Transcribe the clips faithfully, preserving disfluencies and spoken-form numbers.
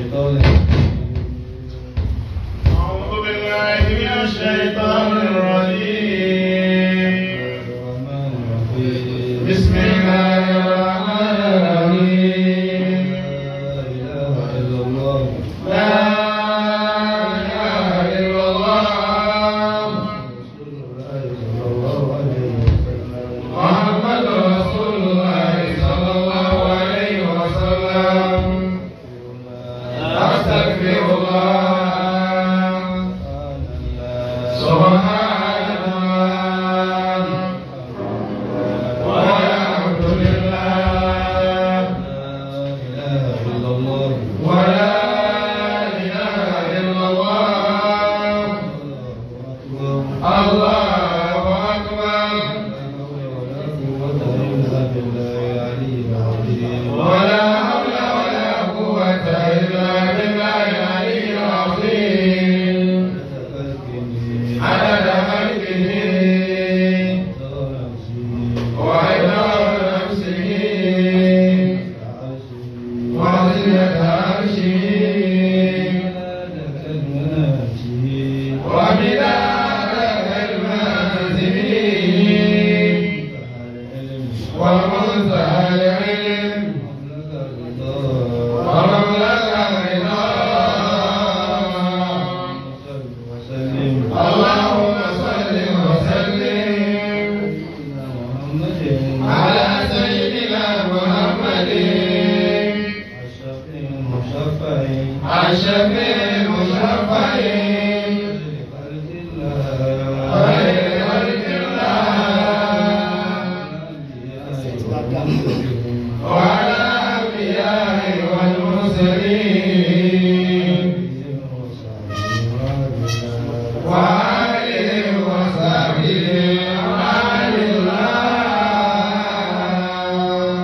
الشيطان الرجيم. أعوذ بالله من الشيطان الرجيم. الرحمن الرحيم. بسم الله الرحمن الرحيم. لا إله إلا الله. لا إله إلا الله. رسول الله صلى الله عليه وسلم. محمد رسول الله صلى الله عليه وسلم. أستغفر الله. سبحان الله والحمد لله لا إله إلا الله. ولا إله إلا الله. الله أكبر. ولا حول ولا قوة إلا بالله العلي العظيم. عدد خلقه وعداد نفسه وزنة عرشه ومداد كلماته ومنتهى العلم ومبلغ الرضا. اللهم صل وسلم على سيدنا محمد الشفيع المشفع خير خلق الله وعلى الأنبياء والمرسلين وآله وصحبه وآل الله.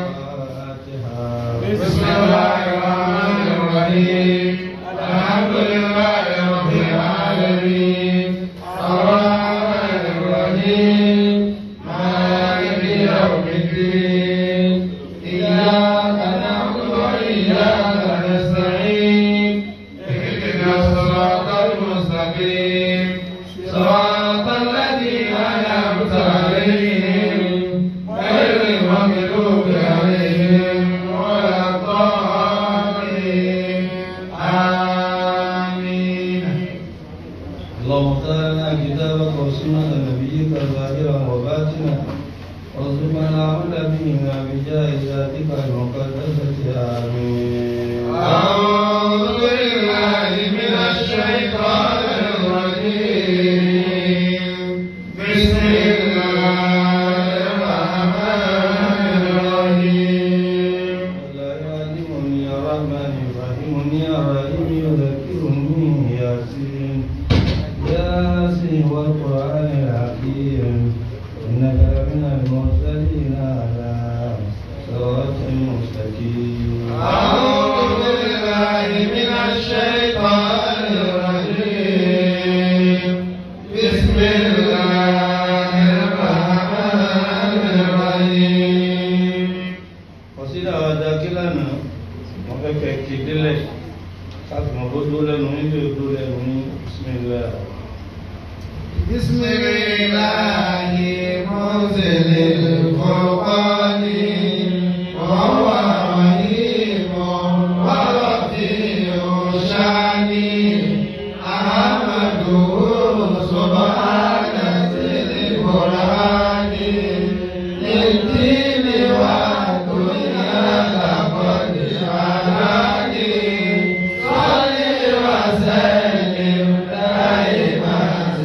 بسم الله الرحمن الرحيم. الحمد لله رب العالمين. الرحمن الرحيم. مالك يوم الدين. إياك نعبد وإياك نستعين. اهدنا الصراط المستقيم. صراط الذين أنعمت عليهم غير المغضوب عليهم ولا الضالين. آمين. اللهم اختار لنا كتابك وسنة نبيك ظاهرا وباطنا وارزقنا العمل بهما بجاه ذاتك المقدسة. آمين. أعوذ بالله من الشيطان الرجيم. بسم الله الرحمن الرحيم. لا يعلمني يا رحمن يفهمني يا رحيم يذكرني ياسين ياسين والقرآن الحكيم إنك لمن المرسلين على صراط مستقيم. أعوذ بالله من الشيطان الرجيم. بسم الله الرحمن الرحيم. قصيدة وداكلنا وفكك كدلة خاف مبودو لنوني دولة نوني. بسم الله. بسم الله منزل الفرقان وهو رحيم ورفيع الشان. أحمده سبحان ذي البرهان. للدين والدنيا لقد هداني. صل وسلم دائما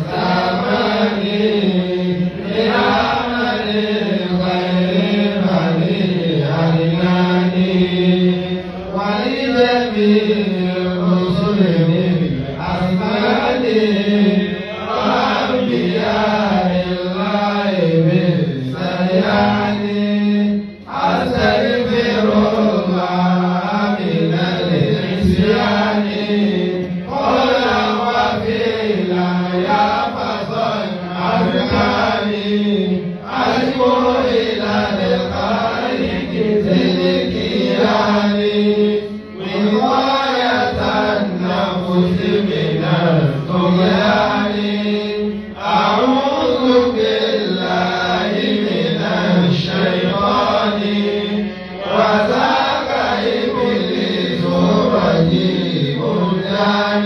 لعمل خير علي علاني. ولجميع الرسل بالأحمد وأنبياء الله بالسيان. أستغفر الله من العصيان. قولا وفعلا يا فضل أركاني. أشكو إلى الخالق ذي الكيان من غاية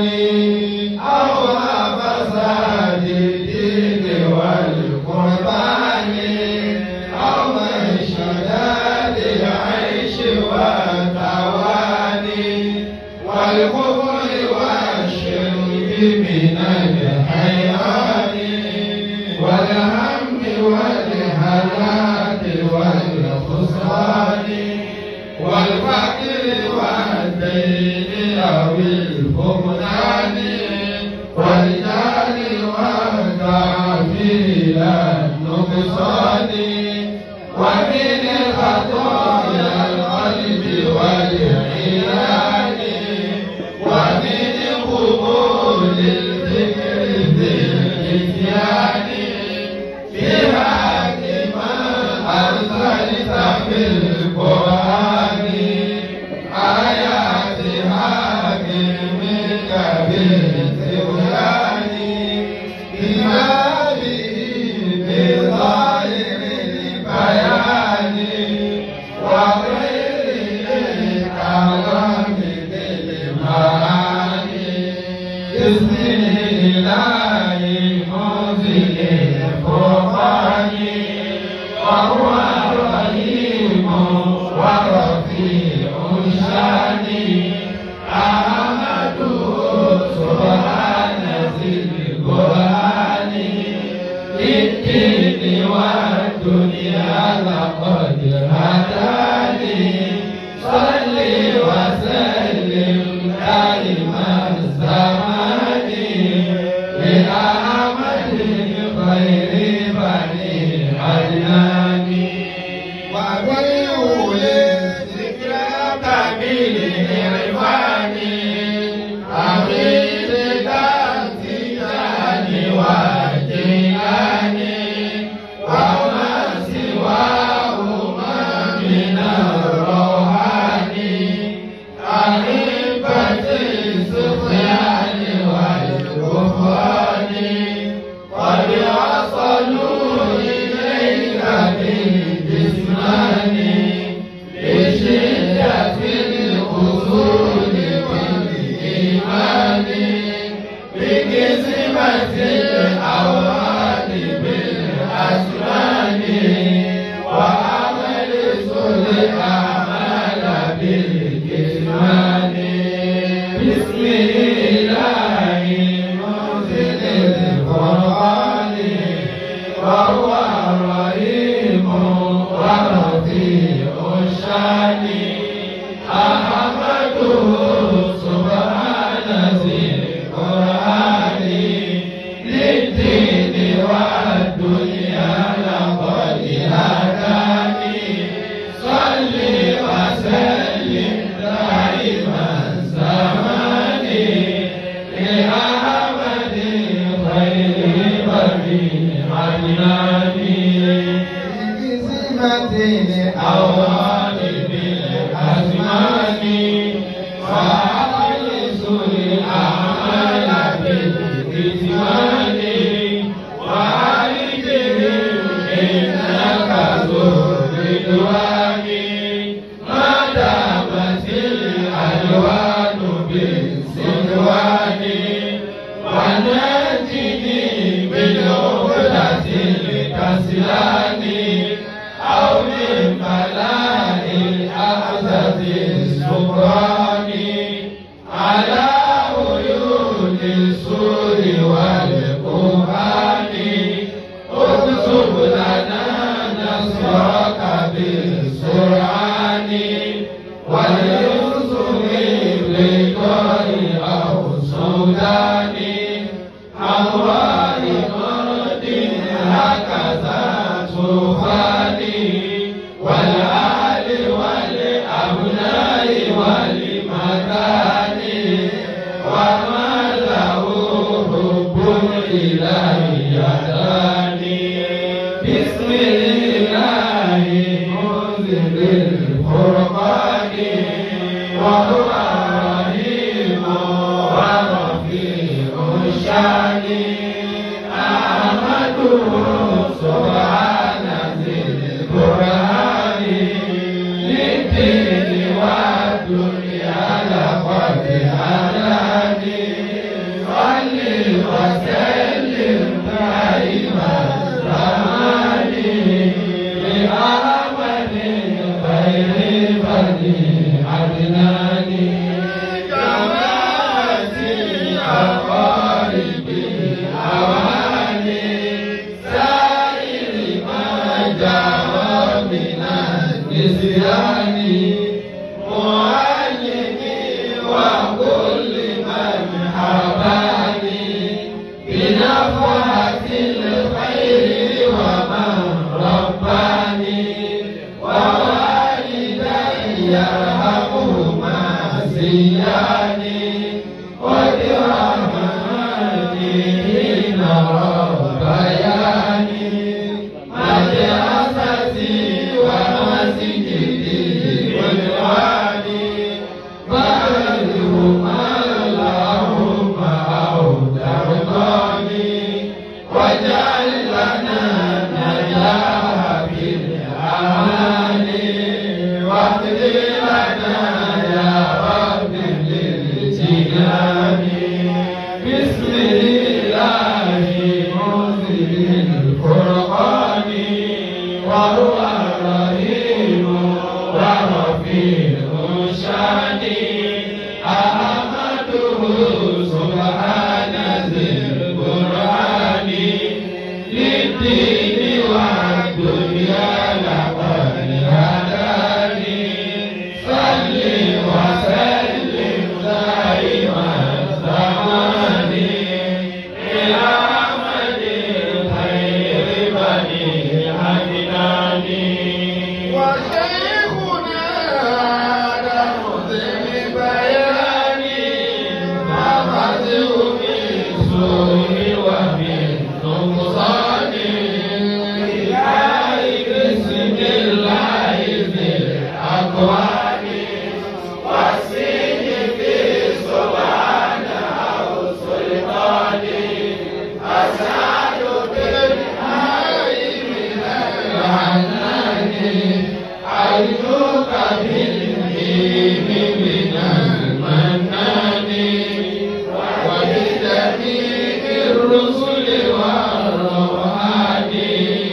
أو فساد الدين والقربان أو من شداد العيش والتواني والكفر والشرك من الحيران والهم والهلاك والخسران والفقر والدين أو الفقدان والجهل والضعف إلى النقصان ومن خطايا القلب والعيان ومن قبول الفكر بالإتيان في حق ما أنزلت في القرآن آيات حاكمك بالتبيان بما به بظاهر البيان وغير الكلام بالمعاني بسم الله منزل القرآن وهو الرحيم ورفيع الشان أحمده سبحان ذي القرآن للدين والدنيا لقد هداني صل وسلم دائما الزمان لأحمد خير بني عدنان وبيعوا للذكرى بالعرفان أمين كالتجان والجيلان وما سواهما من الروحان أحبة السفيان والكفران قد وصلوا إليك بالجسمان لشدة الأصول والإيمان بقسمة الأوراق بالأسنان وعمل صلح أعمال بالكتمان بسم الله منزل القرآن وهو الرحيم ورفيع الشان أحمده سبحان ذي القرآن للدين والدنيا لقد هداني صل وسلم دائما زماني الديان بسم الله منزل القرآن وهو الرحيم ورفيع الشان أحمده سبحان ذي البرهان للدين والدنيا لقد هداني صل وسلم دائما الزمان إلى أحمد خير بني عدنان وشيخنا لمذل بيان فخذه من سوء ومن نقصان إلهي بسم الله ذي الأكوان والسين في سبحان أو سلطان أسعد بالحي من العنان أرجوك بالحلم من المنان وبجميع الرسل والروحان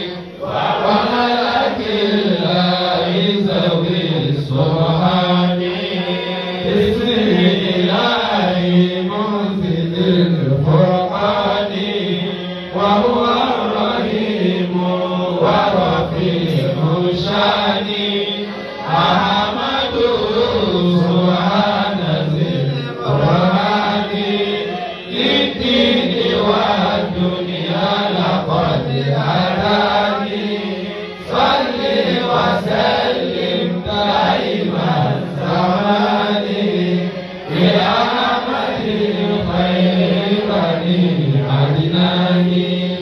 وملك الله ذوي السبحان بسم الله منزل الفرقان وهو الرحيم ورفيع الشان أحمده سبحان ذي البرهان للدين والدنيا لقد هداني صل وسلم دائما الزمان إلى أحمد خير بني عدنان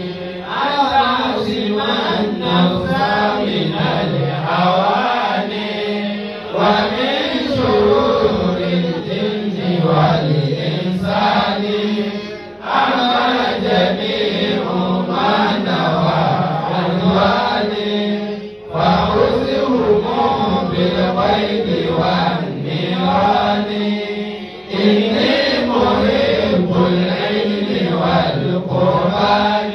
أعصم النفس من الهوان ومن شرور الجن والإنسان أما جميع ما نوى عنواني فأخذهم بالقيد والنيران إني محب العلم والقرآن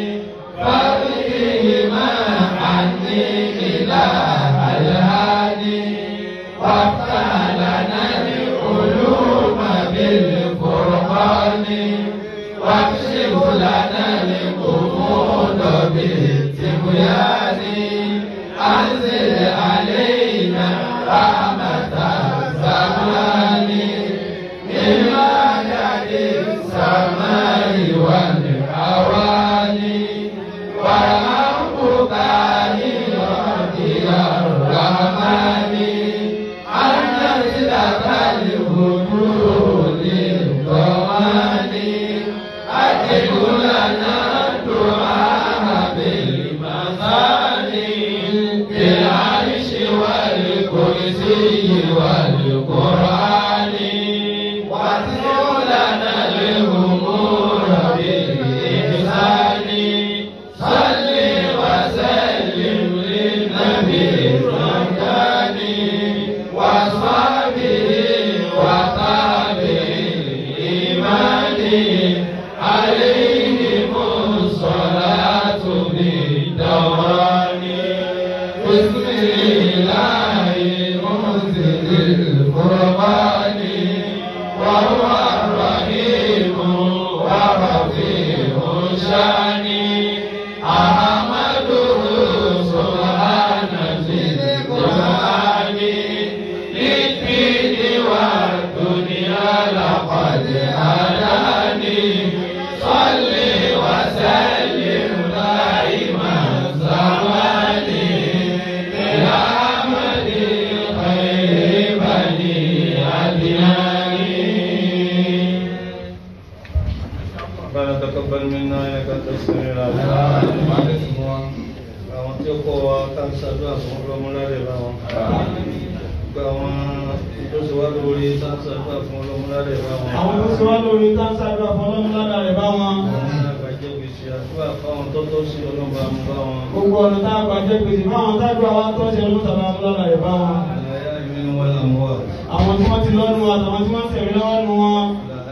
فارجهما عني إله الهادي وافتح لنا العلوم بالفرقان واكشف لنا الغموض بالتبيان أنزل علينا رحمة الزمان من مدد السماء والأواني وارحمك يا الرحمن أن نزلك الهدوء للضمان أجب لنا الدعاء بالمثاني بالعرش والكرسي والقرآن واغفر لنا الأمور بالإحسان صل وسلم للنبي الرمضاني وأصحابه وتابعه الإيمان عليهم الصلاة بالدوران بسم الله منزل القرآن وهو الرحيم ورفيع الشان أحمده سبحان ذي القرآن للدين والدنيا لقد هداني صل وسلم دائما الزمان إلى أحمد خير بني عدنان ربنا تقبل منا إنك أنت السميع العليم. Àwọn tí ó kọ́ wa ká ń ṣàdúrà fún ọlọ́mọláre bá wọn. Gba àwọn tó ṣe wá lórí tá ń ṣàdúrà fún ọlọ́mọláre bá wọn. Àwọn tó ṣe wá lórí tá ń ṣàdúrà fún ọlọ́mọláre bá wọn. Àwọn àgbàjẹ́ gbèsè àdúrà fáwọn tó tó sí ọlọ́mọba mú bá wọn. Gbogbo ọ̀nà tá àgbàjẹ́ gbèsè fáwọn tádùá wa tó ṣe ọlọ́mọláre bá wọn. Àyà ìmínú wọn làwọn wà. Àwọn tí wọ́n ti lọ́nu àtàwọn tí wọ́n tẹ̀lé lọ́wọ́ nu wọn.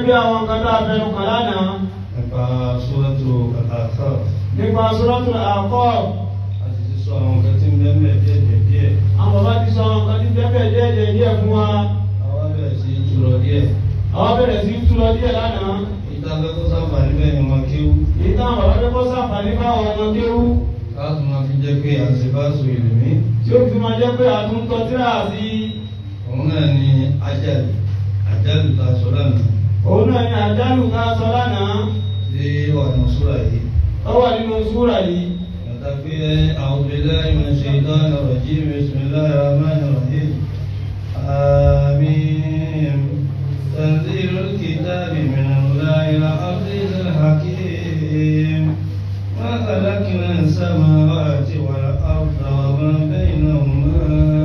bí àwọn kan tá a fẹnu kàn lánàá. nípa Suratu Al-A'raf. nípa Suratu Al-A'raf. a sì ti sọ àwọn kan tí ń bẹ́ẹ̀ bẹ́ẹ̀ díẹ̀ díẹ̀. àwọn bàbá ti sọ àwọn kan tí ń bẹ́ẹ̀ bẹ́ẹ̀ díẹ̀ díẹ̀ fún wa. àwa bẹ̀rẹ̀ sí í túrọ̀ díẹ̀. àwa bẹ̀rẹ̀ sí í túrọ̀ díẹ̀ lánàá. ìta fẹ́ kó sáǹfààní bẹ́ẹ̀ ni wọn kéwú. ìta bàbá fẹ́ kó sáǹfààní báwọn ọmọ kéwú. káàtó máa fi jẹ́ pé àṣebáṣo ìlú mi. tí ó fi máa jẹ́ pé àtúntọ́ tíra sí. òun náà ni àjálù àjálù tá a sọ lánàá. òun náà ni àjálù ká sọ lánàá. ṣé wà ní súrà yìí. ó wà nínú súrà yìí. yàtọ̀ pé a'udhu billahi minash shaitanir rajim bismillahir rahmanir rahim. àmín. tanzilul kitabi minallahil azizil hakim. ma khalaqna as-samawati wal arda wa ma baynahuma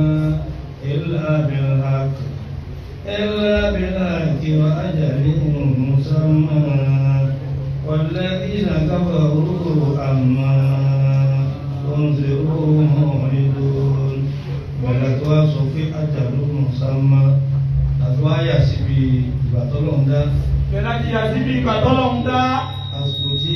illa bil haqq. إلا بالحق وأجل مسمى والذين كفروا عما أنذروا معرضون ولتواصوا في أجل مسمى àtúwáyà síbi ìgbà tọ́lọ̀ ń dá. bẹ̀rẹ̀ ti yà síbi ìgbà tọ́lọ̀ ń dá. àsìkò tí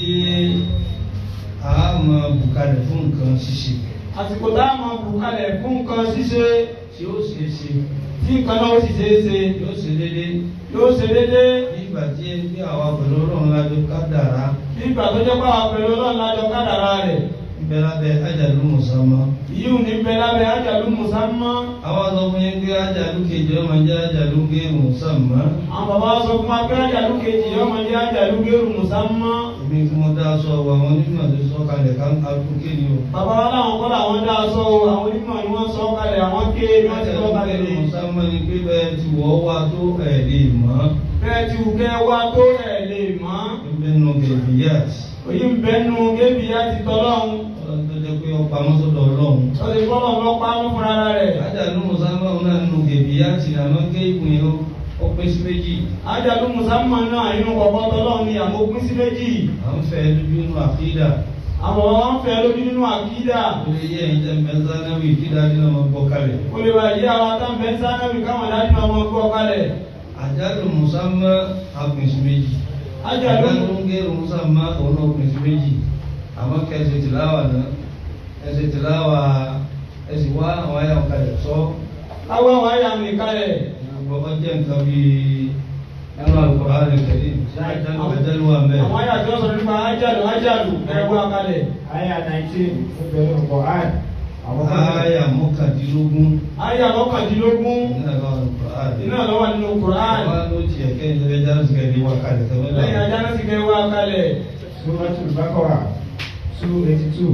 a máa bùkalẹ̀ fún nǹkan ṣíṣe. àsìkò tá a máa bùkalẹ̀ fún nǹkan ṣíṣe. tí ó ṣeé ṣe. tí nǹkan náà ó sì ṣeé ṣe. yóò ṣe déédéé. yóò ṣe déédéé. nígbà tí bí àwa pẹ̀lú ọlọ́run lájọ kádàrá. nígbà tó jẹ́ pé àwa pẹ̀lú ọlọ́run lájọ kádàrá rẹ̀. Ibẹ̀ lábẹ́ ajalu musamma. yíò ní bẹ lábẹ́ ajalu musamma. àwọn sọ fún yín pé ajalu kejì ọmọ jẹ́ ajalu gairu musamma. àwọn bàbá sọ fún wa pé ajalu kejì ọmọ jẹ́ ajalu gairu musamma. èmi fún wọn dá sọ ọ àwọn onímọ̀ tó sọ kalẹ̀ ká akúké ni o. bàbá wa láwọn kọ́ làwọn dá sọ ọ àwọn onímọ̀ ni wọ́n sọ kalẹ̀ àwọn ké ni wọ́n ti sọ kalẹ̀ ní. musamma ni pé bẹ́ẹ̀ ti wọ́ wá tó ẹ̀ lè mọ́. bẹ́ẹ̀ ti wù kẹ́ wá tó ẹ̀ lè mọ́. ìbẹ́ nu gẹ̀bíyàt. òyì ń bẹ́ nu gẹ̀bíyàt tọ́lọ́hún. ọlọ́run tó jẹ́ pé ọ̀pá mọ́sọ̀dọ̀ ọlọ́run. ọ̀sẹ̀ fọlọ́ lọ́pàá mú fúnra rẹ̀. ajalu musamma náà nu gẹ̀bíyàt àmọ́ kéèkùn yìí ó pín sí méjì. ajalu musamma náà inú kọ̀ọ̀kan tọ́lọ́hún ni àmọ́ pín sí méjì. à ń fẹ́ lójú nínú àkídà. àwọn wọn ń fẹ́ lójú nínú àkídà. ó lè yẹ ẹ̀yin tẹ́ mẹ́ta náà wí kí dájú náà máa gbọ́ kalẹ̀. ó lè wá yí àwọn atánfẹ́ sánáwì káwọn dájú náà máa gbọ́ kalẹ̀. ajalu musamma apín sí méjì. ajalu gairu musamma òun náà pín sí méjì. àmọ́ kẹsì tìláwà náà ẹsì tìláwà ẹsì wá àwọn ayé ọ̀kalẹ̀ sọ. àwọn àwọn ayé àmì kalẹ̀. gbogbo ọjọ́ nǹkan bíi nínú Al-Qur'an Al-Karim ajalu wà mẹ́. àwọn ayé àti ọ̀sán nípa ajalu ajalu ẹ̀wọ́ kalẹ̀. Aya nineteen ó bẹ̀rẹ̀ Al-Qur'an. Aya mọ́kàndínlógún. Aya mọ́kàndínlógún. Iná lọ́wọ́ nínú Qur'an. Iná lọ́wọ́ nínú Qur'an. Wọ́n ló tiẹ̀ kẹ́yìn lẹ́yìn jáde sí kẹ́yìn wá kalẹ̀ tẹ́lẹ̀. lẹ́yìn ajá náà sì kẹ́ wá kalẹ̀. Suratul Baqarah two eighty two.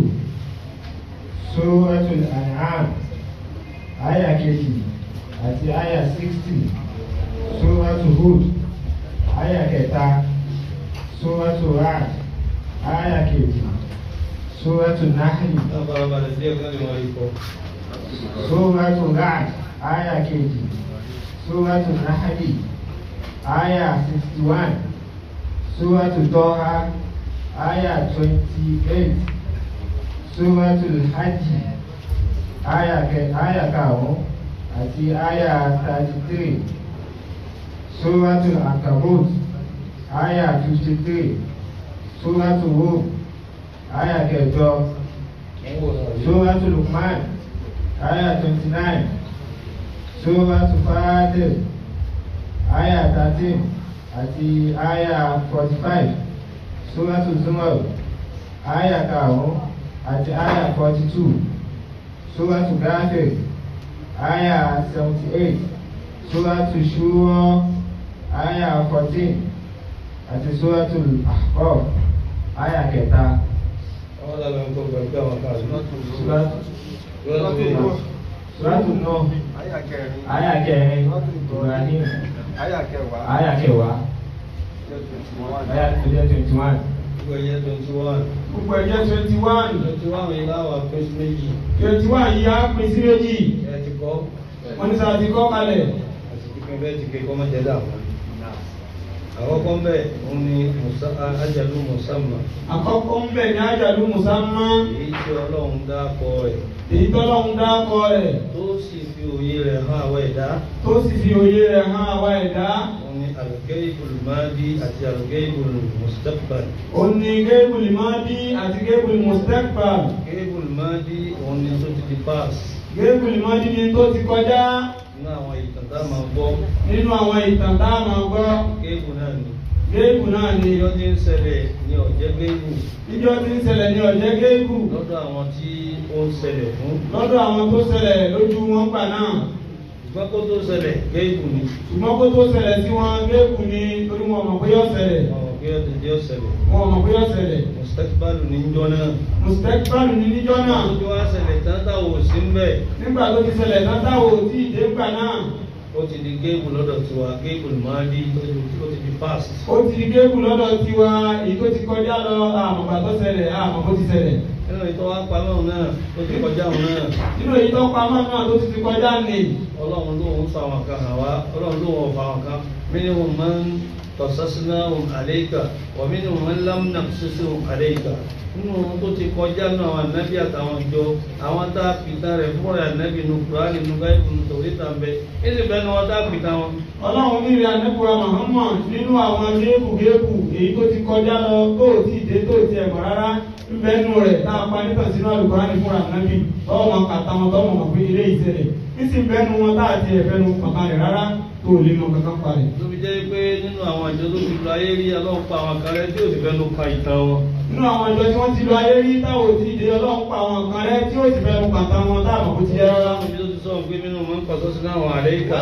Suratul An'am aya kejì àti aya sixty. Suratul Hud aya kẹta. Suratul Ra'd aya kejì. Suratul Nahl. Tábàrà balẹ̀ díẹ̀ kan lè wọ́n rí kọ́. Suratul Ra'd aya kejì. Suratul Nahl aya sixty one. Suratul Taha aya twenty eight. Suratul Hajj aya ke aya karùn-ún àti aya thirty three. Suratul Ankabut aya fifty three. Suratul Rum aya kẹjọ. Suratul Luqman aya twenty nine. Suratul Fatir aya thirteen àti aya forty five. Suratul Zumar aya karùn-ún àti aya forty two. Suratul Ghafir aya seventy eight. Suratul Shura aya fourteen àti Suratul Ahqaf aya kẹta. Àwọn ọ̀dà ló ń kọ́ pẹ̀lú àwọn káàdì. Suratul Nuh aya kẹrin. Ibrahim aya kẹwàá. aya twenty one. Gbogbo ẹ̀yẹ twenty one. gbogbo ẹ̀jẹ̀ twenty one. twenty one yìí láwà pín sí méjì. twenty one yìí á pín sí méjì. Ẹ ti kọ́. wọ́n ní sáà ti kọ́ kalẹ̀. Àti pípín bẹ́ẹ̀ ti ké kọ́ mọ́ jẹ́ dààmú. Àkọ́kọ́ ń bẹ̀ òun ni ajalu musamma. àkọ́kọ́ ń bẹ̀ ní ajalu musamma. Èyí tí Ọlọ́run dákọ rẹ̀. èyí tọ́lọ́run dákọ rẹ̀. Tó sì fi òye rẹ̀ hàn àwọn ẹ̀dá. tó sì fi òye rẹ̀ hàn àwa ẹ̀dá. Òun ni al al-ghaibul madi àti al-ghaibul mustaqbal. ó ní ghaibul madi àti ghaibul mustaqbal. Ghaibul madi òun ni tó ti di pass. Ghaibul madi ni tó ti kọjá. nínú àwọn ìtàn tá a máa gbọ́. nínú àwọn ìtàn tá a máa gbọ́. Ghaibu náà ni. Ghaibu náà ni. ìjọ tí ń ṣẹlẹ̀ ní ọ̀jẹ́ Ghaibu. ìjọ tí ń ṣẹlẹ̀ ní ọ̀jẹ́ Ghaibu. lọ́dọ̀ àwọn tí ó ń ṣẹlẹ̀ fún. lọ́dọ̀ àwọn tó ṣẹlẹ̀ lójú wọn gbà náà. ṣùgbọ́n kó tó ṣẹlẹ̀ Ghaibu ni. ṣùgbọ́n kó tó ṣẹlẹ̀ sí wọn Ghaibu ni torí wọn mọ̀ pé yóò ṣẹlẹ̀. wọn mọ̀ pé yóò tètè yóò ṣẹlẹ̀. wọn mọ̀ pé yóò ṣẹlẹ̀. mustaqbalu ní níjọ́ náà. mustaqbalu ní níjọ́ náà. tó ti wá ṣẹlẹ̀ tán táwọn ò sí ń bẹ̀. nígbà tó ti ṣẹlẹ̀ tán táwọn ò tí ì dé gbà náà. ó ti di Ghaibu lọ́dọ̀ tiwa Ghaibul madi ó ti di past. ó ti di Ghaibu lọ́dọ̀ tiwa èyí tó ti kọjá lọ àmọ̀gbà tó ṣẹlẹ̀ àmọ̀ bó ti ṣẹlẹ̀. nínú èyí tó wá pamọ́ náà ó ti kọjá òun náà. nínú èyí tó pamọ́ náà tó ti ti kọjá ni. ọlọ́run ló ń fa àwọn kan hàn wá ọlọ́run ló ń fa àwọn kan minhum man qassasnahum alayka wa minhum man lam naqsushum alayka. nínú tó ti kọjá náà àwọn ànábì àtàwọn ìjọ àwọn tá a pìtà rẹ̀ fúnra ànábì nù Kùránì nù Báíbù nù Tòrítà ń bẹ èsì bẹ́ẹ̀ ni wọ́n tá a pìtà wọn. ọlọ́run nílẹ̀ anẹ́kùnrin Muhammad nínú àwọn Ghaibu Ghaibu èyí tó ti kọjá lọ tó ò tí ì dé tó ò tí ẹ̀ mọ̀ rárá nbẹ́nu rẹ̀ tá a pa nípa sínú Al-Qur'ani fúnra ànábì tọ́wọ́ wọn kà táwọn tọ́wọ́ mọ̀ pé ilé ìṣẹ̀lẹ̀ nísì bẹ́nu wọn tá a ti ẹ̀fẹ́ nu kankan rẹ̀ rárá tó ò lè mọ kankan pa rẹ̀. tó fi jẹ́ pé nínú àwọn àjọ tó ti lọ ayé rí ọlọ́run pa àwọn kan rẹ̀ tí ò sì fẹ́ nu ka ìtàn wọn. nínú àwọn àjọ tí wọ́n ti lọ ayé rí táwọn ò tí ì dé ọlọ́run pa àwọn kan rẹ̀ tí ò sì fẹ́ nu kàtà wọn táwọn kò ti yẹ rárá. ibi tó ti sọ pé nínú wọn ń pàṣẹ sínú àwọn àlẹ́ ìkà.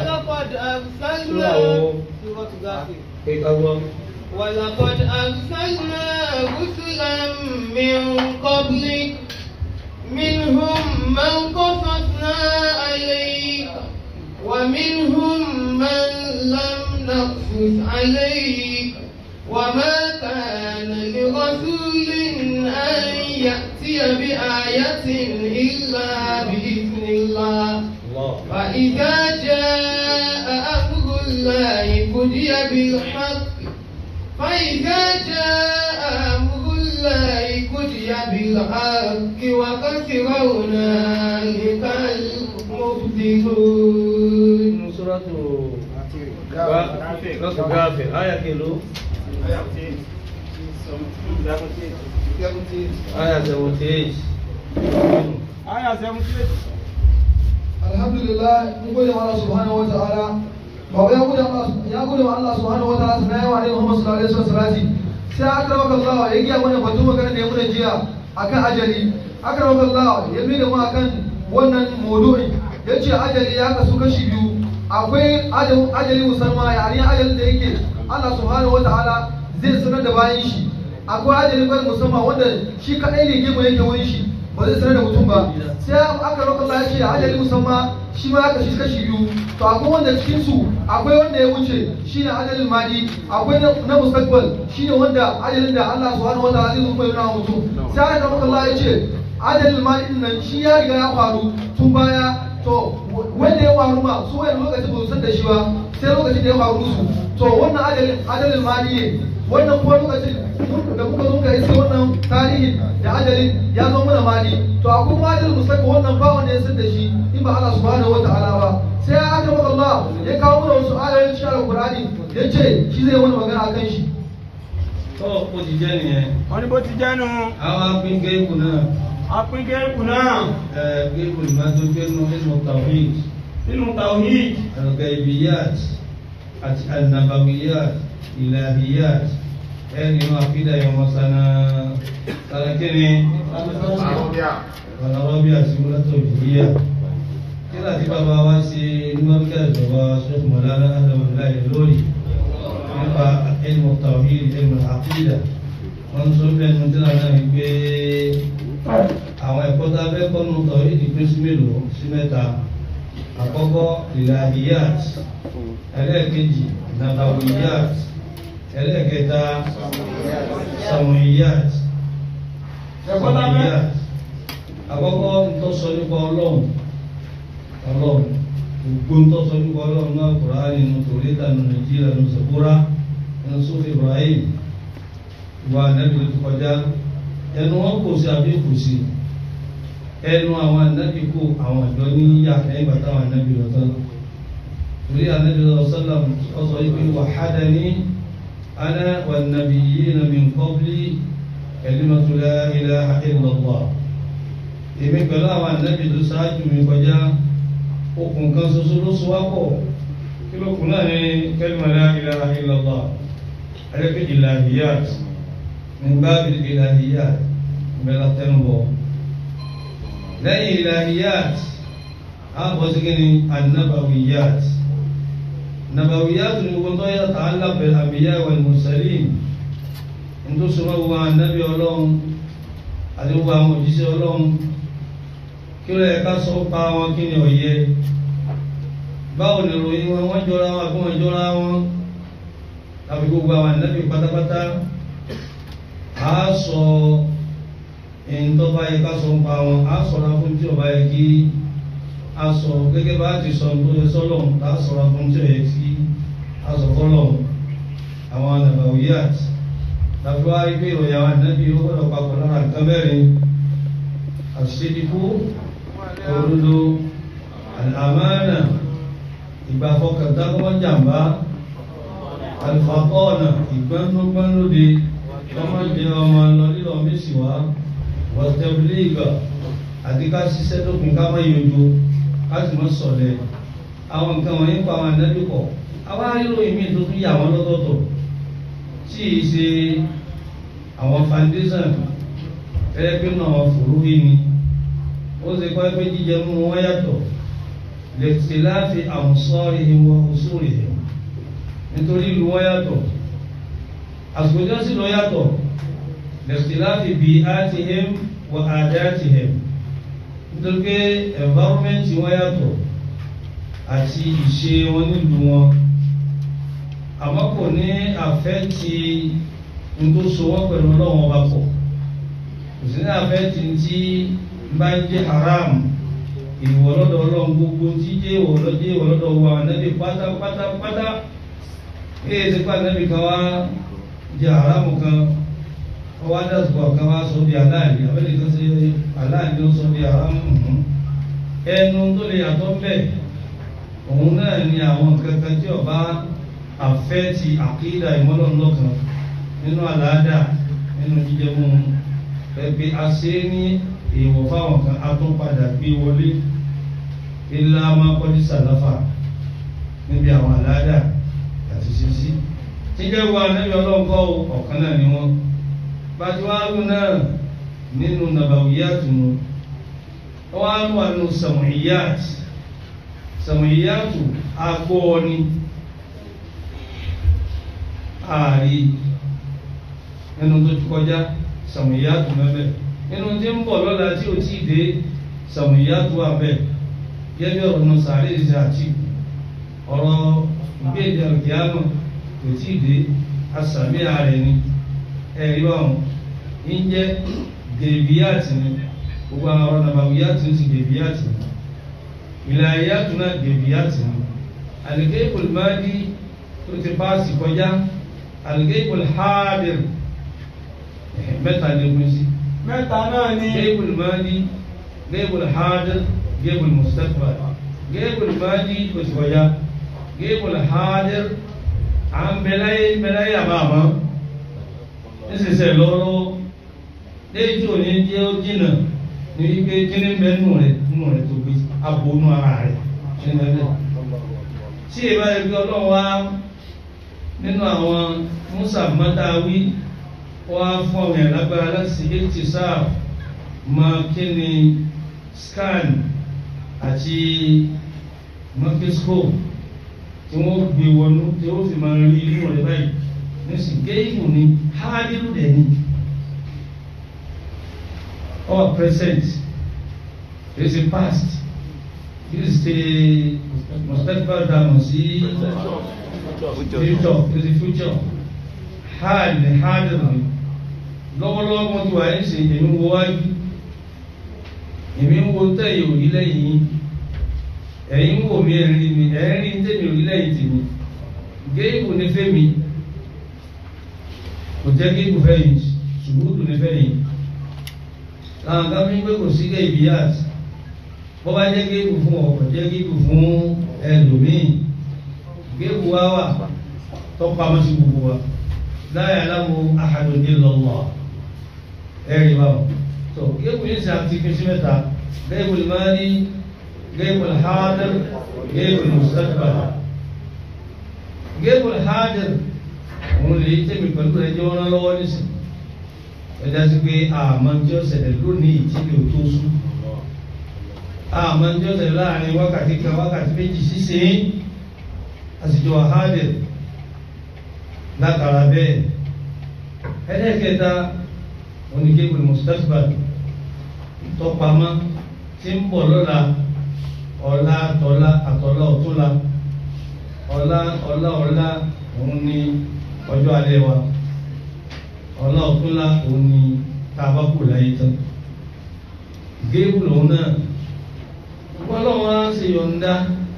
ولقد أرسلنا رسلا من قبلك منهم من قصصنا عليك ومنهم من لم نقصص عليك وما كان لرسول أن يأتي بآية إلا بإذن الله فإذا جاء أمر الله قضي بالحق فإذا جاء أمر الله قضي بالحق وخسر هنالك المبطلون. سورة غافر آية كيلو آية seventy-eight. آية seventy-eight. Alhamdulillah, mun gode wa Allah subhanahu wa ta'ala. Baba ya gode ya gode wa Allah subhanahu wa ta'ala sai wa alaihi Muhammad sallallahu alaihi wasallam. Sai akramaka Allah ya giya mana batu magana da ya muna jiya akan ajali. Akramaka Allah ya bi da mu akan wannan maudu'i. Yace ajali ya kasu kashi biyu. Akwai ajali musamman yani ajalin da yake Allah subhanahu wa ta'ala zai sanar da bayin shi. Akwai ajali kai musamman wanda shi kadai ne gemu yake wurin shi. Ba zai sanar da mutum ba. Sai aka roƙa Allah ya ce ajali musamman shi ma aka shi kashi biyu. To akwai wanda cikin su akwai wanda ya wuce shine ajalin madi, akwai na mustaqbal shine wanda ajalin da Allah subhanahu wataala zai zuba yana mutum. Sai aka roƙa Allah ya ce ajalin madi din nan shi ya riga ya faru tun baya. To wanda ya faru ma su wani lokaci ba su san da shi ba sai lokacin da ya faru su. To wannan ajalin ajalin madi ne. Wannan kuma lokacin da muka zo ga iske wannan tarihin da ajalin ya zo mana mali to akwai kuma ajalin mustaqbal wannan ba wanda ya san da shi in ba Allah subhanahu wataala ba sai ya aka maka Allah ya kawo mana wasu ayoyin cikin Al-Qur'ani ya ce shi zai wani magana akan shi. tó o ti jẹ́ nìyẹn. wọ́n ní bó ti jẹ́ nu. àwọn apín Ghaibu náà. apín Ghaibu náà. ẹ Ghaibu ni máa tó gbé nínú nínú tawhid. nínú tawhid. al-ghaibiyat àti al-nabawiyat ilahiyat ẹni wọn àfihàn yẹn wọn sana sanakini ọlọ́rọ́bí àti múlátọ̀ ìdíyà kíra tí bàbá wá sí nígbàgbé ìjọba Sheikh Maulana Adamullahi lórí nípa ilmu tawhid ilmu aqida wọn sọ bẹ́ẹ̀ ní tíra náà wípé àwọn ẹ̀kọ́ tá a fẹ́ kọ́ nínú tawhid pín sí mélòó sí mẹ́ta àkọ́kọ́ ilahiyat ẹlẹ́ẹ̀kejì nabawiyat ẹlẹ́ẹ̀kẹta samuyiyat samuyiyat àkọ́kọ́ ntọ́sọ nípa ọlọ́run ọlọ́run gbogbo ntọ́sọ nípa ọlọ́run náà Kùránì nínú Tòrítà nínú Nàìjíríà nínú Zabura nínú Sufi Ibrahim wà nẹ́bí tó kọjá ẹnu wọn kò sí àbí kò sí ẹnu àwọn ànábì kò àwọn àjọ ní yà lẹ́yìn bàtà àwọn ànábì lọ́tọ́ orí Ànábì sallam ọ̀sọ̀ ìpín wahadani ana wan nabiyyina min qabli kalimatu la ilaha illallah. Èmi pẹ̀lú àwọn ànábì tó ṣáájú mi kọjá okùn kan ṣoṣo ló so wá pọ̀. Kí ló kù náà ní kalima la ilaha illallah. Ẹlẹ́pẹ̀ ilahiyat min babil ilahiyat ìbẹ̀lá tẹnubọ̀. Lẹ́yìn ilahiyat a bọ̀ sí kí ni annabawiyat. Nabawiyat ni gbogbo tó yẹ ta'allaq bil anbiya wal mursalin. Nítorí sọ́mọ́ gbogbo àwọn ànábì Ọlọ́run àti gbogbo àwọn òjíṣẹ́ Ọlọ́run. Kí ló yẹ ká sọ pa wọn, kí ni ó yẹ? Báwo ni ìròyìn wọn, wọ́n jọra wọn àbí wọ́n jọra wọn? Àbí gbogbo àwọn ànábì pátápátá a sọ èyí tó bá yẹ ká sọ pa wọn, a sọ̀rọ̀ fún tí ó bá yẹ kí a sọ gẹ́gẹ́ bá ti sọ tó yẹ sọ́lọ́run, a sọ̀rọ̀ fún tí ó yẹ kí a sọ fọ́lọ́run. Àwọn nabawiyat láti wá rí pé ìròyìn àwọn ànábì ó gbọ́dọ̀ papọ̀ lára nǹkan mẹ́rin: àṣídìkú, òdodo, àmánà, ìgbàfọkàntán wọn jàmbá, alifakọ́ọ̀nà, ìgbẹ́núgbẹ́núde, ọmọ jẹ ọmọ lọ lílọ mẹ́sì wá, wọ́tẹ̀bílíìgà, àti ká ṣiṣẹ́ tó kún ká má yọjú, ká sì mọ́ sọ̀lẹ̀. Àwọn nǹkan wọ̀nyí pa àwọn ànábì pọ̀. Àwọn aríròyìn míì tó tún yà wọ́n lọ́tọ̀ọ̀tọ̀ tí ì ṣe àwọn foundation ẹ̀rẹ́ pé náà wọ́n fòrò yìí ni. Ó ṣe kọ́ pé jíjẹ mú wọn yàtọ̀ لاختلاف أمصارهم وأصولهم nítorí ìlú wọn yàtọ̀, àsìkò tí wọ́n sì lọ yàtọ̀. لاختلاف بيئاتهم وعاداتهم nítorí pé environment wọn yàtọ̀ àti ìṣe wọn nílùú wọn, àmọ́ kò ní àfẹ́tì nítorí so wọ́n pẹ̀lú Ọlọ́run ọba pọ̀, kò sí ní àfẹ́tì tí bá ń jẹ́ haram ìwọ lọ́dọ̀ Ọlọ́run, gbogbo tí jẹ́ ìwọ lọ́dọ̀ ìwọ lọ́dọ̀ wa ànábì pátápátápátá. Èyí ti pa ànábì kan wá jẹ́ haramu kan, ọwọ́ adásùkọ̀ kan wá sọ bí aláàlì, abẹ́lẹ̀ kan sí aláàlì ó sọ bí haramu. Ẹnu tó lè yàtọ̀ bẹ́ẹ̀ òun náà ni àwọn kankan tí ọba àfẹ́ ti àkídà ìmọ́lọ́nlọ́kan nínú àlàádà, nínú jíjẹ mú ẹgbẹ́ àṣẹ ní èèwọ̀ fáwọn kan a tún padà gbé wọlé ilá máa kọ́jú sàláfà níbi àwọn àlàádà àti sísí tí jẹ́ wà níbi ọlọ́nkọ́ ọ̀kan náà ni wọ́n bá ti wá lù náà nínú nàbàwíyàtù nù wọ́n á lù wà nínú sàmùhíyàtù sàmùhíyàtù agbọ́ ni ààrí nínú tó ti kọjá sàmùhíyàtù mẹ́mẹ́ nínú tí ń bọ̀ lọ́la tí ó ti dé sàmùhíyàtù abẹ́ gẹ́gẹ́ ọ̀rọ̀ náà sàárè ìṣẹ́ àti ọ̀rọ̀ ìgbéèdè ọ̀gíánù kò tí dé asàmì ààrẹ ni ẹ̀rí ọ̀hún ń jẹ́ gèbíyàtì ni gbogbo àwọn ọ̀rọ̀ nàbàwíyàtì ń ti gèbíyàtì ni ìlàyàtù náà gèbíyàtì ni àlùkẹ́ ìpòlùmọ́dí tó ti pàṣẹ kọjá àlùkẹ́ ìpòlùhádìr mẹ́ta ní ogun sí mẹ́ta náà ni gẹ́gbùl madi gẹ́gbùl hadir gẹ́gbùl mustaqbal. Gẹ́gbùl madi kò ti kọjá, gẹ́gbùl hadir à ń bẹ̀láyé bẹ̀láyé àbámọ́ nísinsìnyí lọ́wọ́lọ́wọ́ lẹ́yìn tí ò ní jẹ́ ó jìnà ní wípé kí ní bẹ́ nù rẹ̀ nù rẹ̀ tó gbé abonú ara rẹ̀ ní bẹ́ẹ̀. Tí ìbá rẹ̀ bí Ọlọ́run wá nínú àwọn Musa mọ́tàwí wọ́n á fún ọmọ ẹ̀ lágbára láti eighty sáà máa kí ni scan àti microscope tí wọ́n gbé wọnú tí ó fi máa rí inú rẹ̀ báyìí nísìn géèmù ni hádìrú dẹ̀ ni all present there is a past there is a mustaqbal dàmọ̀ sí future there is a future hard ni hádìrú ni lọ́wọ́lọ́wọ́ wọn ti wà ní ṣe èmi wo wájú èmi ń wo tẹ̀yìn òrí lẹ́yìn ẹ̀yin ń wò mí ẹ̀rín mi ẹ̀rín tẹ̀mí òrí lẹ́yìn tèmi géèbù ní fẹ́mi kò jẹ́ géèbù fẹ́yìn ṣùgbọ́n ní fẹ́yìn láwọn kan fi ń pé kò sí géèbù yáàt bọ́ bá jẹ́ géèbù fún ọkọ̀ jẹ́ géèbù fún ẹlòmíì géèbù wá wà tó pamọ́ sí gbogbo wa la ya'lamu ahadun illa Allah ẹ̀rí wa so géèbù yìí sàn ti fi sí mẹ́ta géèbù al-madi géèbù al-hadir géèbù al-mustaqbal géèbù al-hadir òun lè tẹ̀mí pẹ̀lú ẹjọ́ wọn lọ́wọ́ nísìn ẹja sí pé àmọ́ tí ó ṣẹlẹ̀ lónìí tí kò tó sùn àmọ́ tí ó ṣẹlẹ̀ láàrin wákàtí kan wákàtí méjì síse àsìjọ àhádẹ̀ látara bẹ́ẹ̀ ẹlẹ́kẹta onígébù mustaqbal tọpamọ́ tí ń bọ̀ lọ́la ọ̀la àtọ̀la àtọ̀la ọ̀túnla ọ̀la ọ̀la ọ̀la òun ni ọjọ́ alẹ́ wa ọ̀la ọ̀túnla òun ni tábàkù láyé tán géèbù lòun náà ọlọ́run á ṣe yọ̀ǹda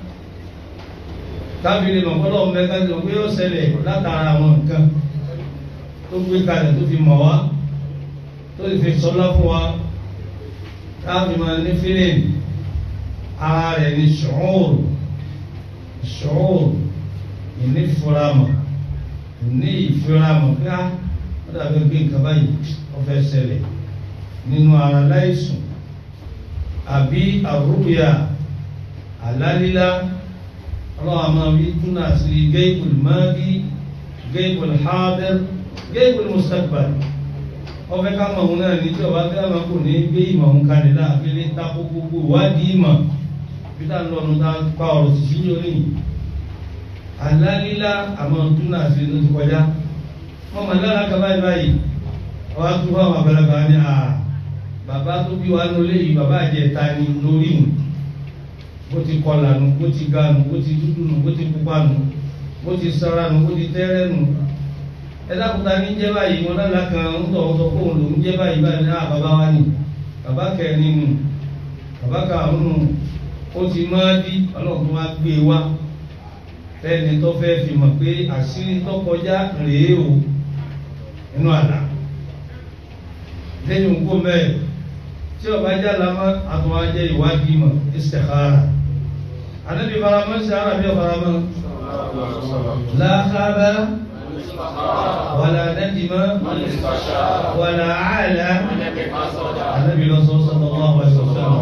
kábìrì mọ̀kọ́lọ́ mẹ́ka lọ pé ó ṣẹlẹ̀ látara àwọn nǹkan tó gbé kalẹ̀ tó fi mọ̀ wá tó fi sọlá fún wa káàbì máa ní fílẹ̀mù ara rẹ̀ ní ṣòro ṣòro ìní ìfúramọ̀ ìní ìfúramọ̀ pé á wọ́n dàbí pé nǹkan báyìí wọ́n fẹ́ ṣẹlẹ̀ nínú ara láìsùn àbí àrúbíà àlálílá ọlọ́wọ́ máa wí túnà sí géèbùl máàdí géèbùl hádìr géèbùl mustaqbal ọfẹ́ ká mọ̀ òun náà ní tí ọba tí a máa kò ní gbé ìmọ̀ òun kalẹ̀ láàfin lé tako gbogbo ìwádìí ìmọ̀ bí tá lọ́nu tá pa ọ̀rọ̀ sí sí lórí àlálílá àmọ́ túnà sí ló ti kọjá wọ́n mọ̀ lára kan báyìí báyìí ọba tó wà wà bẹ̀rẹ̀ ní à bàbá tó bí wa lólé yìí bàbá àjẹta ni lórí mu bó ti kọlà nù bó ti ga nù bó ti dúdú nù bó ti pupa nù bó ti sara nù bó ti tẹ́rẹ́ nù ẹ dákúta ní jẹ́ báyìí wọn lára kan ń tọ̀ ọ́ sọ fóun lòún jẹ́ báyìí báyìí náà bàbá wa nì bàbá kẹrin nù bàbá kàánù nù ó ti máa di ọlọ́run wá gbé wa fẹ́ni tó fẹ́ fi mọ̀ pé àṣírí tó kọjá rèé o inú àlá lẹ́yìn òǹkó mẹ́rin tí ọba jẹ́ àlámọ́ àtúnwá jẹ́ ìwádìí mọ̀ istikhara anábì faramọ́ sí arábí ọ̀faramọ́ la khaba wala nadima wala ala anábì lọ́sọ́ sallallahu alaihi wasallam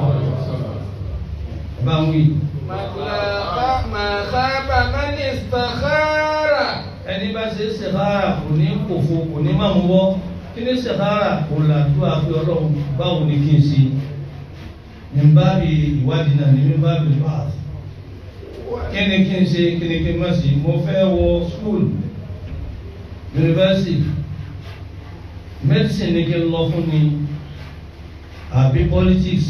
bá ń wí. ma khaba man istakhara ẹni bá ṣe istikhara kò ní kòfo kò ní máa mú wọ́ kí ni sàkárà kò làdúrà pé ọlọ́run báwo ni kí n ṣe ní báàbí ìwádìí náà ní báàbí báàbí kí ni kí n ṣe kí ni kí n má ṣe mo fẹ́ wọ school university medicine ni kí n lọ fún ni àbí politics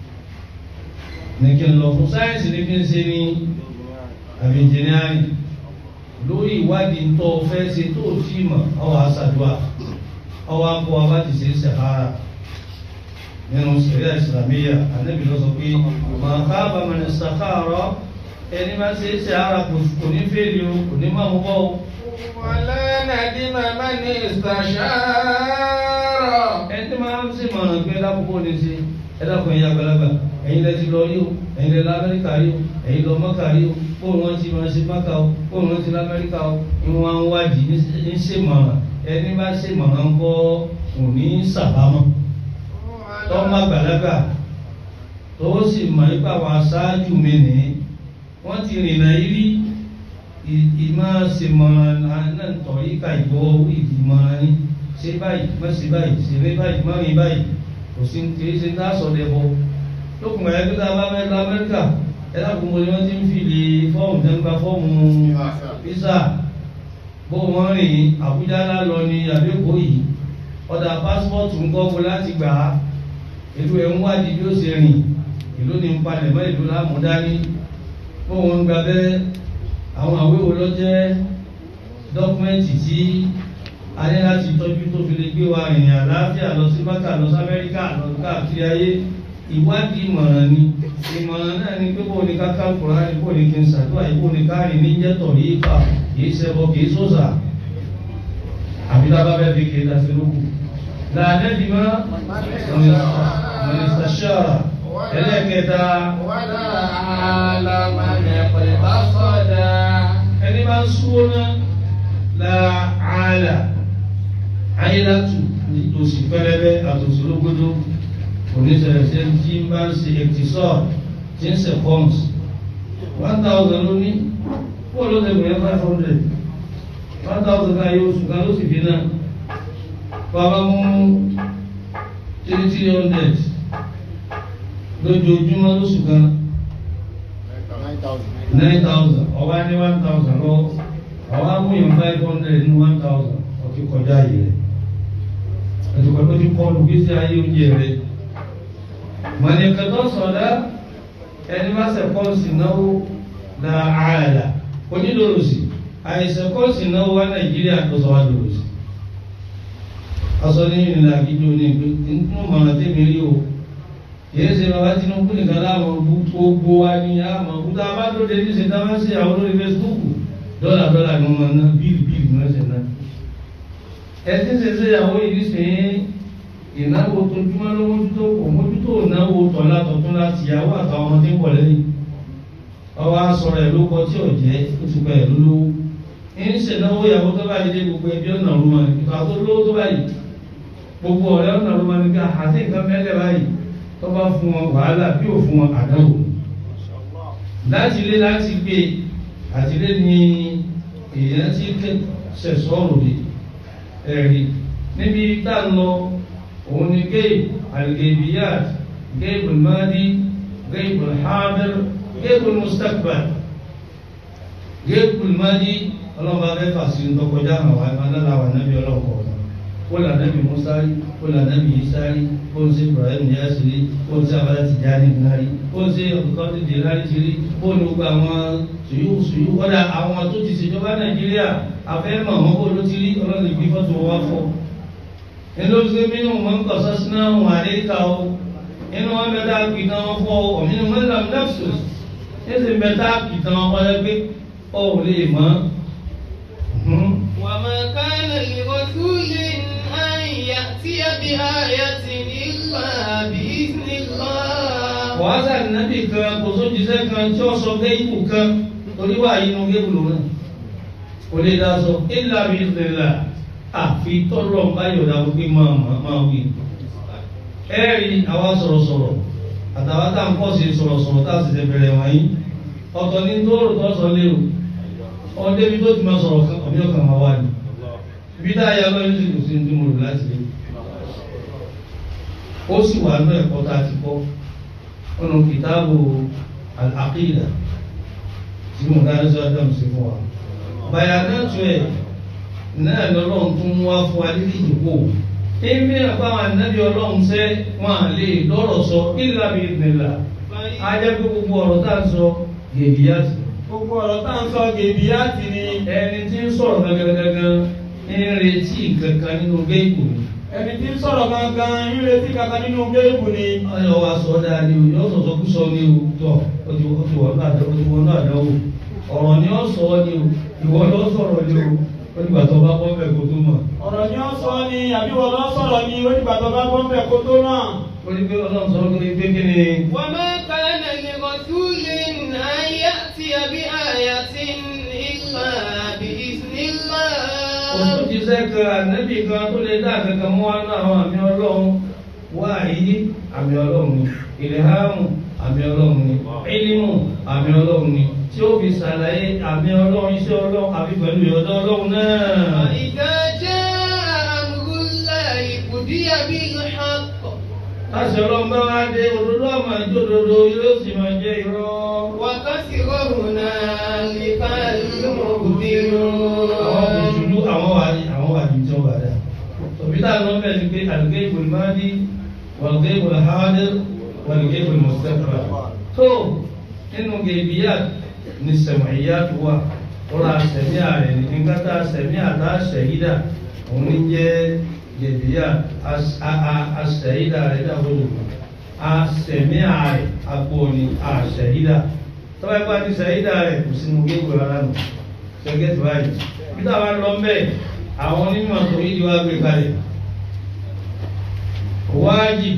ni kí n lọ fún science ni kí n ṣe ní àbí engineering lórí ìwádìí tó fẹ́ ṣe tó tí mọ̀ àwọn àṣàdúrà ọwọ́ akọ wa bá ti ṣe sàhárà nínú sẹ̀ríà ìsìlámíyà ànábì ló sọ pé màá káàbà man istakhara ẹni máa ṣe sàhárà kò ní fèlè o kò ní máa mú bọ́ o. wala nadima man istashara ẹni máa ń ṣe mọ̀ràn pé lákòókò ní ṣe ẹ dákun ẹ̀yin àgbàlagbà ẹ̀yin lẹ ti lọ rí o ẹ̀yin lẹ lọ Amẹ́ríkà rí o ẹ̀yin lọ Mọ́kà rí o bóun wọn ti máa ṣe Mọ́kà o bóun wọn ti lọ Amẹ́ríkà o ìwọ̀n àwọn wádìí ní ṣèmọ̀ràn ẹni bá ṣe mọ̀ràn ń kọ́ òní sàbámọ̀ tọ́mọ àgbàlagbà tó sì mọ̀ nípa àwọn aṣáájú mi nìyí wọ́n ti rìnà yìí ìmọ̀ ṣe mọ̀ràn náà tọ̀rí ká ìgbọ́ ìmọ̀ràn ní ṣe báyìí má ṣe báyìí ṣe rí báyìí má rí báyìí kò sí kì í ṣe tá a sọ dẹ́bọ̀ lókùn ẹ̀ pé tá a bá fẹ́ lọ Amẹ́ríkà ẹ̀ lákùn mo ni wọ́n ti ń fìlè fọ́ọ̀mù tẹ́ ń gba fọ́ọ̀mù físà bó wọ́n rìn Àbújá lálọ ní àbẹ́kọ̀ọ́ yìí ọ̀dà pásítọ̀tù ń kọ́ fún láti gbà á ìlú ẹ̀ ń wádìí bí ó ṣe rìn ìlú ní ń palẹ̀ mọ́ ìlú lámúdání bó wọ́n ń gba bẹ́ẹ̀ àwọn àwéwò lọ jẹ́ dọ́kúmẹ́ǹtì tí a ní láti tọ́jú tó fi lè gbé wa rìnrìn àlàáfíà lọ sí Mákà lọ sí Amẹ́ríkà lọ káàkiri ayé ìwádìí ìmọ̀ràn ni ìmọ̀ràn náà ni pé bóun ni ká ká Kùránì bóun ni kí n ṣàdúrà yìí bóun ni ká rìn ní jẹ́tọ̀ yìí kà kìí ṣẹbọ kìí sọ́sà àbí tábà bẹ́ẹ̀ fi kéde àti lókù làánẹ́bí mọ́ mọ̀nìsà ṣáà ẹlẹ́kẹta wala alama nẹ̀pẹ̀ bá sọ́dà ẹni bá ń súwó náà la ààlà ayélátù òsì pẹlẹbẹ àtòsí lógódó oníṣẹ̀lẹ̀ṣẹ̀ tí ń bá ń ṣe ẹ̀tìsọ́ tí ń ṣe pọ́ǹs one thousand ló ní kó ló ṣe gbìyànjú five hundred one thousand ká yóò sùn ká ló sì fi náà bàbá mú three three hundred lójoojúmọ́ lóṣù kan nine thousand ọba ní one thousand lọ ọba mú yẹn five hundred ní one thousand ọtí kọjá yìí rẹ ẹtù kọjá tí kọ́ lù gbèsè ayé oúnjẹ rẹ mọ̀nìkàtọ́ sọ̀dá ẹni bá sẹ̀kọ́ọ̀sì náwó la ààlà onídòròsì àìsẹ̀kọ́ọ̀sì náwó wá Nàìjíríà tó sọ wá dòròsì aṣọ ní ìrìnlẹ̀ àgídí oní ìgbé nínú mọ̀ràn tèmi rí o yìí ṣe bàbá Tinubu nìkan láwọn gbogbo wa ní àmọ́ òkúta bá tó dé ní ṣètà máa ń ṣe àwọn olórí Facebook dọ́là dọ́là ni wọ́n ná bíìlì bíìlì ni wọ́n ṣe ná ẹtí ṣe ṣe ìyàwó yìí ṣe ìnáwó tójúmọ́ ló mójútó kò mójútó ìnáwó tọ̀lá tọ̀tún láti ìyàwó àtàwọn ọmọ tí ń pọ̀ lẹ́yìn ọwọ́ aṣọ̀rọ̀ ẹ̀ ló kọ tí ò jẹ́ ó ti pẹ̀ lólówó ń ṣènáwó ìyàwó tó bá yẹ gbogbo ẹbí ọ̀nà òru wọn ìgbà tó lówó tó báyìí gbogbo ọ̀rẹ́ ọ̀nà òru wọn nígbà àti nǹkan mẹ́lẹ̀ báyìí tó bá fún wọn wàhálà bí ò fún wọn àdánwò láti ilé láti gbé àti ilé ní èèyàn tí ṣẹ̀ṣọ́ òde ẹ̀rí níbi tá ń lọ òun ni géèbù algeibiyat géèbù madi géèbù hadir géèbù mustaqbal géèbù madi ọlọ́mọba mẹ́fà sí ń tọkọjá àwọn aláwà nábì ọlọ́kọ̀ọ́ wala nabi Musa wala nabi Isa ko se Ibrahim Yasiri ko se Abala Tijani nari ko se Abdul Jilani jiri ko ni gba àwọn suyu suyu wala àwọn tó ti ṣèjọba Nàìjíríà afẹ́ mọ̀ wọ́n kó ló ti rí ọlọ́run ìgbé fọ́tò wá fọ́ inú ṣe mínú mọ́ ń kọ̀sọ́ síná wọn àríkà o inú wọn bẹ dáa pìtàn wọn fọ́ ọ̀mínú mẹ́lám nexus ẹsẹ̀ bẹ dáa pìtàn wọn wọlé pé ó lè mọ́. وما كان لرسول أن يأتي بآية إلا بإذن الله. wàhálà nàbì kan kò sójúṣe kan tí ó sọ géèbù kan torí wà inú géèbù lòun náà kò lè dá sọ إلا بإذن الله àfi tọ́lọ̀ báyọ̀ dá wípé máa máa wí. ẹ̀rí àwa sọ̀rọ̀sọ̀rọ̀ àtàwọn tá à ń pọ̀ sí sọ̀rọ̀sọ̀rọ̀ tá a sì ti bẹ̀rẹ̀ wọ̀nyí ọ̀tọ̀ ní tó rò tó sọ lérò ọdẹ bí tó ti máa sọ̀rọ̀ kan ọ̀bí ọkàn máa wà ní ibi tá a yà lọ́yún sí kò sí ní mo rò láti lé ó sì wà ní ẹ̀kọ́ tá a ti kọ́ ọ̀nà kìtàbù al-aqida tí mo dá lọ́sọ̀ Ádámù sí fún wa bayanatu ẹ̀ náà lọ́lọ́run tún wá fún wa nílé ìdìbò èmi àbáwọn ànábì ọlọ́run sẹ́ wọn à lè lọ́rọ̀ sọ illa bi idhnillah ajẹ́ pé gbogbo ọ̀rọ̀ tá a sọ gèbíyà sí gbogbo ọ̀rọ̀ tá à ń sọ gèbíyàtì ni ẹni tí ń sọ̀rọ̀ gangan ń retí kankan nínú géèbù ni. ẹni tí ń sọ̀rọ̀ gangan ń retí kankan nínú géèbù ni. ọyọ wa sọ dáa ni o yóò sọ̀sọ̀ kú sọ ni o tọ̀ o ti wọ́n náà àdánwò ọ̀rọ̀ ni ó sọ ni o ìwọ ló sọ̀rọ̀ ni o ó nígbà tó bá bọ́ bẹ̀ kó tó mọ̀. ọ̀rọ̀ ni ó sọ ni àbí wọ́n lọ sọ̀rọ̀ ni ó nígbà tó bá bọ́ bẹ̀ kó tó mọ̀. ó ní pé ọlọ́run sọ pé pé kí ni. وما كان لرسول أن يأتي بآية إلا بإذن الله. òtún ti sẹ́kẹ̀ ànábì kan tó lè dá kankan mú wá náà àwọn àmì ọlọ́run wáyé àmì ọlọ́run ni ìlẹ̀hámù àmì ọlọ́run ni ìlímù àmì ọlọ́run ni tí ó fi ṣàlàyé àmì ọlọ́run iṣẹ́ ọlọ́run àbí pẹ̀lú ìyọ̀dọ̀ ọlọ́run náà. وإذا جاء أمر الله قضي بالحق. láti ọlọ́run bá wá dé òdodo àmọ́ ìjòdodo yóò sì máa jẹ́ irọ́. وخسر هنالك المبطلون. àwọn òṣèlú àwọn wà ní àwọn wà ní tí wọ́n bá dá. tòbí tá a lọ bẹ́ẹ̀ ni pé al-ghaib al-madi wal-ghaib al-hadir wal-ghaib al-mustaqbal. tó nínú ghaibiyat ní sam'iyat wà ọ̀rọ̀ àṣẹ̀mí ààrẹ ní nígbà tá a ṣẹ̀mí àtà ṣẹ̀yídà òun ní jẹ́ ghaibiyat àṣẹ̀yídà rẹ̀ dàbọ̀dọ̀ àṣẹ̀mí ààrẹ àpò ní àṣẹ̀yídà tọ́wọ́ ẹgbẹ́ àti ṣẹ̀yídà rẹ̀ kò sínú géèbù rárá nù ṣẹ́gẹ́ tó báyìí bí táwa lọ mbẹ́ àwọn onímọ̀ tó yí di wá gbé kalẹ̀ wájib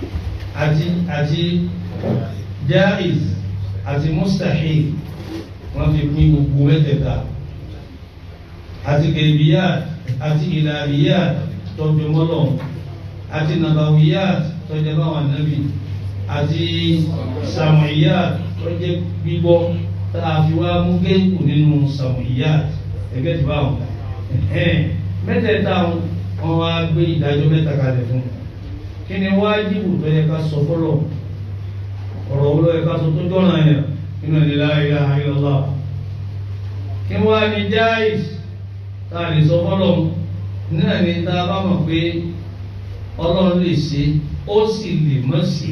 àti àti jaiz àti mustahil wọ́n fi pín gbogbo mẹ́tẹ̀ẹ̀ta àti kẹ̀bíyàt àti ìlàríyàt tọ́jú mọ́lọ̀ àti nàbàwíyàt tọ́jú báwọn nábì àti sàmùyàt tọ́jú gbígbọ́ tá a fi wá mú géèkù nínú sàmùyàt ẹgbẹ́ tí báwọn mẹ́tẹ̀ẹ̀ta wọn wá gbé ìdájọ́ mẹ́ta kalẹ̀ fún kí ni wájìbù tó yẹ ká sọ fọ́lọ̀ ọ̀rọ̀ wo ló yẹ ká sọ tó jọ́nà yẹn nínú la ilaha illallah kí wọ́n á ní jáìs tá a lè sọ fọ́lọ̀ náà ni tá a bá mọ̀ pé ọlọ́run lè ṣe ó sì lè mọ̀ sí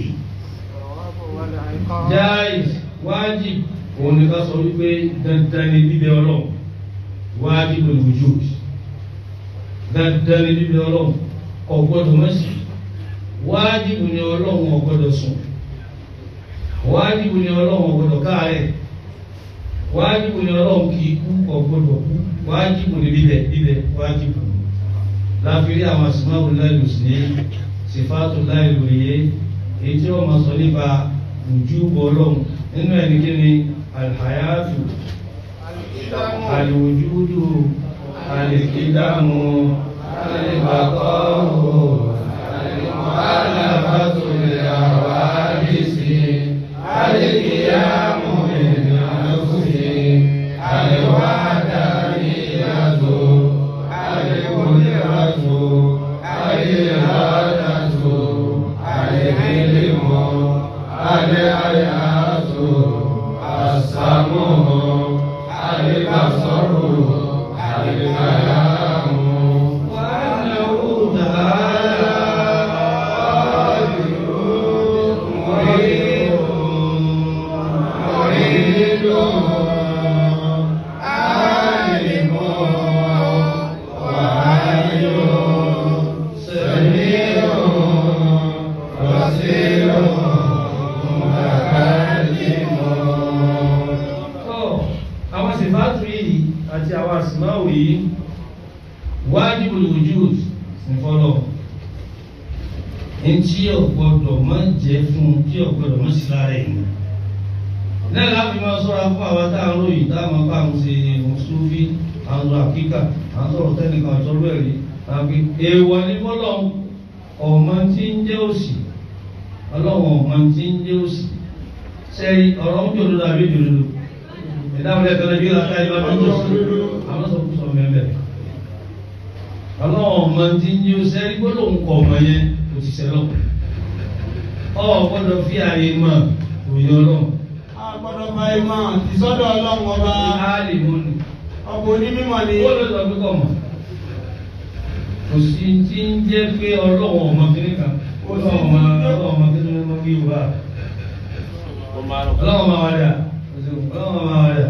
jáìs wájìb òun ni ká sọ wípé dandan ni bíbẹ ọlọ́run wájìb al-wujud dandan ni bíbẹ ọlọ́run kò gbọdọ̀ mọ̀ sí wájìb ni ọlọ́run ò gbọdọ̀ sùn wájìbù ni ọlọ́run ọ̀gbọ́dọ̀ káàrẹ̀ wájìbù ni ọlọ́run kì í kú ọ̀gbọ́dọ̀ kú wájìbù ni bíbẹ̀ bíbẹ̀ wájìbù láfírí àwọn àsìmáwò láìlú sí ní sífàtò láìlú yé èyí tí wọ́n máa sọ nípa wùjúbù ọlọ́run nínú ẹni kí ni alhayatu alwujudu alikidamu alibakọ́rù alimuhalafatu lihawadisi alikiyamu minafusi aliwadaniyatu alikuliratu alihadatu alihilimu alihayatu asamuhu alibasoru alikalamu wanahu ta'ala wajibul wujud nfọlọ ntí ọgbọ́dọ̀ máa jẹ fún tí ọgbọ́dọ̀ máa sì lára ẹ náà láti máa ṣọ́ra fún àwọn táwọn lóyìn táwọn bá ń ṣe mùsùlùmí àwọn àkíkà àwọn sọ̀rọ̀ tẹnìkan àtọrọ ẹrí àbí èèwọ̀ ní fọlọ ọmọ tí ń jẹ òsì ọlọ́wọ́ ọmọ tí ń jẹ òsì sẹ́yìn ọ̀rọ̀ ń jòló dàbí jòló ìdáwọlé kan bí ọ̀tá ìbá tó tó sí àwọn sọ̀kúsọ̀ mẹ́mẹ́ ọlọ́wọ́ ọmọ tí ń jẹ òsì ẹrí gbọ́dọ̀ ń kọ̀ ọmọ yẹn òṣìṣẹ́ lọ ọ gbọ́dọ̀ fi àyè mọ̀ òye ọlọ́run a gbọ́dọ̀ fa ìmọ̀ ìsọ́dọ̀ ọlọ́run ọba áàlì mọ́nù ọba onímọ̀ ni ó lè sọ pé kọ̀ mọ̀ kò sí tí ń jẹ́ pé ọlọ́run ọmọ kìíní kan ọlọ́run ọmọ ọlọ́run ọmọ kìíní kan mọ́ bí yorùbá ọlọ́run ọmọ wàdà ọlọ́run ọmọ wàdà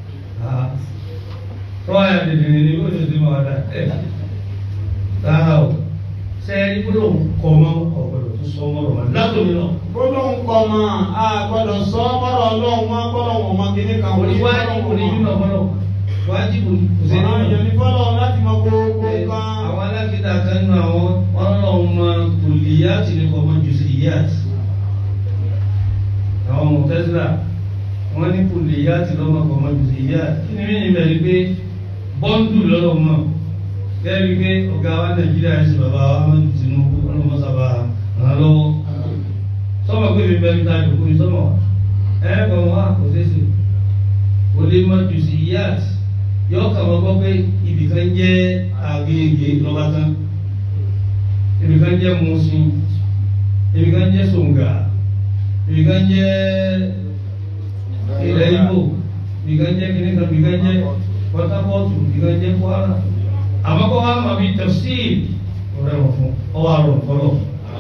tọ́wọ́ àyà dèdè ní ó lè dè mọ́ wàdà ẹ̀ rárá o sẹ́ẹ̀rí gbọ́dọ̀ kọ́ mọ́ ọ̀gbọ́dọ̀ tó sọ mọ́rọ̀ wá látòmí náà. gbọ́dọ̀ ń kọ́ mọ́ a gbọ́dọ̀ sọ mọ́rọ̀ ọlọ́run wọn gbọ́dọ̀ wọn mọ kíní kan wọ́n ní wájibù ní bímọ fọlọ́ wájibù ní kò sẹ́ni ọ̀rọ̀ yẹn ní fọlọ́ láti mọ gbogbo kan. àwọn alágbèdá kan nínú àwọn ọlọ́run mọ kùlìyàtì ní kọ́ mọ́ jùsìlìyàtì àwọn mọ̀tẹ́sílà wọ́n ní kùlìyàtì lọ́mọ kọ́ mọ́ jùsìlìyàtì kí ni mí ní bẹ̀rẹ̀ pé bọ́ńdù lọ́lọ́ mọ́ gẹ́gẹ́ pé ọ̀gá wa nàìjíríà ẹ̀sìn bàbá wa mọ́tò Tinubu ọlọ́mọ sábà ràn lọ́wọ́ sọ́mọ̀ pé mi bẹ́ẹ̀ mi ta ìdòkú mi sọ́mọ̀ ẹ̀ kọ́ wọn kò ṣeéṣe kò lè mọ jù sí yíyàt yọ kà wọ́n gbọ́ pé ibìkan jẹ́ Agége lọ́ba tán ibìkan jẹ́ Mùṣín ibìkan jẹ́ Sọ̀ngà ibìkan jẹ́ ilẹ̀ Ìgbò ibìkan jẹ́ kìnìkan ibìkan jẹ́ Port Harcourt ibìkan jẹ́ Kwara àmọ́kọ́ wa máa fi tafsir ọ̀rẹ́ wọn fún ọwọ́ àrùn fọlọ́.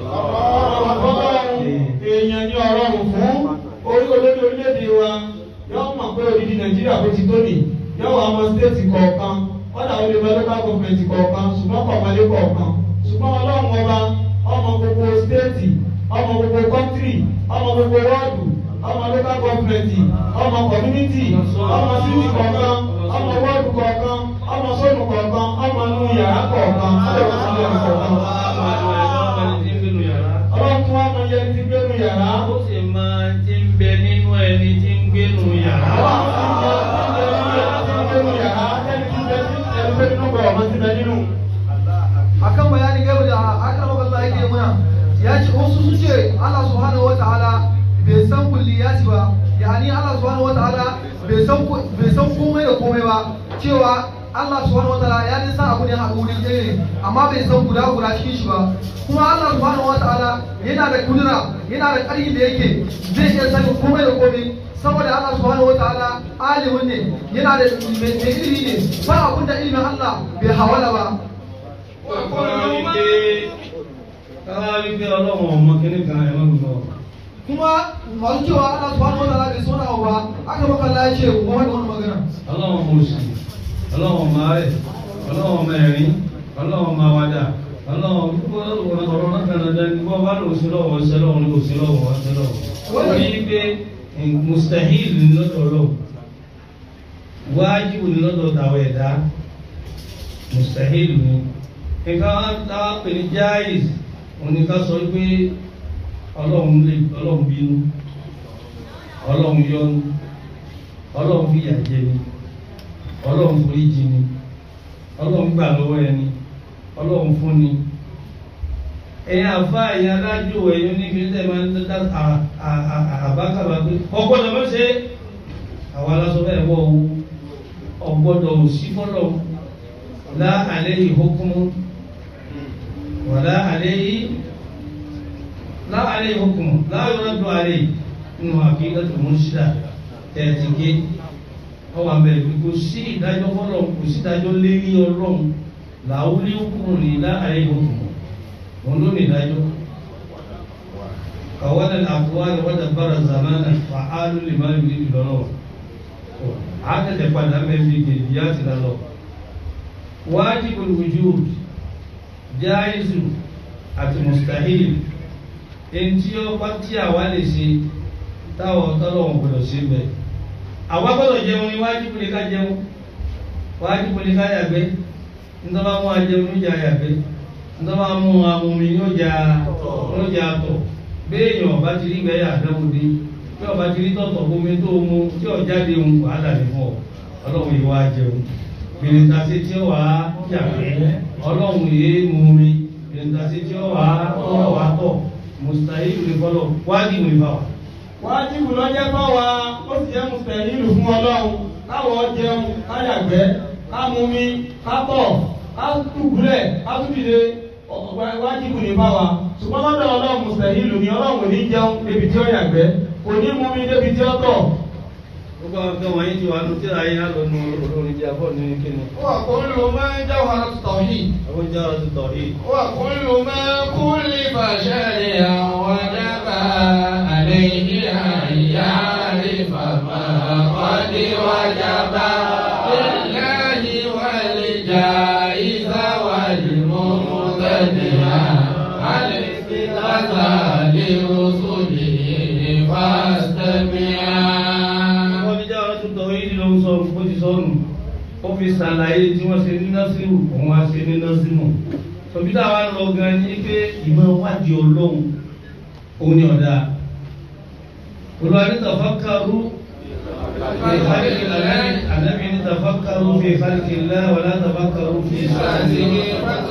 èèyàn ní ọ̀rọ̀ ọ̀hún fún orí olórí orílẹ̀-èdè wa yóò mọ̀ pé odidi Nàìjíríà bó ti tó nì yóò wá ọmọ stéètì kọ̀ọ̀kan ọ̀dà olè mọ local government kọ̀ọ̀kan ṣùgbọ́n kọ̀ọ̀mọlé kọ̀ọ̀kan ṣùgbọ́n ọlọ́run ọba ọmọ gbogbo stéètì ọmọ gbogbo kọ́ńtírì ọmọ gbogbo wọ́ọ̀dù ọmọ local government ọmọ community ọmọ city kọ̀ọ̀kan ọmọ wọ́ọ̀dù kọ̀ọ̀kan ọmọ sọ́ọ̀nù kọ̀ọ̀kan ọmọ inú yàrá kọ̀ọ̀kan ọlọ́run tún lẹ́nu kọ̀ọ̀kan. ọlọ́run tún wá mọ iye tí ń gbénu yàrá. ó sì máa ti ń bẹ nínú ẹni tí ń gbénu yàrá. sun ce Allah subhanahu wa ta'ala bai san kulliyati ba, yani Allah subhanahu wa ta'ala bai san bai san komai da komai ba, cewa Allah subhanahu wa ta'ala ya nisa abu ne a wurin ɗaya ne amma bai san guda guda cikin shi ba. Kuma Allah subhanahu wa ta'ala yana da kudura, yana da ƙarfi da yake zai iya sanin komai da komai, saboda Allah subhanahu wa ta'ala alimin ne, yana da mai ilimi ne, ba abun da ilimin Allah bai hawala ba. Kuma masu cewa Allah subhanahu wa ta'ala bai so na abu ba, aka maka Allah ya ce kuma wani wani magana. Allah musi, Allah mare, Allah mẹ́rin, Allah mawada, Allah ọ̀rọ̀ náà kan náà ní bọ́ bá lò sí lọ́wọ́ sí lọ́wọ́ ní òsì lọ́wọ́ sí lọ́wọ́. Wọ́n ní pé mustahil ní lọ́dọ̀ lọ, wájibu ní lọ́dọ̀ tàwọn ẹ̀dá, mustahil ní. Nǹkan táwa pè ní jaiz, òun ni ká sọ pé Ọlọ́run lè Ọlọ́run bínú, Ọlọ́run yọ́nú, Ọlọ́run fìyà jẹ ni, Ọlọ́run foríjì ni, Ọlọ́run gbà lọ́wọ́ ẹni, Ọlọ́run fún ni. Ẹ̀yin àfá ẹ̀yin alájò ẹ̀yin oníbi tẹ́ máa ń dá àbákàbà pé ọgbọ́dọ̀ mọ́ ṣe àwọn aláṣọ bẹ́ẹ̀ wọ́ ọgbọ́dọ̀ òsì fọ́lọ̀ lá alayhi hukmu wà lá alayhi lá alayhi hukmu lá yuraddu alayhi nínú àkídàtul murshida tẹ̀ẹ̀tìgé ọwọ́ àbẹ̀rẹ̀ pé kò sí ìdájọ́ fọ́lọ̀ kò sí ìdájọ́ lérí Ọlọ́run làwúlé hukmu ní lá alayhi hukmu wọn ló ní ìdájọ́ kàwọn àkọwàlẹ̀ wọ́n dàbára zamana fa'álù lè máa rí ìlọ́rọ̀ àtẹ̀tẹ̀ padà mẹ́bí gẹ̀ẹ́bí yá ti lálọ́ wájibul wujud jáìzù àti mustahil in tí ó bá tí àwa lè ṣe táwọn tọ́lọ̀wọ̀n gbọdọ̀ ṣe bẹ̀ àwa gbọdọ̀ jẹun ní wájibu ní ká jẹun wájibu ní ká yàgbẹ́ nítorí wọn ajẹun ní ìjà yàgbẹ́ ndọ́bà mú amúmi ní ọjà àtọ̀ béèyàn bá ti rí gbẹ́yà àdáwòdé tí ọba ti rí tọ̀tọ̀ gómi tó mú tí ọjáde ń wàhálà ní fún ọ ọlọ́run yìí wá jẹun gbèrèntàsí tí ó wà á yàgbẹ́ ọlọ́run yìí mú mi gbèrèntàsí tí ó wà á tọ́ wà tọ̀ mustahilu ní fọlọ́ wájìbù ní fáwà. wájìbù ló jẹ́ fáwa ó sì jẹ́ mustahilu fún ọlọ́run káwọ̀ jẹun ká yàgbẹ́ ká mú mi ká tọ̀ ká dùbúlẹ̀ ká dùbìlẹ̀ wájìbù ní fáwa ṣùgbọ́n lọ́dọ̀ ọlọ́run mustahilu ní ọlọ́run ní jẹun débi tí ó yàgbẹ́ kò ní mú mi débi tí ó tọ̀. gbogbo àwọn ọ̀gá wọ̀nyí ti wà ní tí ra yín lọ́nu olórin jẹ́ àbọ̀ ní kíni. wà kullu ma jawharatu tawhid. àwọn jawharatu tawhid. wà kullu ma kulli bashariyan wajaba alayhi an ya'rifa ma qad wajaba lillahi wal jaiza wal mubtadi'a al-istighfar li rusulihi fastami'a. Ó fi ṣàlàyé tí wọ́n ṣe ní násìrù òun wá ṣe ní násìmù tòbí táwa ń lọ gan ní pé ìmọ̀ wádìí Ọlọ́run òun ni ọ̀dà olùwà ní tafakkaru fi khalqillah ànábì ní tafakkaru fi khalqillah wala tafakkaru fi sa'atihi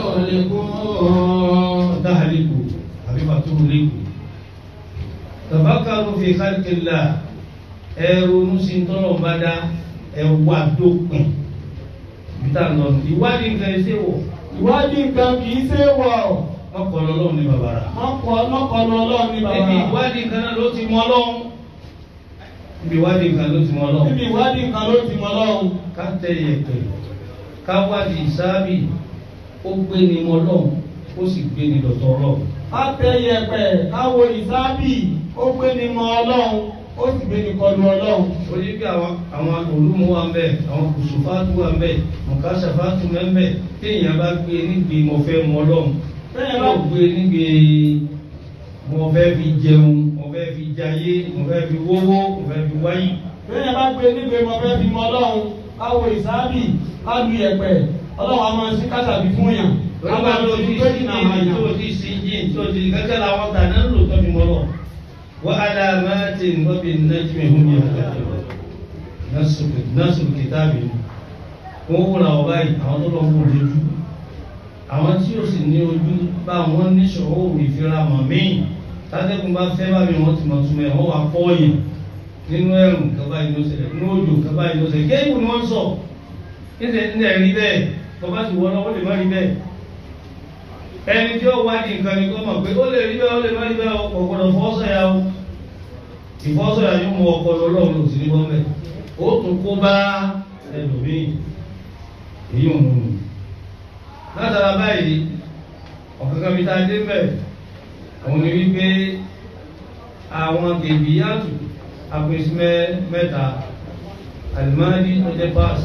fatahliku àbí fatuhliku tafakkaru fi khalqillah ẹ̀rù nùsí tọ́lọ̀ bá dá ẹ̀wà dópin bíta lọ ìwádìí nǹkan ẹsẹ̀ wọ̀ ìwádìí nǹkan kì í ṣe wọ̀ mọ́kànlá Ọlọ́run ní bàbára mọ́kànlá Ọlọ́run ní bàbára níbi ìwádìí nǹkan náà ló ti mọ Ọlọ́run níbi ìwádìí nǹkan ló ti mọ Ọlọ́run níbi ìwádìí nǹkan ló ti mọ Ọlọ́run ká tẹ yẹ̀pẹ̀ ká wádìí sáábì ó gbé ní mọ Ọlọ́run ó sì gbé ní dọ̀tọ̀ Ọlọ́run ká tẹ yẹ̀pẹ̀ ká wo ìsáábì ó gbé ní mọ Ọlọ́run ó sì gbé ní kọlu Ọlọ́run. ó ní bí àwọn olúmọ wa ń bẹ àwọn kùsùfáàtù wa ń bẹ mọ̀káṣàfáàtù wa ń bẹ téèyàn bá gbé nígbè mo fẹ́ mọ Ọlọ́run téèyàn bá gbé nígbè mo fẹ́ fi jẹun mo fẹ́ fi jayé mo fẹ́ fi wówó mo fẹ́ fi wáyì. téèyàn bá gbé nígbè mo fẹ́ fi mọ Ọlọ́run káwọ ìsáábì kálu yẹ̀pẹ̀ Ọlọ́run a máa ṣe kásàbí fún yàn. nígbà tó ti sí ní tó ti sí yìí tó ti kẹ́kẹ́ làwọn tà náà lò tó fi mọ́ lọ. وعلامات وبالنجم هم يهتدون نص الكتاب wọ́n wúra ọba yìí àwọn tó lọ wọ́n lójú àwọn tí ó sì ní ojú bá wọn ní ṣòro ìfira mọ̀ míì tátẹ́kùn bá fẹ́ bá mi wọ́n ti mọ̀ túmọ̀ ẹ̀ wọ́n wá kọ́ yẹn nínú ẹ̀rùn kaba inú ṣẹlẹ̀ nínú òjò kaba inú ṣẹlẹ̀ kéèkù ni wọ́n sọ níṣẹ́ ní ẹ̀rí bẹ́ẹ̀ bọ́bá ti wọ́n lọ́wọ́ lè má rí bẹ́ẹ̀ ẹni tí ó wádìí nǹkan ni kọ́ mọ̀ pé ó lè rí bẹ́ẹ̀ ó lè má rí bẹ́ẹ̀ ọkọ̀ gbọ́dọ̀ fọ́sọ̀yà o ìfọ́sọ̀yà yóò mú ọkọ̀ lọ́lọ́run lò sí ní bọ́mẹ̀ ó tún kó bá ẹlòmíì èyí ò mú un látara báyìí ọ̀kankan bí tá a dé bẹ́ẹ̀ àwọn ni wípé àwọn gèbí yàtù àpèsímẹ́ mẹ́ta alimadi tó jẹ́ past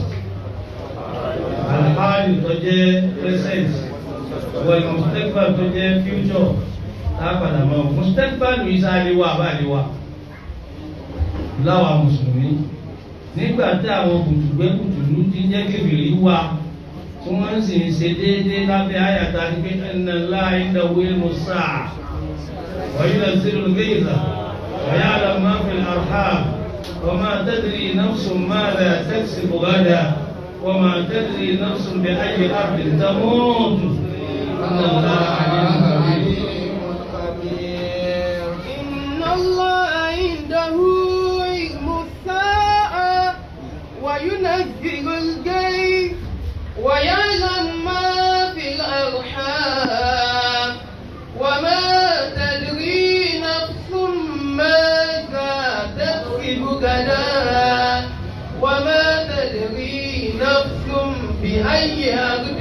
alhali tó jẹ́ present wal mustaqbal tó jẹ́ future lápadà mọ́ mustaqbal ní sáàlẹ́wà àbáàlẹ́wà láwa mùsùlùmí nígbà tí àwọn kùtùgbẹ́kùtùlú ti jẹ́ kébìrì wà tí wọ́n sì ń ṣe déédéé lábẹ́ àyàtà ní pé inna Allaha indahu ilmu as-sa'a wa yunazzilu al-ghaytha wa ya'lamu ma fi al-arham wa ma tadri nafsun madha taksibu ghadan wa ma tadri nafsun bi ayyi ardin tamut inna Allaha alimun khabir. Inna Allaha indahu ilmu as-sa'a wa yunazzilu al-ghaytha ويعلم ما في الأرحام وما تدري نفس ماذا تكسب غدا وما تدري نفس بأي أرض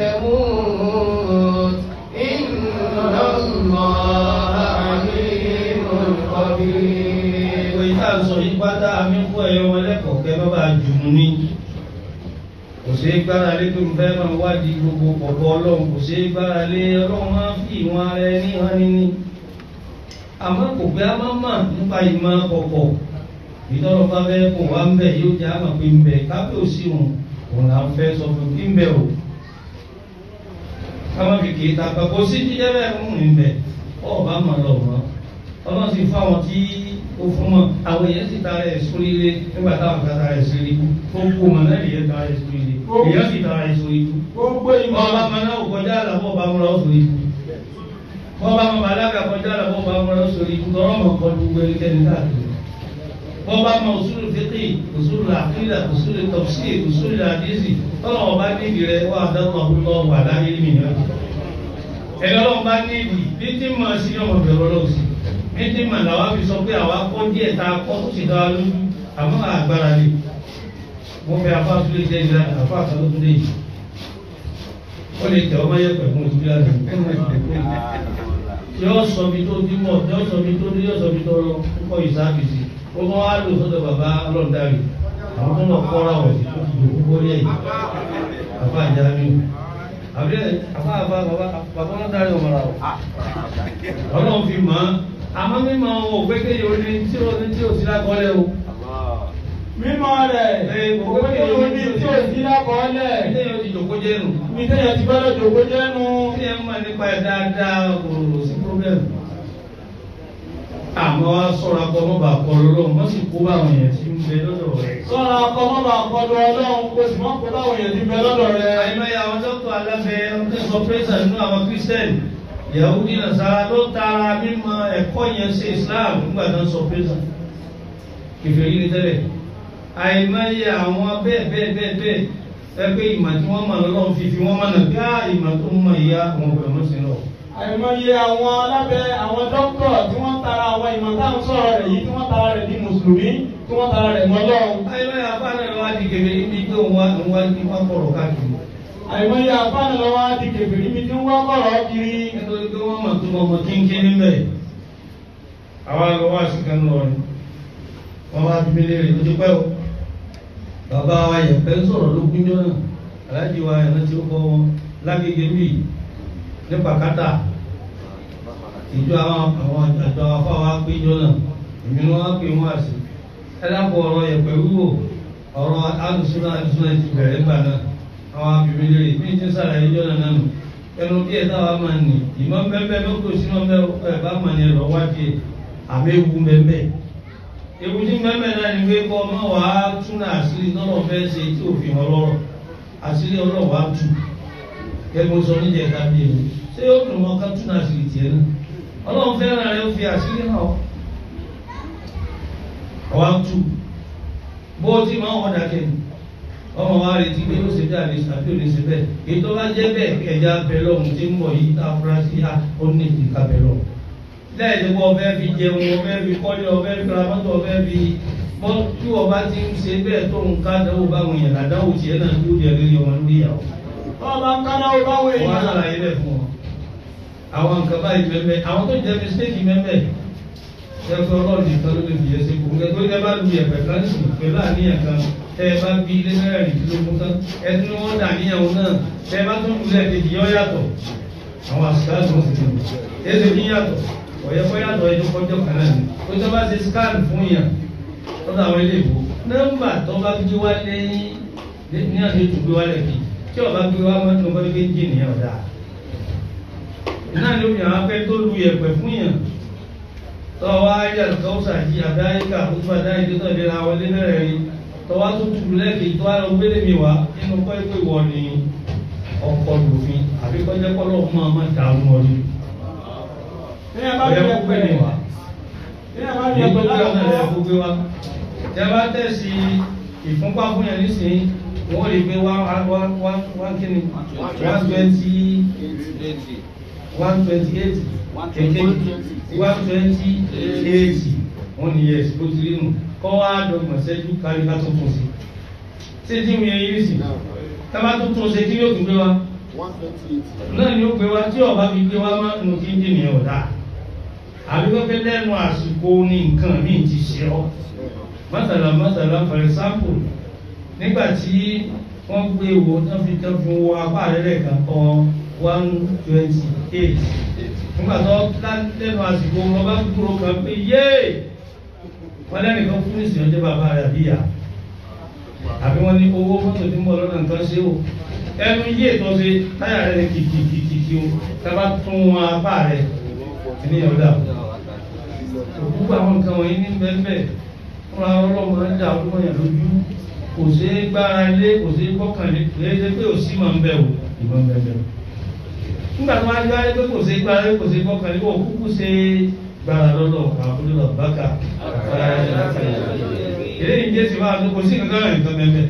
تموت إن الله عليم خبير. وإذا صحيح بدأ من قوة ولك كما بأجمني kò sí gbára lé tó ń fẹ́ máa wádìí gbogbo pọ̀pọ̀ ọlọ́run kò sí gbára lé ọlọ́run máa fi ìwọ̀n ara ẹni hàn níní àmọ́ kò gbé amámà nípa ìmọ̀ pọ̀pọ̀ ìtọ́rọ̀ bá fẹ́ kò wá ń bẹ̀ yóò jẹ́ àmọ̀ pé ń bẹ̀ kápẹ́ òsì wọn òun là ń fẹ́ sọ fún kí ń bẹ̀ o ká má fi kì í ta pa kò sí jíjẹ́ bẹ́ẹ̀ ń rìn bẹ̀ ọ̀bá mọ̀ lọ mọ́ ọlọ́run sì fáwọn tí ó fún mọ́ àwọn èèyàn sì tara ẹ̀ sórí ilé nígbà táwọn kan tara ẹ̀ sórí ikú tó kú mọ̀ náà èèyàn tara ẹ̀ sórí ilé èèyàn sì tara ẹ̀ sórí ikú gbogbo ìmọ̀ ọba mọ̀ náà kọjá àlàbọ̀ ọba múra ó sórí ikú ọba mọ̀ bàlágà kọjá àlàbọ̀ ọba múra ó sórí ikú tọrọ mọ̀ kọ gbogbo ẹnikẹ́ni káàkiri ọba mọ̀ òṣùlù fẹ́kì òṣùlù àkídà òṣùlù tọ̀sí òṣùlù àdísì tọ́lọ̀ ọba níbi rẹ̀ wà dáná ọ̀húnlọ́ wà láyé mìíràn ẹ̀rọ ọba níbi bí tí mọ̀ sí ọmọ bẹ̀rẹ̀ ọlọ́sì méjì mà làwa fi sọ pé àwa kọ́ díẹ̀ tá a kọ́ tó sì dá wa lójú àmọ́ àgbára lè wọ́n fẹ́ afá tó lè jẹ́ ìlà afá àtàlọ́ tó lè yìí ó lè tẹ̀ ọmọ yẹ pẹ̀lú ojú bí láti yọ sọ mi tó dímọ̀ yọ sọ mi tó dé yọ sọ mi tó lọ kọ́ ìsáàbìsì ó mọ́ wá lò sọ́dọ̀ bàbá lọ́ọ̀dárì àwọn tó lọ kọ́ra wọ̀ sí tó ti dòkú bóyá yìí afá àjá mi àbí afá àbá bàbá lọ́ọ̀dárì ọmọra ọ̀ ọlọ́run fi mọ́ àmọ́ mímọ̀ wọn ò pé kéye oní tí ó ní tí ó sí lákọọ́lẹ̀ o. mímọ̀ rẹ̀ òwe kéye oní tí ó sí lákọọ́lẹ̀. ilé yẹn ti jòkó jẹ́nu. mi tẹ́yẹ ti gbọ́dọ̀ jòkó jẹ́nu. tí ẹ ń mọ̀ nípa ẹ̀ dáadáa kò sí pírọ́blẹ̀mù. àmọ́ wá sọ̀rọ̀ akọ́mọ́bà kọlu ọlọ́run wọ́n sì kó báwọn èèyàn tí ń bẹ lọ́dọ̀ rẹ̀. sọ̀rọ̀ akọ́mọ́bà kọlu ọlọ́run kó sì mọ́ kó báwọn èèyàn tí ń bẹ lọ́dọ̀ rẹ̀. àyìnbáyà àwọn dókítà alábẹ́ ọ̀tẹ́ sọ pẹ́sà nínú àwọn kírísítẹ́nì Yahudi Nasara ló tara mímọ̀ ẹ̀kọ́ yẹn sí Islam nígbà tó ń sọ pẹ́sà kèfèrí ní tẹ́lẹ̀ àìmọye àwọn bẹ́ẹ̀ bẹ́ẹ̀ bẹ́ẹ̀ bẹ́ẹ̀ ẹgbẹ́ ìmọ̀ tí wọ́n mọ̀ lọ́wọ́ fífi wọ́n mọ̀ náà gbá ìmọ̀ tó ń mọ̀ ìyá àwọn ọ̀gbọ̀n mọ̀ sí lọ. àìmọye àwọn alábẹ́ àwọn dókítà tí wọ́n tara àwọn ìmọ̀ táwọn sọ̀rọ̀ rẹ̀ yìí tí wọ́n tara rẹ̀ di mùsùlùmí tí wọ́n tara rẹ̀ mọ́ lọ́wọ́. àìmọye àfáàná lọ́wọ́ di kèfèrí níbi tó ń wá ń wá ní wọ́n kọ̀rọ̀ káàkiri. àìmọye àfáàná lọ́wọ́ di kèfèrí níbi tí wọ́n kọ̀rọ̀ kiri. nítorí pé wọ́n mọ̀ tó mọ̀ mọ̀ kínkín níbẹ̀. àwa lọ́wọ́ àṣìkan lọ ni wọ́n wá bí mílíọ̀nù ló ti pẹ́ o. bàbá wa yẹ̀pẹ́ sọ̀rọ̀ ló kún jọ náà aláàjì wa ẹ̀rọ tí ó kọ́ wọn lágbègbè bíi ní pàkátà ìjọ àwọn àwọn àjọ afáwa péjọ náà èmi ni wọ́n pè wọ́n àṣì ẹ̀dàpọ̀ ọ̀rọ̀ yẹ̀pẹ̀ wúwo ọ̀rọ̀ alùsùnà alùsùnà ti bẹ̀rẹ̀ gbà náà àwọn abìbí lè bí ti sàlàyé jọ náà nù ẹnu díẹ̀ táwa máa nì ìmọ̀ bẹ́ẹ̀ ló kò sínú ẹ̀ bá mà ní ẹ̀rọ wájú àmì ewu bẹ́ẹ̀ ewu tí bẹ́ẹ̀ náà ni pé kọ́ ọmọ wa túnà àṣírí tọ́lọ̀ fẹ́ ṣe tí òfin ọlọ́rọ̀ àṣírí ọlọ́wà tù kẹ́gbọ́n sọ níjẹ̀ ká bí ewu ṣé ó dùn mọ́ ká túnà àṣírí tiẹ̀ náà ọlọ́run fẹ́ràn rẹ ó fi àṣírí hàn ọ́ ọwá ń tù bó ti máa ń wọ́n dákẹ́ ni ọmọ wa retí pé ó ṣe bí àlè àbí ò ní ṣe bẹ́ẹ̀ èyí tó bá jẹ́ bẹ́ẹ̀ ẹja bẹ̀rẹ̀ ọ̀hún tí ń bọ̀ yìí tá a fura sí a ó ní ìdíkà bẹ̀rẹ̀ ọ̀hún lẹ́yìn tó ọbẹ̀ fi jẹun ọbẹ̀ fi kọ́lé ọbẹ̀ fi ramọ́tò ọbẹ̀ fi bọ́ tí wọ́n bá ti ń ṣe bẹ́ẹ̀ tó ń ká dáwó báwọn èèyàn làdáwó tiẹ̀ náà tó jẹ́ lórí ọmọ lórí ìyàwó. ọba ń ká dáwó báwọn èèyàn. wọ́n á ṣàlàyé bẹ́ẹ̀ fún wọn àwọn nǹkan báyìí mẹ́mẹ́ àwọn tó jẹ́ mistake mẹ́mẹ́ ẹgbẹ́ ọlọ́ọ̀dì kan ló lè fi yẹ sẹ́kù nígbà tó yẹ bá lu ẹ̀pẹ̀ kan ní sùn pẹ̀lú àníyàn kan tẹ́ ẹ bá bí ilé mẹ́rìndínlógún tán ẹ tún ní wọ́n dà níyàwó náà tẹ́ ẹ bá tún lu lẹ́ẹ̀kejì yọ yàtọ̀ àwọn àṣìká tó ń sìn ní ẹsẹ̀ ní yàtọ̀ ọ̀yẹ́ kọ́ yàtọ̀ ẹjọ́ kọjọ́ kan náà ni ó tọ́ bá ṣe scan fún yàn lọ́dọ̀ àwọn ilé ìbò nọ́mbà tó bá gbé wá lẹ́yìn ní àti ètò gbé wá lẹ́ẹ̀kì tí ọba gbé wá mọ́tò bá gbé jì nìyẹn ọ̀dà náà ló fi àwọn afẹ́ tó lu ẹ̀pẹ̀ fún yàn tọ́wọ́ ayé àlùkọ́sà yìí àdáyíká àkókò àdáyé tó tẹ̀lé ra wọlé bẹ̀rẹ̀ rí tọ́wọ́ tó tu lẹ́ẹ̀kì tó wá lọ gbélé mi wá nínú kọ́ ìpè wọ ni ọkọ̀ lòfin àbí kọjá kọ́lọ́ fún ọmọ ìdààmú ọdún. ọ̀yẹ́ kó pè ní wa ní tó gbé ọ̀nà rẹ̀ kó gbé wa. tí a bá tẹ̀sí ìfúnpá fún yẹn nísìnyí wọ́n lè gbé wá wá kíni one twenty one twenty eight kékeré one twenty eighty wọ́n ní yẹ ẹ̀sìn bó ti rí nù kọ́ wá dọ̀gbọ̀n sẹ́jú kárí ká tó tún sí ṣé tí mi yẹn yìí sì tábà tó tún ṣe kí yóò tún gbé wa náà ni ó gbé wa tí ọba fi gbé wa má nu kí n jì nìyẹn ọ̀dà àbí pẹ́pẹ́ lẹ́nu àsìkò ní nǹkan míì ti ṣe ọ́ mọ́tàlá mọ́tàlá for example nígbà tí wọ́n gbé wo tán fi tán fi wo apá rẹ̀ kan kan one twenty eight nígbà tó lẹ́nu àsìkò ọba kúrò kan pé yéé wọ́n lẹ́nìkan fún ìsìn ọjọ́ bàbá rẹ̀ àbí ìyá àbí wọ́n ní owó mọ́tò tí ń bọ̀ lọ́nà nǹkan ṣe o ẹnu yé tó ṣe táyà rẹ̀ ní kìkìkìkì o tábà tún wọn apá rẹ̀ ní ọ̀dà òkú àwọn nǹkan wọ̀nyí ní bẹ́ẹ̀ fúnra ọlọ́mọ ẹ̀dá ọlọ́mọ yẹn lójú kò ṣe é gbára lé kò ṣe é gbọ́kànlé kò ṣe é pé òsì máa ń bẹ̀ wò ìbọn bẹ̀ bẹ̀ nígbà tó wá gbá lé pé kò ṣe é gbára lé kò ṣe é gbọ́kànlé kò kúkú ṣe é gbára lọ́dọ̀ àbúrò lọ bákà èdè ní jésì máa tó kò sí nǹkan rẹ̀ nǹkan bẹ́ẹ̀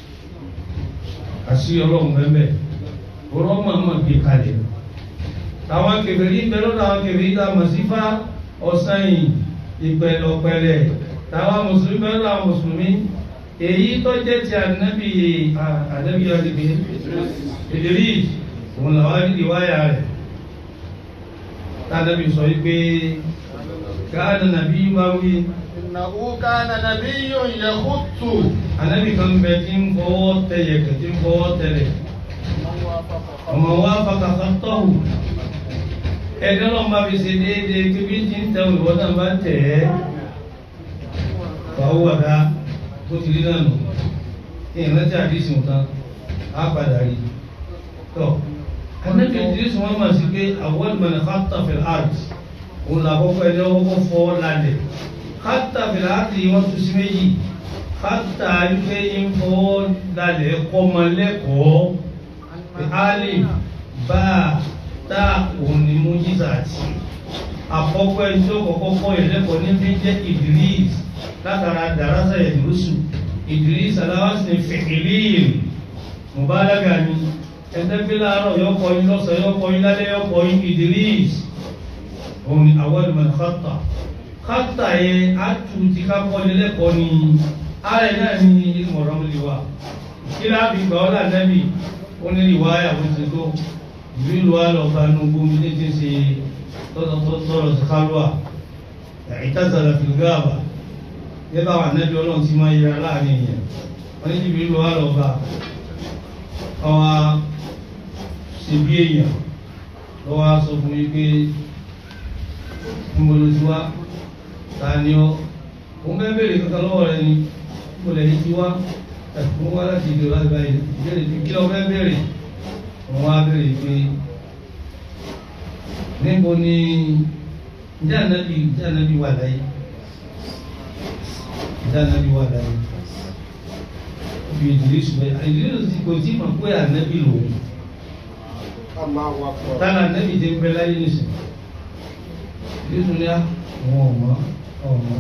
àṣì ọlọ́run bẹ́ẹ̀ ọlọ́run máa máa gbé kalẹ̀ àwọn kèfèrí ń bẹ lọ́dọ̀ àwọn kèfèrí tá a mọ̀ sí fá ọ̀sán yìí ìpẹ̀lẹ̀ ọ̀pẹ̀lẹ̀ táwọn mùsùlùmí bẹ lọ́dọ̀ àwọn mùsùlùmí èyí tó jẹ́ ti ànábì ànábì àdìgbé ìdírí òun làwọn àdìgbé wáyà rẹ̀ tànábì sọ wípé káàdà nàbí máa wí. ìnáwó káàdà nàbí yóò yẹ kó tù. ànábì kan bẹ tí ń fọwọ́ tẹ̀yẹ̀ kẹ̀ tí ń fọwọ́ tẹ̀lẹ̀ ọmọ wa fàkàkà tọ́hù ẹgbẹ́ náà máa fi ṣe déédéé kébí tí ń tẹ̀wọ̀n ìwọ́n náà bá tẹ̀ ẹ́ wàá wà dá bó ti rí náà nù ìrántí àdìsí nǹkan á padà rí tọ́ ànábì ìdírísì wọn máa sí pé àwọn ìmọ̀nà káàtà fil ard òun làkọ́kọ́ ẹni ọkọ̀ fọ́ lálẹ̀ káàtà fil ard yìí wọ́n tún sí méjì káàtà wípé ń fọ́ lálẹ̀ kọ́ ọmọ lẹ́kọ̀ọ́ alif bá tá òun ni mú jíza àti àkọ́kọ́ ẹni tó kọ́kọ́ kọ́ ẹ̀lẹ́kọ̀ọ́ ní fi jẹ́ Idris látara dàrásà ìdúrósù Idris aláwásí ni fẹ̀kìlíìn mubalaga ni ẹ̀ẹ́dẹ́gbẹ́ láàárọ̀ yọkọ̀ yín lọ́sàn yọkọ̀ yín lálẹ́ yọkọ̀ yín Idris òun ni awwal man khata khata yẹn á tu ti ká kọ́ ẹlẹ́kọ̀ọ́ ni ààrẹ náà ní ìmọ̀ràn lè wà kí láàbì gbà ọ́ lànàbì ó ní ìwáyà bó ti tó ìlú wa lọ bá nu gómi ní ti ṣe tọ́lọ̀ sí kálúwà ìtàzàlà fìlgáàbà yẹ́bà wà nẹ́bí ọlọ́run ti máa yẹra láàrin èèyàn wọ́n ní ìbí ìlú wa lọ bá ọwá ṣe bí èèyàn lọ́wọ́ sọ fún mi pé mbolo ti wá ta ni ọ́ òun bẹ́ẹ̀ bèèrè kankan lọ́wọ́ rẹ ni mo lè ní ti wá ẹ̀fún wá láti ìlú láti báyìí ìbéèrè tí kí lọ fẹ́ bèèrè wọ́n wá bèèrè pé níbo ni ǹjẹ́ ànábì ǹjẹ́ ànábì wà láyé ǹjẹ́ ànábì wà láyé bí Ìdírísù bẹ́ẹ̀ Ìdírísù ti kò tí mọ̀ pé ànábì lòun tánà ànábì ti ń bẹ láyé nìsín nítorí àwọn ọmọ ọmọ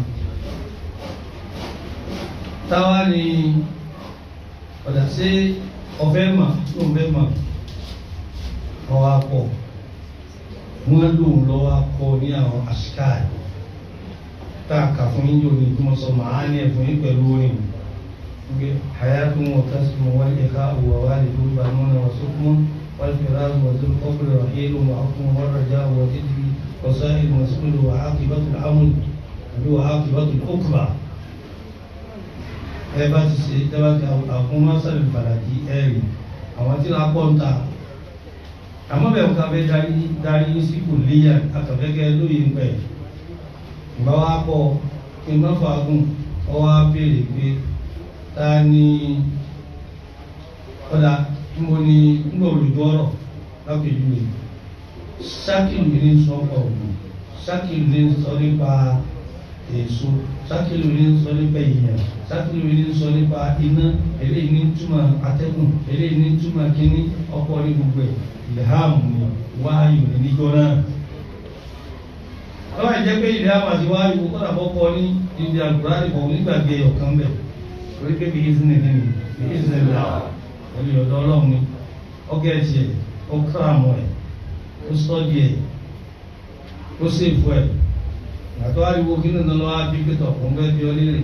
táwa ni ọ̀dà sí ọ̀fẹ́ mà tó ń fẹ́ mà ọwọ́ akọ wọ́n lòun lọ́wọ́ akọ ní àwọn àṣìkáì tá a kà fún yín yóò ní kí wọ́n sọ màá ní ẹ̀fún yín pẹ̀lú orin hayatun wa kasbun wal ikha'u wa walidun banuna wa sukmun wal firazu wa zul qabri rahilun wa hukmun wa raja'u wa jiddi wa sa'il mas'ulu wa aqibatul amr wa aqibatul uqba ẹ bá ti ṣe tẹ́wá ti àwọn mọ́sálì fàlàjì ẹ̀rì àwọn tí wọ́n pọ̀ ń ta àmọ́ bẹ̀rù ká fẹ́ darí darí sí kò léyà àtọ̀gẹ́gẹ́ lóye ń pẹ̀ ìgbà wa pọ̀ kí n má fagùn ọ wá béèrè pé ta ni ọ̀dà níbo ni níbo olùdó ọ̀rọ̀ lápẹ̀jú rẹ̀ sákìlù ní sọ pọ̀ sákìlù ní sọ nípa èso sákìlù ní sọ nípa ìyàn sákìlù ní sọ nípa iná eléyìí ní túmọ̀ atẹ́gùn eléyìí ní túmọ̀ kínní ọkọ̀ ní gbogbo ẹ̀ ìlẹ̀hàmù ni wáyù ní níjọ́ náà lọ́wọ́ ìjẹ́ pé ìlẹ̀hàmù àti wáyù kọ́nà bọ́kọ́ ní ìdí àgbà ìbọ̀ nígbàgbé ọ̀kan bẹ̀ torí pé bí ìsìn nìkan ni bí ìsìn nìkan olè ọ̀dọ́ ọlọ́run ni ọgẹ́ ẹ̀tì ẹ̀ ó kírámù ẹ̀ ó sọ́dí ẹ̀ ó sèfù ẹ̀ àtọ́ àríwó kí nínú lọ́wọ́ bí pẹ́tọ̀ kò ń bẹ́ bí ọ lílẹ̀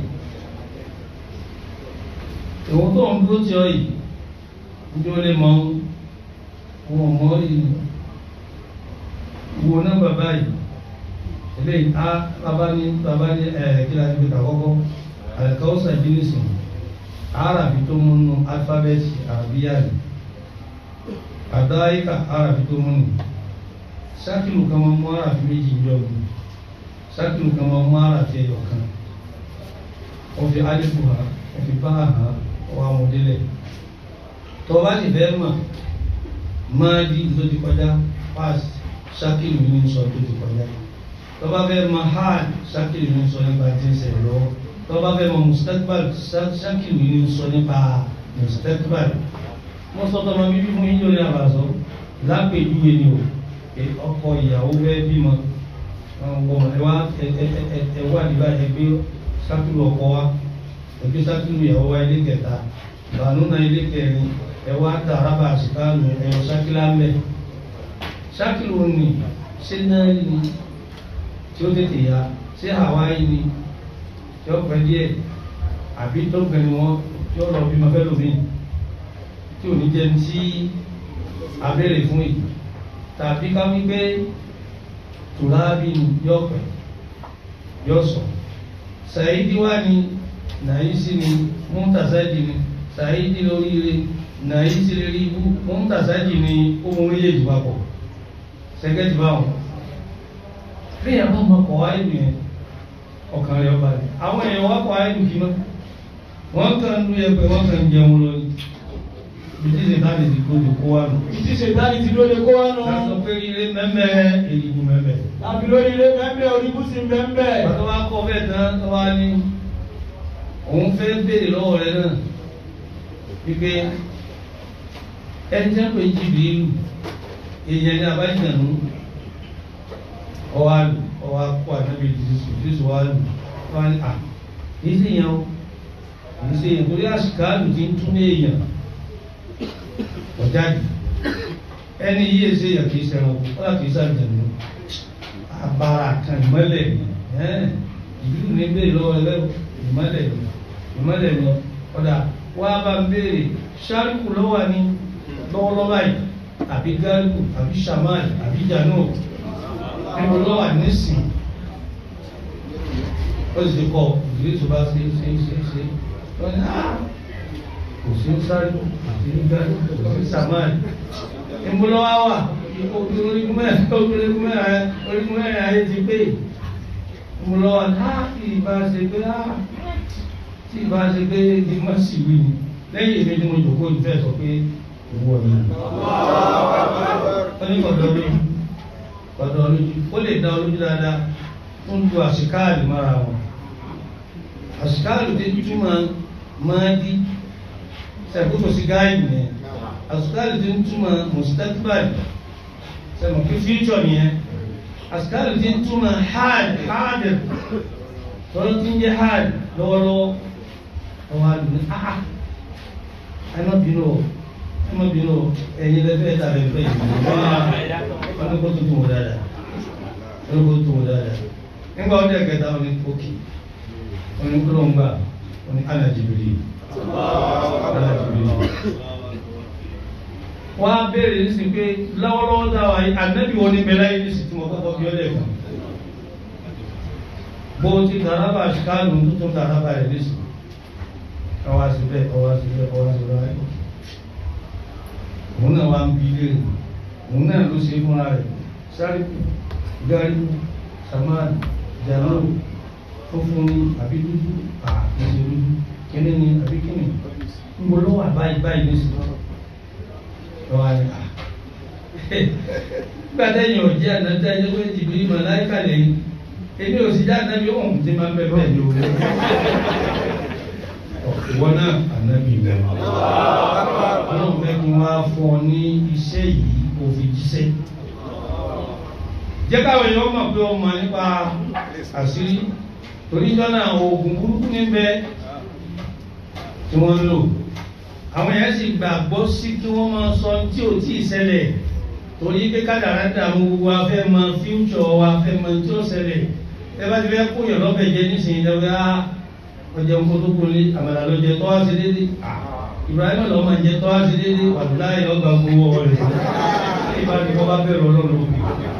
ìwọ́n tó ń dúró tí ọ yìí ní ó lè mọ́ wọn mọ́ yìí wo náà bàbá yìí eléyìí á bàbá ní bàbá ní ẹ̀ kí láti fi kàkọ́kọ́ àlẹ́kọ́sà jínísì àràbí tó múnú alifábẹ́ẹ̀tì àràbíyà ni àdáyíkà àràbí tó múnú sákìlù kan máa mú àràbí méjì jọ̀gbìn sákìlù kan máa mú àràbí ẹyọ kan wọ́n fi alifu hàn wọ́n fi bá hàn wọ́n amúdélẹ̀ tó bá ti bẹ́ẹ̀ mọ̀ máa di tó ti kọjá past sákìlù ní sọ tó ti kọjá tó bá bẹ́ẹ̀ mọ̀ hàn sákìlù ní sọ nípa tí ń ṣẹlẹ̀ lọ́wọ́ tó bá fẹ́ mọ̀ mustakbal sákìlù ní sọ nípa mustakbal mo sọ tọmọ bíbí fún yín lórí àbàzọ lápèjúwe ni o ọkọ ìyàwó fẹ́ bímọ ẹwà ẹwà nígbà ẹgbẹ́ sákìlù ọkọ wa ẹgbẹ́ sákìlù ìyàwó wa ilé kẹta bànú náà ilé kẹrin ẹwà tààràbà àṣìkáàlù ẹyọ sákìlà mẹ sákìlù ní ṣé náà ní tí ó tètè ya ṣé Hawaii ni tí ó pẹ́ díẹ̀ àbí tó pẹ́ ni wọ́n tí ó lọ bímọ fẹ́ lómi tí ò ní jẹ́ tí abẹ́rẹ́ fún yìí tàbí ká wípé tùlábì yọ pẹ́ yọ sọ sàyídí wá ní nàísí ni múntàsájì ni sàyídí lóríire nàísí lérí ibú múntàsájì ni ohun méjèèjì papọ̀ sẹ́gẹ́tì báwọn bí ẹ̀ bá mọ kọ̀ wáyé nìyẹn ọkàn rẹ̀ ọba rẹ̀ àwọn èèyàn wá kọ̀ ayé dùkí mọ́ wọ́n kàn ń lu ẹgbẹ́ wọ́n kàn ń jẹun lọ ní ìdí ṣètàlì ti kó lè kó wá nù. ìdí ṣètàlì ti ló lè kó wá nù. láti sọ pé ilé mẹ́mẹ́ èyíkú mẹ́mẹ́. tàbí lórí ilé mẹ́mẹ́ oríkú sí mẹ́mẹ́. bàtọ́ bá kọ́ bẹ́ẹ̀ tán tó wá ní òun fẹ́ béèrè lọ́wọ́ rẹ̀ náà wípé ẹni tẹ́ pé jìbì ìlú èèyàn ní abájìnàmú ọwọ́ àlù ọwọ́ akọ ànábì jésù wà lù wọ́n ní à kìí sí èèyàn o kìí sí èèyàn torí àṣìkáàlù ti ń tún èèyàn ọ̀jáde ẹni yíyẹ sí èèyàn kìí sẹ́wọ̀n wọ́n kìí sàjẹ̀mú abara kan ìmọ́lẹ̀ ìbílù ní béèrè lọ́wọ́ ẹgbẹ́ ìmọ́lẹ̀ ìmọ́lẹ̀ ni ọ̀dà wọ́n á bá ń béèrè ṣáàrùkù lọ́wọ́ ni lọ́wọ́lọ́wọ́ yìí àbí gáàlùkù àbí sàmáì àbí jànú ẹnu lọ́wọ́ nísìn ó sì kọ́ ìdílé tó bá ṣe ṣe ṣe ṣe wọ́n ní á kò sí sáré àti nígbà kò sí sàmáì ẹnu lọ́wọ́ wà orígun mẹ́rin orígun mẹ́rin orígun mẹ́rin ayé ti pé ẹnu lọ́wọ́ ní á tí ìbá ṣe pé á tí ìbá ṣe pé ní má sì wí ni lẹ́yìn èmi ni mo jòkó ìfẹ́ sọ pé ìwọ ni wọ́n ní ọ̀dọ́ lójú ọ̀dọ̀ lójú ó lè dá olójú dáadáa tó ń ju àṣìkáàlì mọ́ra wọn àṣìkáàlì tó túmọ̀ máa dí sẹ́kótó sí gáàlì yẹn àṣìkáàlì tó túmọ̀ mustakbal sẹ́mọ̀ kí fíútsọ̀ nìyẹn àsìkárù ti ń túmọ̀ hard hard tọ́lọ́ ti ń jẹ́ hard lọ́wọ́lọ́wọ́ ọwọ́ àdùn ní áá ẹ má bínú o ẹ má bínú o ẹ̀yin lẹ́fẹ̀ẹ́ tàbí ẹ̀fẹ́ yìí wọ́n ní kó tuntun wò dáadáa wọ́n ní kó tuntun wò dáadáa nígbà wọ́n dẹ̀ kẹta wọ́n ní òkè wọ́n ní kúrò ń gbà wọ́n ní ana Jibril ana Jibril wọ́n á béèrè nísìnyí pé lọ́wọ́lọ́wọ́ dáwà yìí ànábì wọn ní bẹ́lá yìí nísìnyí tí mo kọ́kọ́ fi ọ́ lẹ́ẹ̀kan bó ti daraba àṣìkáàlù tuntun daraba rẹ̀ nísìnyí ọwọ́ àṣìbẹ́ ọwọ́ àṣìbẹ́ ọwọ́ àṣìbẹ́ ayé òun náà wá ń bi léèrè òun náà ló ṣe fúnra rẹ̀ sáré gárí samad jalo funfun ni àbí dúdú àkíyèsí dúdú kíní ni àbí kíní ń bọ́ lọ́wọ́ àbáyé báyìí nísìnyí lọ́wọ́ àyè à gbàdé yìí ò jẹ́ ànájá ẹjẹ́ pé Jibril màláíkà lẹ́yìn èmi ò sì já ànábì ọ̀hún tí máa ń bẹ bẹ́ẹ̀ ni o ìwọ náà ànábì rẹ ọlọ́run fẹ́ kí wọ́n á fún ọ ní iṣẹ́ yìí kò fi jíṣẹ́ jẹ́ káwọn èèyàn mọ̀ pé ó mọ̀ nípa àṣírí torí jọ́nà oògùn burúkú níbẹ̀ tí wọ́n ń lò àwọn èèyàn sì gbàgbọ́ sí kí wọ́n máa sọ tí ò tí ì ṣẹlẹ̀ torí pé kádàrá dààmú gbogbo wa fẹ́ mọ fíútsọ̀ wa fẹ́ mọ tí ó ṣẹlẹ̀ ẹ bá ti fẹ́ kó yàn lọ́fẹ̀ẹ́ jẹ nísìnyí lọ́wọ́ á ọjà ń kótó kólé àmàlà ló jẹ tọ́wá sí dédé Ibrahim lọ́ máa jẹ tọ́wá sí dédé wàdúrà yìí ọgbà gbowó ọ̀rẹ́ sí ìbá ní kọ́ bá bẹ̀rù ọlọ́run òbí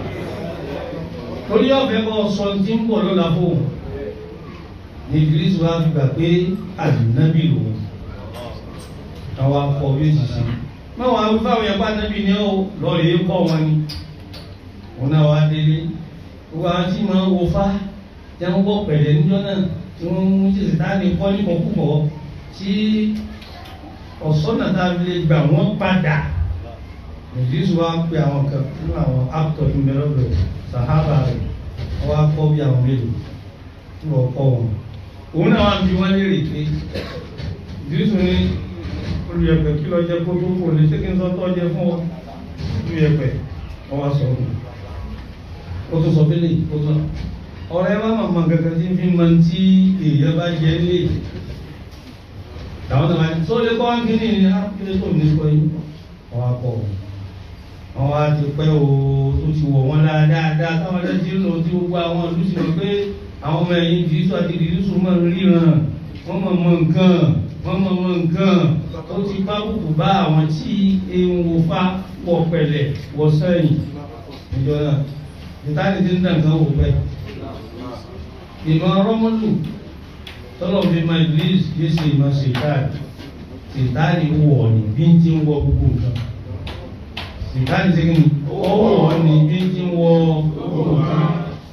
torí ọ̀fẹ́ kọ́ sọ tí ń bọ̀ lọ́la fóun ní Idris wa fi gbà pé àdùnnábì lòun àwọn akọ bí ó sì ṣe máa wà wípé àwọn ẹ̀pá nábì ní ó lọ́ọ̀rẹ́ yé kọ́ wọn ni òun náà wá délé gbogbo àwọn tí máa ń wo fá tí wọ́n gbọ́ pẹ̀lẹ́ níjọ́ náà tí wọ́n mú jésì táàní kọ́ nípa púpọ̀ tí ọ̀sọ́nà tá a fi lè gbà wọ́n padà Idris wa pe àwọn kan nínú àwọn actor ìmẹ́rọ̀bẹ̀ sahaba rẹ̀ wọ́n á kọ́ bí àwọn mélòó tí wọ́n kọ́ wọn òun náà wá bí wọ́n lérè pé Idris ní olùyẹ̀pẹ̀ kí lọ jẹ kó tó kò lè ṣé kí n sọ tọ́ jẹ fún ọ olùyẹ̀pẹ̀ wọ́n wá sọ ọ́nù ó tún sọ fẹ́lẹ̀ ó tún ọ̀rẹ́ wa màmá kankan tí ń fi máa ń tí èèyàn bá jẹ lé làwọn náà tó lè kọ́ kí ní ní ápílẹ̀ tó ní kọ́ yìí wọ́n á kọ́ wọ́n wá ti pẹ́ o tó ti wọ̀ wọ́n dáadáa táwọn ẹlẹ́tì ń lò tí gbogbo àwọn ìlú sì mọ̀ pé àwọn ọmọ ẹ̀yìn Ìdírísù àti Ìdírísù máa ń ríran wọ́n mọ̀ mọ̀ nǹkan wọ́n mọ̀ mọ̀ nǹkan ó ti bá bùkù bá àwọn tí ewu fa pọ̀ pẹ̀lẹ̀ wọ sẹ́yìn ìjọ náà ìtàní ti ń dà nǹkan wò pẹ́ ìmọ̀ rọ́mọ́lù tọ́lọ̀ fi máa Idris yé ṣe ìmọ̀ ṣètáàlì ṣètáàlì wọ̀ ní bí ń ti ń wọ gbogbo nǹkan ṣètáàlì ṣe kí ni ó wọ̀ ní bí ń ti ń wọ gbogbo nǹkan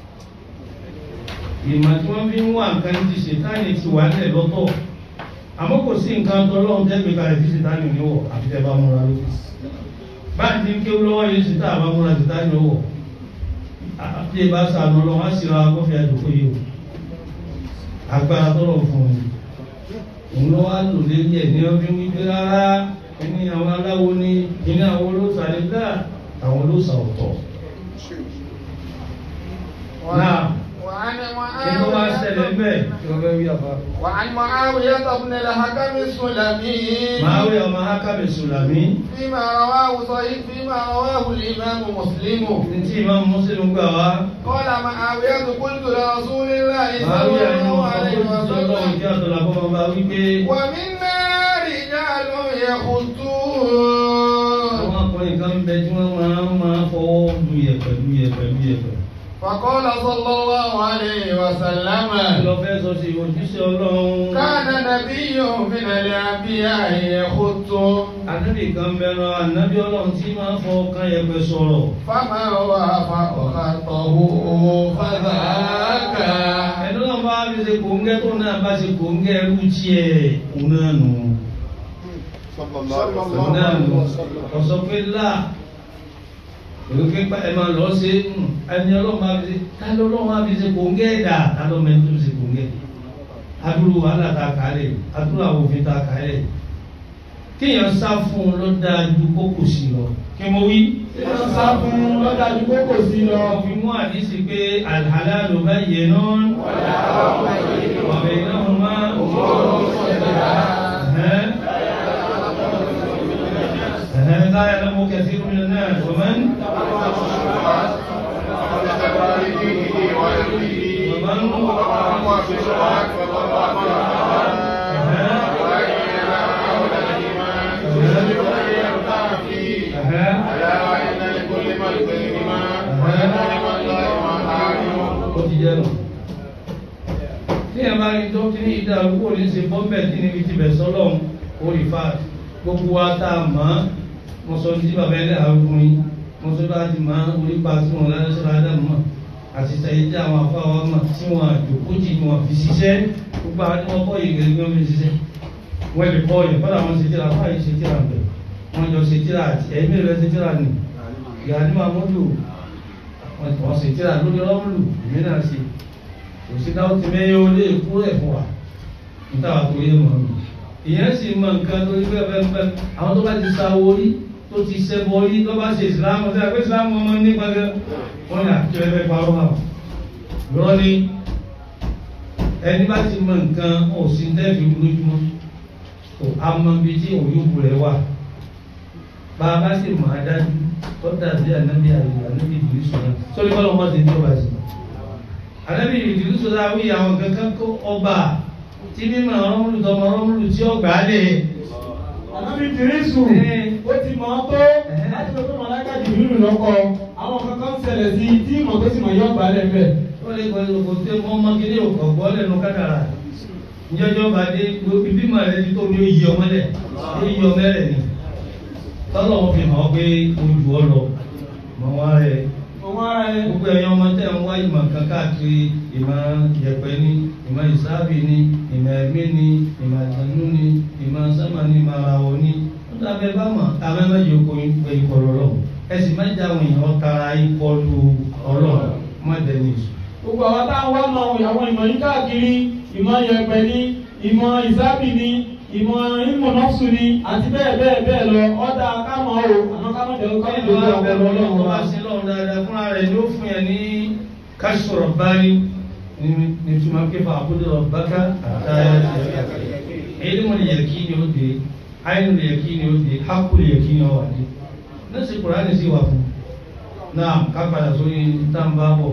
ìmọ̀ tí wọ́n fi ń wà nǹkan ti ṣètáàlì ti wà nílẹ̀ lọ́tọ̀ àmọ́ kò sí nǹkan tọ́lọ́run tẹ́gbẹ̀ẹ́ kalẹ̀ tí ṣètáàlì ní wọ̀ àfi tẹ́ bá múra ló báyìí ti ń kéwú lọ́wọ́ yìí ṣètáà bá múra ṣètáàlì ní wọ̀ àti ìbá sànù lọ́wọ́ á sì ra akọ́fẹ́ àdókò yìí o agbára tọ́lọ̀ fún un òun lọ́wọ́ á lò lérí ẹ̀ ní ọdún wípé rárá ẹni àwọn aláwo ní ìní àwọn olóòsà nígbà àwọn olóòsà ọ̀tọ̀ náà inú wa ṣẹlẹ̀ bẹ́ẹ̀ tí wọ́n fẹ́ wí àbá. wà á mọ àwòyẹ tọ́pùnẹ̀ lè hakami Sulami. Muawiya ọmọ hakami Sulami. fíìmà àwọn àwùsọ yìí fíìmà àwọn àwùlì ìmáàmù Mùsùlùmù. ntí ìmáàmù Mùsùlùmù gbà wá. kọ́lá ma àwòyẹ tó kúntù lọ Rasulillahi Muawiya ní sallallahu wọn alaihi kọ́ tó wasallam. lọ́wọ́ ìdí àtọ̀là kọ́ máa bá wípé. wà mí náà rijalun yakhutun. àwọn akọrin kan bẹ tí wọ́n máa máa fọwọ́ lu yẹ̀pẹ̀ lu yẹ̀pẹ̀ lu yẹ̀pẹ̀. فقال صلى الله عليه وسلم كان نبي من الأنبياء يخط Ànábì kan bẹ̀rọ ànábì Ọlọ́run tí máa fọ ọkàn yẹ̀pẹ̀ sọ̀rọ̀. فما وافق خطه فذاك. Ẹ̀dọ́ náà bá fi ṣe kòńgẹ́ tó náà bá ṣe kòńgẹ́ ẹrú tiẹ̀ òun náà nù. Òun náà nù. Ọ̀sọ̀ pé láà. Òkè pa ẹ̀ máa lọ ṣe ẹni Ọlọ́run máa fi ṣe ta ló Ọlọ́run máa fi ṣe kòńgẹ́ ẹ̀dá ta ló mẹ́rin tó ṣe kòńgẹ́. Adúrú wàhálà ta kàálẹ̀ adúrú àwọn òfin ta kàálẹ̀ kéèyàn sá fún un ló dáa ju kókò sí lọ kí mo wí. kéèyàn sá fún un ló dáa ju kókò sí lọ. wọ́n fi mú àdísì pé al-halalu bayyinun wa baynahuma لا يعلم كثير من الناس ومن tí ẹ bá rí tó kí ní ìdá àrùkò ní ṣe bọ́m̀bẹ̀ tí níbi ti bẹ̀ sọ́lọ́m orí fàt gbogbo wa tá a mọ̀ mo sọ ní bàbá ẹlẹ́ àrùkùnrin mo sọ bá ti mọ̀ orí pa tí wọn lálẹ́ sọ́lá ádámù mọ̀ àti sẹ́yìn tí àwọn afáwa mọ̀ tí wọn àjòkó tí wọn fi ṣiṣẹ́ gbogbo àwọn tí wọ́n kọ́ yìí gẹ́gẹ́ bí wọ́n fi ṣiṣẹ́ wọ́n lè kọ́ yìí fọ́dà wọn ṣe tíra fáyì ṣe tíra bẹ̀ wọ́n jọ ṣe tíra àti ẹ̀mí rẹ̀ ṣe tíra nì ìyá ní mahmudu wọ́n ṣe tíra lórí rọ́mùlù ìmí náà ṣe òṣìṣẹ́ ó ti mẹ́yẹ ó lé èkó rẹ̀ fún wa níta wà tó yé mọ̀ mi ìyẹn sì mọ nǹkan lórí bẹ́ẹ̀ àwọn tó bá ti sa orí tó ti ṣẹbọ orí tó bá ṣe ìsìlámù tí a pé ìsìlámù ọmọ nípa gẹ́ wọ́n ní àjọ ẹgbẹ́ parọ́ hàn lọ́ ní ẹni bá ti mọ nǹkan òsín tẹ́ẹ̀fì lójúmọ́ tó a mọ bí tí òyìnbó rẹ̀ wà bá a bá sì mọ̀ á dájú tó dàbí ànábì àyè ànábì ìdílé sọ̀rọ̀ sórí bọ́lá wọn ti ní ọba sí ànábì ìdílé sọ̀rọ̀ àwọn ìyàwó kankan kó ọba tí mímọ̀ ọ̀rọ̀mùlù tọmọ ọ̀rọ̀mùlù tí ó gbà á lè. ànábì Ìdírísù ó ti mọ̀ ọ́ tó láti lọ pé màláíkà Jìbìrìlù lọ́kọ àwọn kankan ṣẹlẹ̀ sí tí ìmọ̀ tó sì mọ̀ yọ̀ gbà á lẹ̀ bẹ́ẹ̀. ó lè gbọ́ ìlú kò tẹ́ mọ́ ọmọ kiri òkò gbọ́ lẹ́nu kádàrà ìjọjọ́ bá dé ibi mọ̀ rẹ ti tó ní oyè ọmọlẹ̀ oyè ọmọlẹ̀ ni tọ́lọ̀ wọn fi hàn pé ojú ọ lọ mọ̀ wá rẹ̀ gbogbo ẹ̀yàn ọmọ tẹ̀ ń wá ìmọ̀ kan káàkiri ìmọ̀ yẹ̀pẹ̀ ni ìmọ̀ ìsáàbì ni ìmọ̀ ẹ̀mí ni ìmọ̀ ìtànú ni ìmọ̀ sẹ́mà ni ìmọ̀ àràwọ̀ ni ó dàbẹ̀ bá mọ̀ abẹ́mẹ́ yìí kò ń pè ìkọlù ọlọ́run ẹ sì má já àwọn èèyàn tara ìkọlù ọlọ́run má dẹni. gbogbo àwọn táwọn wá mọ àwọn ìmọ̀ yìí káàkiri ìmọ̀ yẹ̀pẹ̀ ni ìmọ̀ ìsáàbì ni ìmọ̀ ìmọ̀nọ́sù ni àti bẹ́ẹ̀ bẹ́ẹ̀ bẹ́ẹ̀ lọ ọ̀dà kámọ̀ o àmọ́ kámọ̀ jẹ́ ká lè lórí ọ̀pọ̀ ọlọ́run wa. wọ́n ṣe lọ́run dáadáa fúnra rẹ̀ ló fún yẹn ní káṣọ̀rọ̀ báyìí ní túmọ̀ kéfà àbúdó ọ̀báká àtàyà ilmu yẹ̀kí ni ó dé àìnù yẹ̀kí ni ó dé hákù yẹ̀kí ni ó wà dé. ní sì Kùránì sí wà fún náà ká padà sórí tàǹbà bọ̀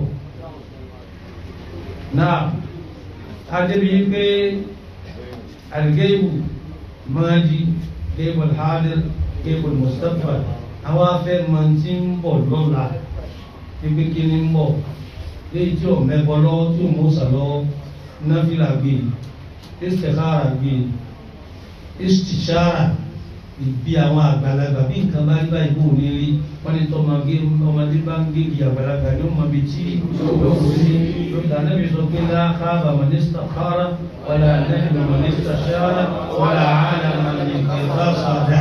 náà adébíyí pé الغيب ماضي غيب الحاضر غيب المستقبل àwọn afẹ́ máa ti ń bọ̀ lọ́la pípé kí ni ń bọ̀ léyìí tí ò mẹ́bọ lọ́wọ́ tí ò mọ́sà lọ́wọ́ náfìlà gbé istikhara gbé istishara ìbí àwọn àgbàlagbà bí nǹkan bá rí báyìí kò ní rí wọ́n ní tọ́ ọmọdé bá ń gégi àgbàlagbà ní ọmọ bíi tí lọ́wọ́ sí lọ́dà náà mi sọ pé láàká man istakhara wala nahnu man istashara wala alama man intasada.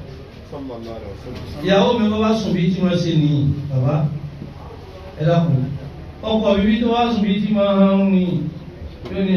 ìyàwó mi bá wá sùn bí tí wọ́n ṣe ní bàbá ẹ dákun ọkọ mi bí tó wá sùn bí tí wọ́n hàn ní tó ní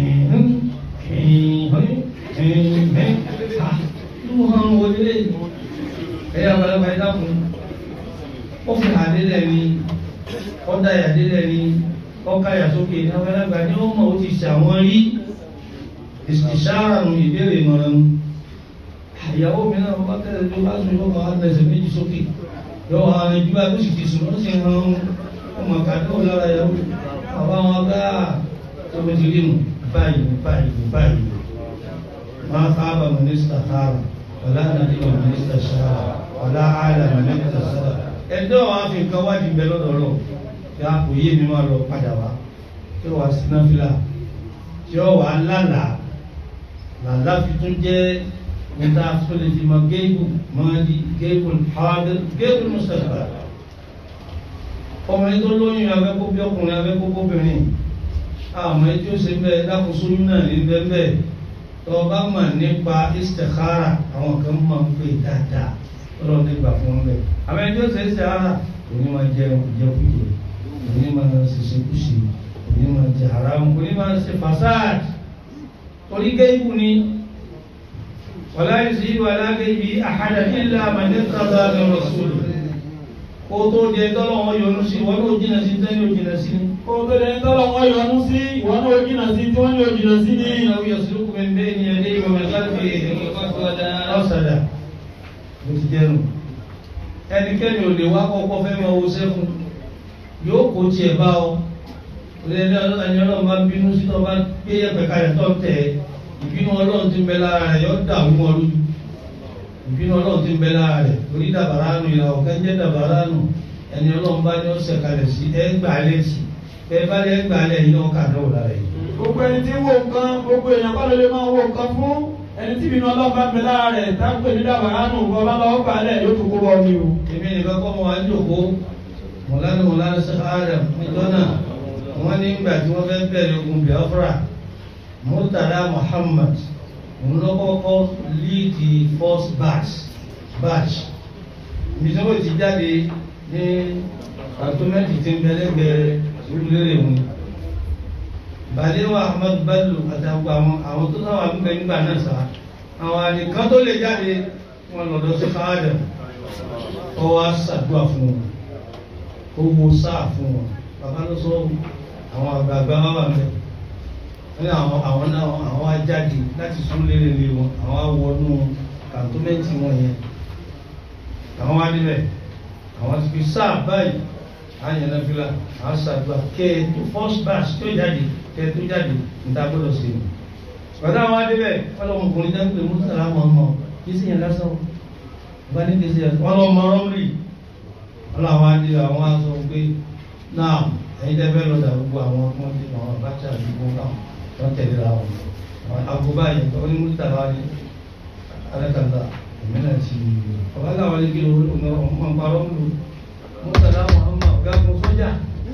hàn wọlé ẹ̀yà balaba ẹ̀dá fún ó fi àdélẹ̀ ni ọ̀dà ìyàdélẹ̀ ni ọ̀ka ìyàsókè ní abẹ́lágbà ní ó mọ̀ ó ti ṣàwọn rí ìṣàrà nù ìbéèrè ìmọ̀ràn nù ìyàwó mi náà bá tẹ̀lé tó bá sùn yóò máa tẹ̀sẹ̀ méjì sókè yóò wá àwọn ìjúbà tó sì ti sùn ó sì ń hàn ọmọ kàdé ò lára ìyàwó àwọn àwọn agbá tó bẹ ti rí nù báyìí báyìí báyìí máa sábà mínísítà sábà wàlá nàdìmọ̀ mínísítà sábà wàlá àlà mínísítà sábà ẹjọ́ wa fi nǹkan wádìí bẹ lọ́dọ̀ lọ yà kò yé mi máa lọ padà wá tí wàá sinafila tí ó wàá lálà làlá fi tún jẹ́ níta sọlẹ̀ tí ma géèbù mọ́ọ́dí géèbù hàdìr géèbù mustaqbal ọmọ yìí tó lóyún abẹ́ kó bí ọkùnrin abẹ́ kó bóbìnrin àmọ́ yìí tí ó ṣe bẹ́ẹ̀ dákun sóyún náà ní bẹ́ẹ̀ bẹ́ẹ̀ tó bá mọ̀ nípa istikhara àwọn kan máa ń pè dáadáa lọ́dọ̀ nígbà fún wọn bẹ́ẹ̀ àmọ́ ẹni tó ṣe istikhara òní máa jẹ ìjẹkújẹ òní máa ṣiṣẹ́ kùsì òní máa jẹ haram òní máa ṣe fasad torí géèbù ni wala yuzidu ala ghaybi ahadan illa man irtada min rasul kó tó jẹ tọ́lọ̀ wọn yọ́nú sí wọn ló jìnà sí tẹ́lẹ̀ ó jìnà sí ní kó tó jẹ tọ́lọ̀ wọn yọ́nú sí wọn ló jìnà sí tí wọ́n ló jìnà sí ní ìnáwó yasluku min bayni yadayhi wa min khalfihi rasada ló ti jẹ́nu ẹnikẹ́ni ò lè wá kọ́kọ́ fẹ́ máa wo sẹ́fún yóò kó tiẹ̀ bá ọ lẹ́ni ọlọ́run bá bínú sí tó bá gbé yẹ̀pẹ̀ kalẹ̀ tó tẹ̀ ìbínú ọlọ́run ti ń bẹ lára rẹ̀ yóò dàrú mọ́ lójú ìbínú ọlọ́run ti ń bẹ lára rẹ̀ torí dàbàrà nù ìlà ọ̀kẹ́ jẹ́ dàbàrà nù ẹni ọlọ́run bá ní ọ̀sẹ̀ kalẹ̀ sí ẹgbàálẹ̀ sí ẹ bá lẹ́ ẹgbàálẹ̀ yìí ọkà náà lára yìí. gbogbo ẹni tí ń wo nǹkan gbogbo èèyàn kọ́ ló lè máa wo nǹkan fún ẹni tí ìbínú ọlọ́run bá ń bẹ lára rẹ̀ táǹpẹ̀ ní dàbàrà nù bọ́ bá lọ́wọ́ gbàálẹ̀ yóò tún kó bọ́ mi o. èmi nìkan kọ́ mọ wá ń jòkó mọ̀lánà mọ̀lánà sí Adam níjọ́nà wọ́n ní ìgbà tí wọ́n fẹ́ bẹ̀rẹ̀ ogun Biafra Murtala Muhammad òun ló kọ́kọ́ lead the first batch batch ìbísọ́wọ́ ti jáde ní àtúmẹ́tì tí ń bẹ̀lẹ́gbẹ̀rẹ̀ ìrúlérè wọn Balewa Ahmad Bello àtàgbà àwọn tó sáwà ń bẹ nígbà náà sá àwọn ànìkan tó lè jáde wọn lọ́dọ̀ sí Adam ó wá ṣàdúrà fún wọn ó wo sáà fún wọn bàbá ló sọ àwọn àgbààgbà wà wà mẹ ní àwọn àwọn náà àwọn ajáde láti sún lérè lé wọn àwọn awọnú kàntómẹ́ǹtì wọn yẹn àwọn wá níbẹ̀ àwọn ti fi sáà báyìí àyàn náà fìlà àwọn ṣàdúrà kẹ ẹ tó first batch tó jáde kẹ ẹ tó jáde níta gbọ́dọ̀ sí i bàtà àwọn adébẹ̀ wọn lọ ọmọkùnrin dáńgbé Murtala mọ̀ọ́mọ́ kí sí yẹn lásán wọn ní kí sí yẹn wọn lọ mọ rọ́mùlì wọn làwọn adé àwọn aṣọ pé náà ẹ̀yin tẹ́ fẹ́ lọ́dà gbogbo àwọn ọmọ tí àwọn àbájá àdúgbò náà wọ́n tẹ̀lé ra wọn àgùbá yẹn tó ní Murtala ní alákàtà èmi náà ti ọ̀gá làwọn ní kí ló ọmọ parọ́ ń lò Murtala Muhammad ọ̀gá fún sójà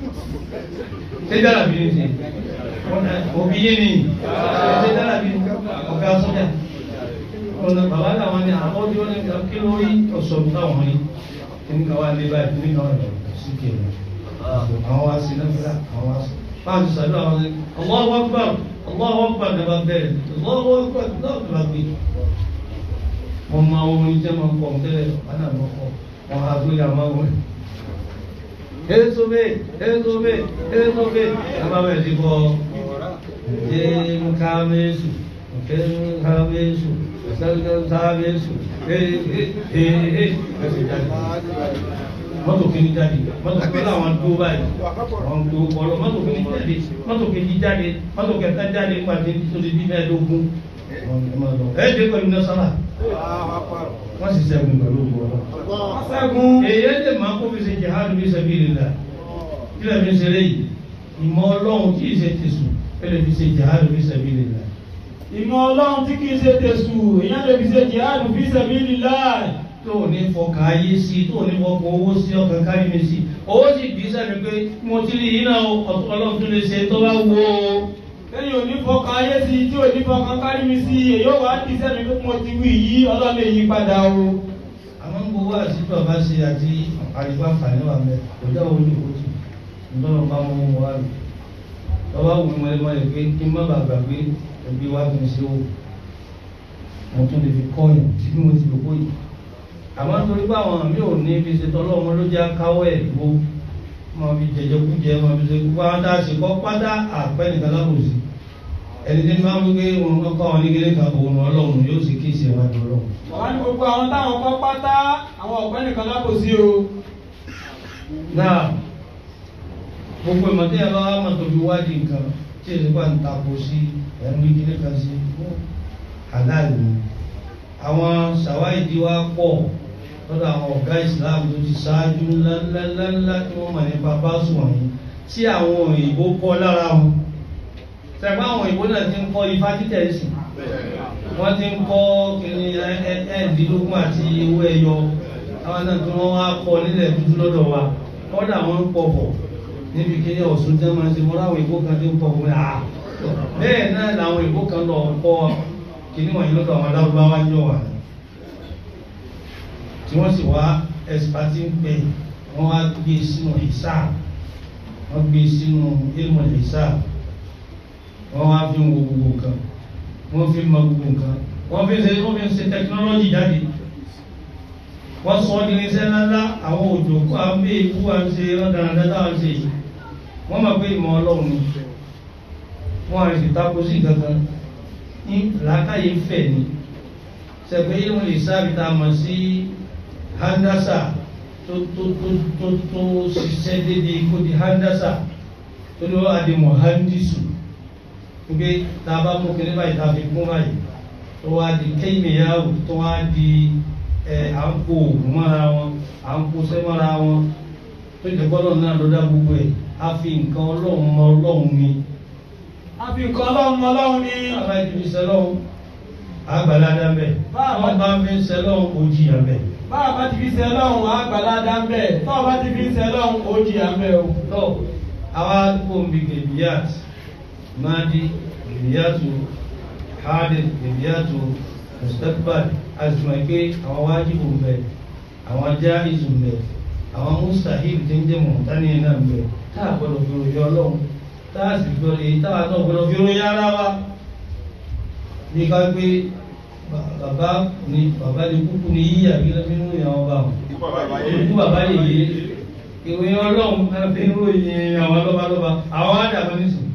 ṣé dára bí ní ṣe òbí yé ni ṣé dára bí ọ̀gá sójà ọ̀nà bàbá làwọn ní àwọn ọdún wọn ní kí ló rí ọ̀sọ̀ táwọn rí kí ní ká wá lé báyìí kí ní ká wá lọ sí kéwòn àwọn wá sí náà àwọn wá sí báwọn ti sàdúrà wọn sí Allahu Akbar Allahu Akbar nígbà bẹ́ẹ̀ Allahu Akbar náà tó bá gbé wọn máa wọn ní jẹ́ máa ń kọ́ tẹ́lẹ̀ wọn náà máa kọ́ wọn á gbé àwọn wọn. Ezobe ezobe ezobe àbá bẹ̀rẹ̀ sí kọ́ ẹ̀ ń ká mẹ́sù ẹ̀ ń ká mẹ́sù ẹ̀ ń ká mẹ́sù ẹ̀ ẹ̀ ẹ̀ ẹ̀ ẹ̀ jáde mọ́tò kìíní jáde mọ́tò kìíní àwọn tó báyìí àwọn tó kọ́lọ́ mọ́tò kìíní jáde mọ́tò kìíní jáde mọ́tò kẹta jáde nípa tí tó di bí mẹ́ẹ̀ẹ́dógún ẹ̀ ẹ́ dé pẹ̀lú nọ́sọ́là wọ́n sì ṣẹ́gun pẹ̀lú ògbó ọ̀rọ̀ èyí ẹ̀ lè máa kó fi ṣe jihadu fi sabilillah kí lè fi ṣe léyìí ìmọ̀ ọlọ́run tí ì ṣe tẹ̀sùn ẹ̀ lè fi ṣe jihadu fi sabilillah ìmọ̀ ọlọ́run tí kì í ṣe tẹ̀sùn èèyàn lè fi ṣe jihadu fi sabilillah tó ní fọkàn ayé sí tó ní fọkàn owó sí ọkàn kárí mi sí owó sì bí sẹ́mi pé mo ti rí iná ọlọ́run tó lè ṣe tó bá wo lẹ́yìn òní fọkàn ayé sí tí òní fọkàn kárí mi sí èyí ó wà á di sẹ́mi pé mo ti wí yìí ọlọ́run lè yí padà o. àwọn ń gbowó àti bàbá ṣe àti àríwá àǹfààní wà mẹ kò já owó ní ìkótó ìdọ́nà bá mọ́ wọn wá lò lọ́wọ́ wù mọ́ ẹ̀mọ́ ẹ̀ pé kí n má bàa gbàgbé ẹbí wá bí mi ṣe wò mo tún lè fi kọ́ yàn tí mo ti lò kó yìí àmọ́ nítorí pé àwọn mi ò ní fi ṣe tọ́lọ́ ọmọ ló jẹ́ káwọ́ ẹ̀ gbó máa fi jẹjẹ kú jẹ máa fi ṣe pátá ṣe kọ́ pátá àpẹ́ nìkan lábòsí ẹni tí máa ń gbé wọn kọ́ wọn ní kílé kan òun ọlọ́run yóò sì kí ìṣe wá di ọlọ́run. wọ́n ní gbogbo àwọn táwọn kọ́ pátá àwọn ọ̀pẹ́ nìkan lábòsí o. náà gbogbo ìmọ̀ tí ẹ bá wá mọ̀ tó fi wádìí nǹkan tí èsì pa ń takò sí ẹnu kílé kan sí halal ni àwọn ṣàwáìdí wa pọ̀ lọ́dọ̀ àwọn ọ̀gá Islam tó ti ṣáájú ńláńláńlá tí wọ́n mọ̀ nípa báṣù wọ̀nyí tí àwọn òyìnbó kọ́ lára wọn ṣẹ̀gbọ́n àwọn òyìnbó náà ti ń kọ́ ifá títẹ̀ sí wọ́n ti ń kọ́ kìíní ẹ̀ẹ́dínlógún àti owó ẹyọ àwọn náà tí wọ́n wá kọ́ nílẹ̀ dúdú lọ́dọ̀ wa kọ́dà wọ́n ń pọ̀ pọ̀ níbi kí Ọ̀ṣun tí wọ́n máa ń ṣe mọ́ láwọn òyìnbó kan tí ń pọ̀ pọ̀ à bẹ́ẹ̀ náà làwọn òyìnbó kan lọ kọ́ kìíní wọ̀nyí lọ́dọ̀ àwọn aláwọ̀ jọ wà tí wọ́n sì wá ẹ̀sìpàtì ń pè wọ́n wá gbé sínú hisab wọ́n gbé sínú ilmu hisab wọ́n wá fi ń wo gbogbo nǹkan wọ́n fi mọ gbogbo nǹkan wọ́n fi ń ṣe wọ́n fi ń ṣe tẹkinọ́lọ́jì jáde wọ́n sọ ọ́ di irinṣẹ́ ńláńlá àwọn òjò kó à ń bẹ ikú à ń ṣe rọ́dàrádá táwọn ṣe yìí wọ́n mọ̀ pé ìmọ̀ ọlọ́run ni wọ́n á sì tako sí kankan ní làákàyè fẹ̀ ni sẹ̀pẹ́ yìí wọ́n lè sáàbì tá a mọ̀ sí handasa tó tó tó tó tó ṣiṣẹ́ déédéé kó di handasa tó ní wọ́n á di mọ̀hándísù gbé tá a bá mú kíní báyìí tá a fi kún báyìí tó wá di kéèmìyàwó tó wá di ẹ̀ à ń kó òògùn mọ́ra wọn à ń kó sẹ́ mọ́ra wọn tó jẹ́ gbọ́dọ̀ náà ló dá gbogbo ẹ̀ a fi nǹkan ọlọ́run mọ ọlọ́run ni. a fi nǹkan ọlọ́run mọ ọlọ́run ni. bàbá yìí fi sẹ́lọ́run àgbàládá ń bẹ̀. wọ́n bá ń fi sẹ́lọ́run ó jìyà bẹ̀. bàbá ti fi sẹ́lọ́run àgbàládá ń bẹ̀ tọ́ bá ti fi sẹ́lọ́run ó jìyà ń bẹ̀ o. tọ́ àwa kò ń bi gèbíyàt máa di gèbíyàtù hádì gèbíyàtù mustaqbal azùmọ̀ pé àwọn wájibù ń bẹ̀ àwọn jáìzù ń bẹ̀ àwọn mustahil tí ń jẹ́ mọ̀tánì náà ń bẹ̀ tá a gbọ́dọ̀ fi ròyìn ọlọ́run tá a sì gbọ́dọ̀ èyí tá a náà gbọ́dọ̀ fi ròyìn ara wa ní ká gbé bàbá ní bàbá ní kúkú ní yíyí àbí nínú ìyàwó bá wọn ikú bàbá yèyé ìròyìn ọlọ́run náà fi ń ròyìn àwọn lọ́balọ́ba àwọn àdàbọ̀ nísìn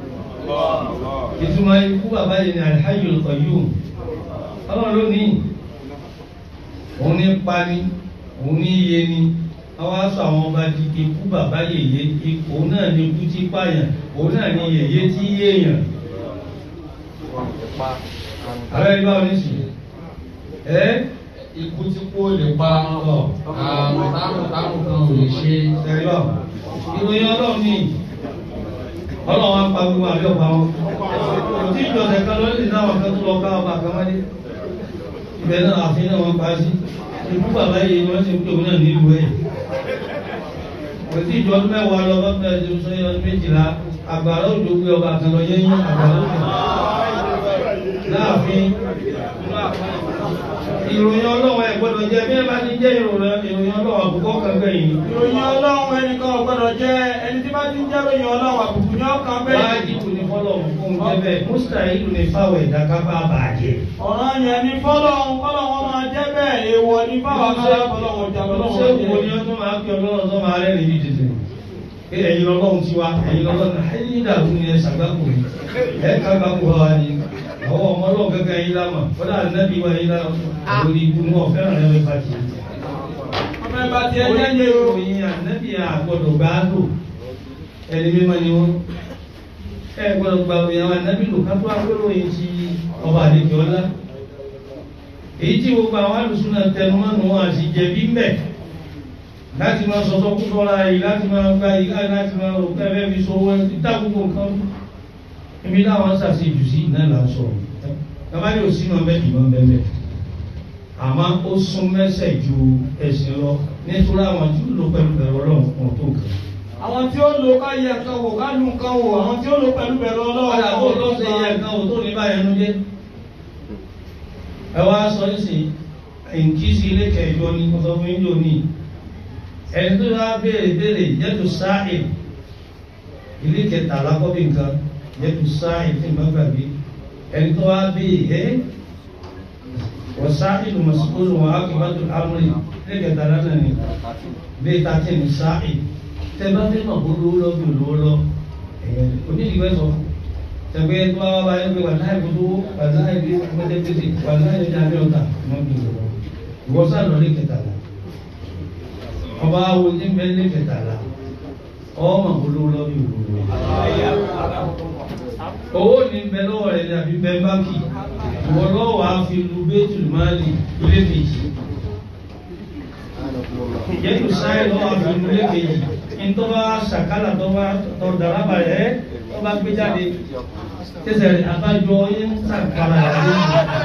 ìtumọ̀ ikú bàbá yìí ní Al-Hayyul Qayyum ọlọ́run ló ní òun ní pani òun ní iye ni àwọn aṣọ àwọn ọba di ikú bàbá yèyé ipò náà ní ikú tí pààyàn òun náà ní yèyé tí yéèyàn. ààrẹ ìgbà oníṣì ẹ ikú tí kò lè pa àrùn táwọn táwọn kan ò lè ṣe. ẹ̀rọ ìròyìn ọlọ́run ní ọlọ́run á pa gbogbo àbí ọ̀pá wọn kò tí ìjọ ọ̀sẹ̀ kan lọ́dún táwọn kan tó lọ ká ọba àkàmọ́dé ibẹ̀ náà àfihàn wọn pa sí ikú bàbá yìí ni wọ́n ti ń pè wọ́n náà nílùú ẹ̀ kò tí ìjọ ọdún mẹ́wàá lọ bá bẹ̀rẹ̀ ti sọ yẹn méjìlá àgbàrá òjò gbé ọba kan lọ yẹ́yìn àgbàrá òjò láàfin ìròyìn ọlọ́run ẹ̀ gbọ́dọ̀ jẹ́ bí ẹ bá ti jẹ́ ìròyìn ọlọ́run àbùkọ́ kankan yìí. ìròyìn ọlọ́run ẹnìkan ò gbọ́dọ̀ jẹ́ ẹni tí bá ti ń jẹ́ ìròyìn ọlọ́run àbùkù ní ọkàn bẹ́ẹ̀. wájibu ni fọlọ́run fún un jẹ́ bẹ́ẹ̀ mustahilu ni fáwọn ẹ̀dá ká bá bàjẹ́. ọ̀ràn yẹn ni fọlọ́run fọlọ́run máa jẹ́ bẹ́ẹ̀ èèwọ̀ ní fáwọn akáyà fọlọ́run ọjà fọlọ́run ṣé wo ni ó tún máa ń pè ọlọ́run tó máa rẹ́rìn yìí tètè pé ẹ̀yin ọlọ́run ti wá ẹ̀yin ọlọ́run ẹ̀yin dàrú ni ẹ ṣàgbákò yìí ẹ̀ kágbákò wa ni àwọn ọmọ ọlọ́run gẹ́gẹ́ yín lámà kọ́dà nẹ́bí wa yín lámà lórí ibu ní wọ́n fẹ́ràn ẹ̀rọ ìpàtì. ọmọ ẹ̀bá ti ẹ̀jẹ̀ ń yẹ o. oyin ànẹ́bí àgbọ̀dọ̀ gbáàdò ẹni mímọ́ ni wọ́n ẹ̀ gbọ́dọ̀ gba oyin àwọn ànẹ́bí lò ká tó àgbọ̀dọ̀ oyin ti ọba àdéjọ ọlá. èyí tí gbogbo àwọn àlùsùn náà tẹnu mọ́nu wọn àti jẹ̀bi ń bẹ̀ láti máa sọ̀tọ̀ kú sọ́ra yìí láti máa gba yìí láti máa rò pé ẹ̀fẹ́ fi sọ owó ìta gbogbo nǹkan ibi táwọn ṣàṣejù sí náà là ń sọ̀rọ̀ bàbá yóò sí máa bẹ́ẹ̀ ìmọ̀ bẹ́ẹ̀ bẹ́ẹ̀ àmọ́ ó sún mẹ́sẹ̀ ju ẹ̀sìn lọ nítorí àwọn tí ó lò pẹ̀lú bẹ̀rù ọlọ́run kan tó nǹkan. àwọn tí ó lò ká yẹ nǹkan wò ká lu nǹkan wò àwọn tí ó lò pẹ̀lú bẹ̀rù ọlọ́run. ọ̀dà tó ló ṣe yẹ nǹkan wò tó ní báyẹn ló dé. ẹ wá sọ ní sìn nkí sí ilé kẹjọ ní kọsọ fún yín lónìí ẹni tó bá béèrè béèrè yẹtù sáà ilé kẹtàlá kọ́bí nǹkan yẹtù sáà tí mo gbàgbé ẹni tó wá béèrè ẹ wasailu mas'ulu wa akibatu amri lẹ́gẹ̀ẹ́ tààrà náà ni bẹ́ẹ̀ ta tẹ̀ ní sáì tẹ́ bá fẹ́ mọ̀ kó lówó lọ bí olówó lọ onídìgbẹ́ sọ tẹ̀gbẹ́ tó wá wáyé pé wà láì kó lówó wà láì bí ọmọdé pété wà láì ní abẹ́ ọ̀tà wọ́n bí lọ ìwọ sá lọ lẹ́gẹ̀ẹ́ tààrà ọba wo ní bẹ́ẹ̀ lẹ́gẹ̀ẹ́ tààrà ọmọ kó lówó lọ bí olówó owó ní bẹ lọ́wọ́ rẹ̀ ní àbí bẹ báńkì ìwọ lọ́wọ́ á fi lu bẹ́tù máàlì ilé kejì yẹ́tù sáyé lọ́wọ́ á fi lu ilé kejì ntọ́ba sàkálà tọ́ba tọ́ daraba rẹ̀ tọ́ba gbé jáde tẹsẹ̀ abájọ yẹn sàkálà rẹ̀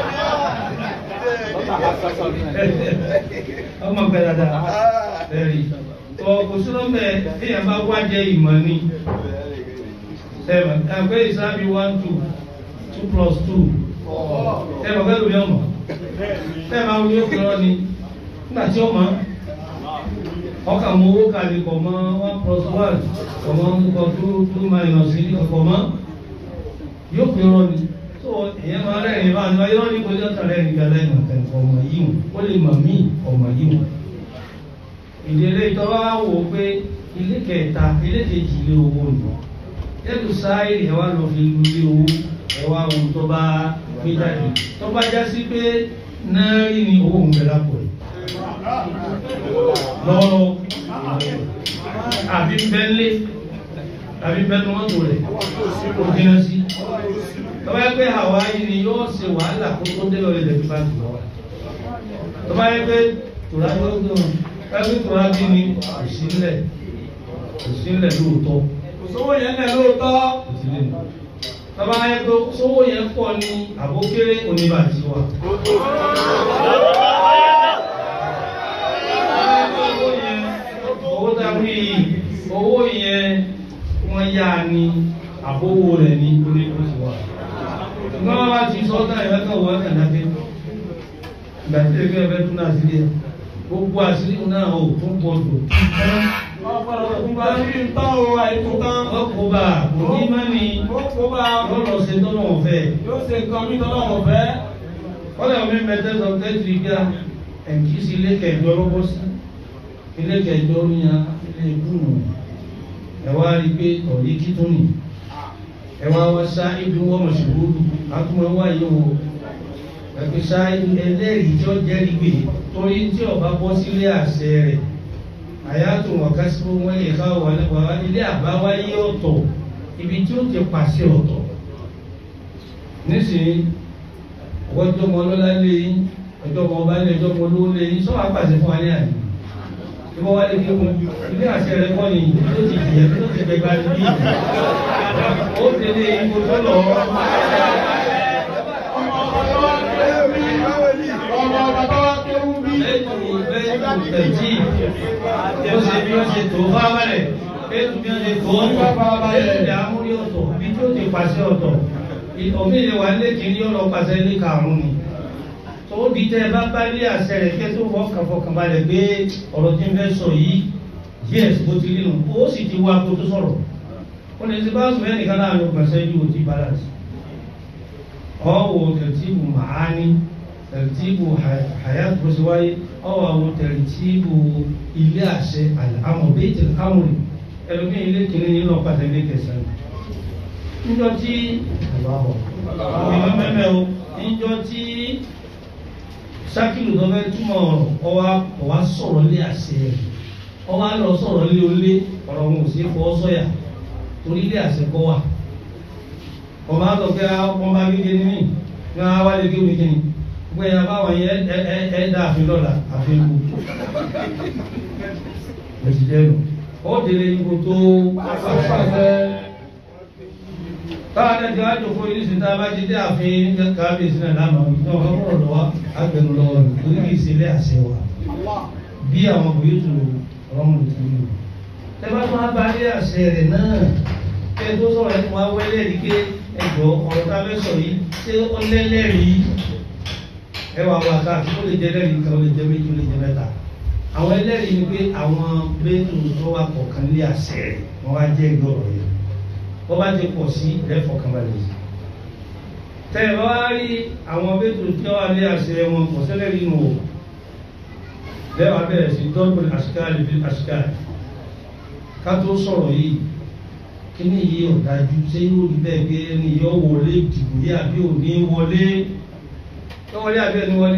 ọmọ bẹ dada bẹ́ẹ̀ni tọ́ kò sọ́dọ̀ bẹ́ẹ̀ èèyàn bá wájẹ ìmọ̀ ni seven and where is that be one two two plus two seven where do you know seven how do you know ni nígbà tí ó mọ ọkà mọ owó kalẹ̀ kọ̀ mọ́ one plus one kọ̀ mọ́ kọ̀ two two minus three kọ̀ mọ́ yóò pè ọ́ ni tó èèyàn máa rẹ́rìn bá ní ọyọ́ ní kò sí ọ̀tàn rẹ́rìn gan lẹ́nu ọ̀tẹ̀nìkan ọmọ yìí ó lè mọ̀ mí ọmọ yìí ìdílé ìtọ́wá wò pé ilé kẹta ilé kejì ilé owó nù ẹ̀dù sáyé ẹ̀ wá lọ fi lu ilé owó ẹ̀ wá ohun tó bá gbé jáde tó bá já sí pé náírà ní owó òun bẹ̀ lápò rẹ̀ lọ́wọ́ àbí bẹ́ńlé àbí bẹ́ńlé mọ́tò rẹ̀ kò jìnnà sí tó bá yẹ pé Hawaii ni yóò ṣe wàhálà kó tó dé lọ́rẹ̀ lẹ́bí bá ti lọ́wọ́ tó bá yẹ pé tòrá yóò gbé wọn pẹ́ẹ́pẹ́ tòrá bí ni kò sílẹ̀ kò sílẹ̀ lóòótọ́ kò sówó yẹn lẹ̀ lóòótọ́ kò sílẹ̀ tó bá yẹ pé sówó yẹn pọ̀ ní àbókéré oníbàtí wa. owó táwọn yìí owó yẹn wọ́n yá ni àbówó rẹ̀ ní oníbàtí wa. Ìgbà wọn bá ti sọ ọ́ táyà ẹ̀ka wọ́n ẹ̀ka dákẹ́. Ìgbà tí èké ẹ̀fẹ́ tún náà sílé ẹ̀. Gbogbo àṣírí náà ò tún pọ̀ jù. ọ̀pọ̀lọpọ̀ fún bá sí tán o àìkú tán. Ọkọ̀ bá kò ní má ní ó bá yóò lọ ṣe tọ́lọ̀ ọ̀fẹ́. yóò ṣe nǹkan mi tọ́lọ̀ ọ̀fẹ́. Kọ́lá mi mẹ́tẹ́ sọ pé tí gbá ẹ̀ǹkí sí ilé kẹjọ lọ́bọ́ sí. Ilé kẹjọ ní ilé ìbùnú. Ẹ wá rí i pé ọ̀rí kí tún nì. Ẹ wá wá sá ibi wọ́n mọ̀ sí gbòòrò. Àtúmọ̀ wá yìí wọ̀. Ẹ̀pẹ́ sá ẹlẹ́rìí tí ó jẹ́rìí gbè torí tí ọba bọ́ sílé àṣẹ rẹ̀. Àyàtò wọ̀kásíwò wọ́n lè ká wà ilé àbáwáyé ọ̀tọ̀ ibi tí ó ti pàṣẹ ọ̀tọ̀. Nísìnyí ọjọ́ ọmọ ọlọ́lá lé yín ọjọ́ ọmọ ọba lé ọjọ́ ọmọ olówó lé yín sọ́wọ́ àpàṣẹ fún wa ní àná. Ìwọ́ wá lè fi kún ilé àṣẹ rẹ̀ kọ́ ni tó ti jìyà tó ti gbẹgbà níbí. Ó tẹ̀lé ipò tó lọ. Tẹ̀jí ó ṣe bí wọ́n ṣe tó bá wálẹ̀ ètò bí wọ́n ṣe tó ọ̀tọ̀ ètò àmúrí ọ̀tọ̀ bí tó ti pàṣẹ ọ̀tọ̀ òmí ilé wa lé kìíní ọ̀rọ̀ pàṣẹ ilé karùn-ún ni tó bí tẹ́ ẹ bá bá lé àṣẹ rẹ̀ kẹ́ tó fọkàn fọkàn balẹ̀ pé ọ̀rọ̀ tí ń fẹ́ sọ yìí yes bó ti rí nù ó sì ti wá kó tó sọ̀rọ̀ ó lè ti bá sùn ẹnìkan náà ló pàṣẹ ju òtí balance ọ̀wọ̀ tẹ̀tíìbù màání tẹ̀tíìbù hayat bó ṣe wáyé ọwọ́ àwọn tẹ̀tíìbù ilé àṣẹ àmọ̀ bẹ́ẹ̀tì kámùrì ẹlòmí ilé kìíní ní lọ pàtẹ ilé kẹsàn-án níjọ́ tí ìmọ̀ mẹ́mẹ́ o níjọ́ tí sákìlù tó fẹ́ túmọ̀ ọwá ọwá sọ̀rọ̀ lé àṣẹ rẹ̀ ọwá lọ sọ̀rọ̀ lé olé ọ̀rọ̀ wọn ò sí fọ́ sọ́yà torí ilé àṣẹ kọ́ wà ọmọ àtọ̀kẹ́ ọmọ bá gẹ́gẹ́ ní ní wọ́n wá lè gé omi kìíní gbé ya báwọn yẹ ẹ dá àfin lọ́la àfin kú òṣìṣẹ́nu ó délé ipò tó pàṣẹ táwọn ẹ̀jẹ̀ wájú fún ìrísí tá a bá ti dé àfin kábíyèsí náà lánàá náà wọ́n kọ̀ lọ́wọ́ agbẹnu lọ́wọ́ rẹ̀ torí kì í ṣe ilé àṣẹ wa bí àwọn òye tó ọmọ tó lò ẹ bá tún abá ilé àṣẹ rẹ̀ náà kí ẹ tó sọ̀rọ̀ ẹ̀ fún wa wẹ́lẹ́ rí pé ẹ̀jọ̀ ọ̀rọ̀ tá a fẹ́ sọ yìí ṣé ó lẹ́lẹ́rìí ẹ wà wà ká ó lè jẹ lẹ́rìí kan ó lè jẹ méjì ó lè jẹ mẹ́ta àwọn ẹlẹ́rìí ni pé àwọn bẹ́ẹ̀tù tó wà kọ̀ọ̀kan lé àṣẹ rẹ̀ wọ́n wá jẹ́ ìgbọ́ ọ̀rọ̀ yẹn wọ́n bá ti pọ̀ sí ẹ̀fọ̀kànbalẹ̀ yìí tẹ́ ẹ bá wá rí àwọn bẹ́ẹ̀tù tó wà lé àṣẹ wọn kò sẹ́lẹ̀rì nù o lẹ́wà bẹ̀rẹ̀ sí dọ́gbọ̀n àṣìkáàlì bí àṣìkáàlì ká tó sọ̀rọ̀ yìí kí ni yìí ọ̀dájú ṣé yóò rí bẹ́ẹ̀ pé ẹni yóò wọlé dìbò yá àbí ò ní wọlé tó wọlé àbí ẹni wọlé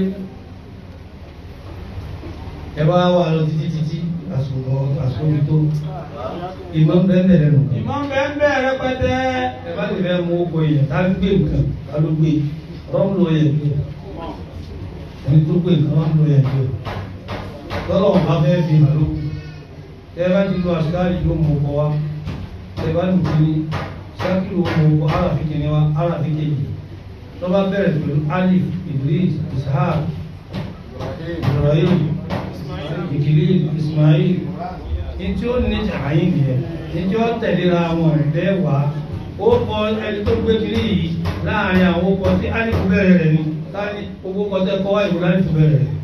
ẹ bá wà lọ títí títí àsìkò mi tó ìmọ̀ ń bẹ́ẹ̀ bẹ̀rẹ̀ nù. ìmọ̀ ń bẹ́ẹ̀ bẹ́ẹ̀ rẹpẹtẹ. ẹ bá ti fẹ́ mú oko èèyàn tá ń gbé nǹkan ká ló gbé rọ́ọ̀mù ló yẹ gbé ẹni tó gbé nǹkan rọ́ọ̀mù ló yẹ gbé lọ́lọ́ wọn bá fẹ́ fi hàn ló ẹ bá ti lo àṣìkáàlì yóò mú ọkọ wa ẹ bá lù kí ni sákì ló mú ọkọ aráàfin kìíní wa aráàfin kejì tó bá bẹ̀rẹ̀ pẹ̀lú alif idris ishaq ibrahim ìkìlì ismail ní tí ó ní àyín nìyẹn ní tí ó tẹ̀léra àwọn ọ̀rẹ́ wá ó kọ ẹni tó gbé kiri yìí láàrin àwọn ọkọ̀ tí alif bẹ̀rẹ̀ rẹ̀ ni táni owó kọjá kọ́ wá ìwúrọ̀ alif bẹ̀rẹ̀ rẹ̀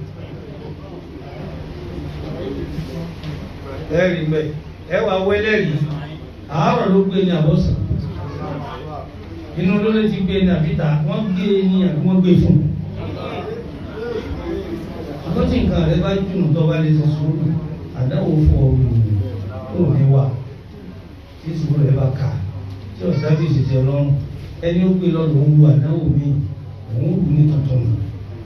ẹ̀rì mẹ́ ẹwà wẹ́lẹ́rì àárọ̀ ló gbé ní àbọ̀sán inú lórí ti gbé ní àbíta wọ́n gbé ní àbí wọ́n gbé fún àkọ́tí nǹkan rẹ̀ bá jùnú tó bá lè ṣe sùúrù àdáwò fún ọrùn tó ní wà tí sùúrù rẹ̀ bá kà tí ọ̀sá bí ìṣẹ̀ṣẹ̀ ọlọ́run ẹni ó gbé lọ́dọ̀ ń lu àdáwò mi òun lù ní tuntun nù.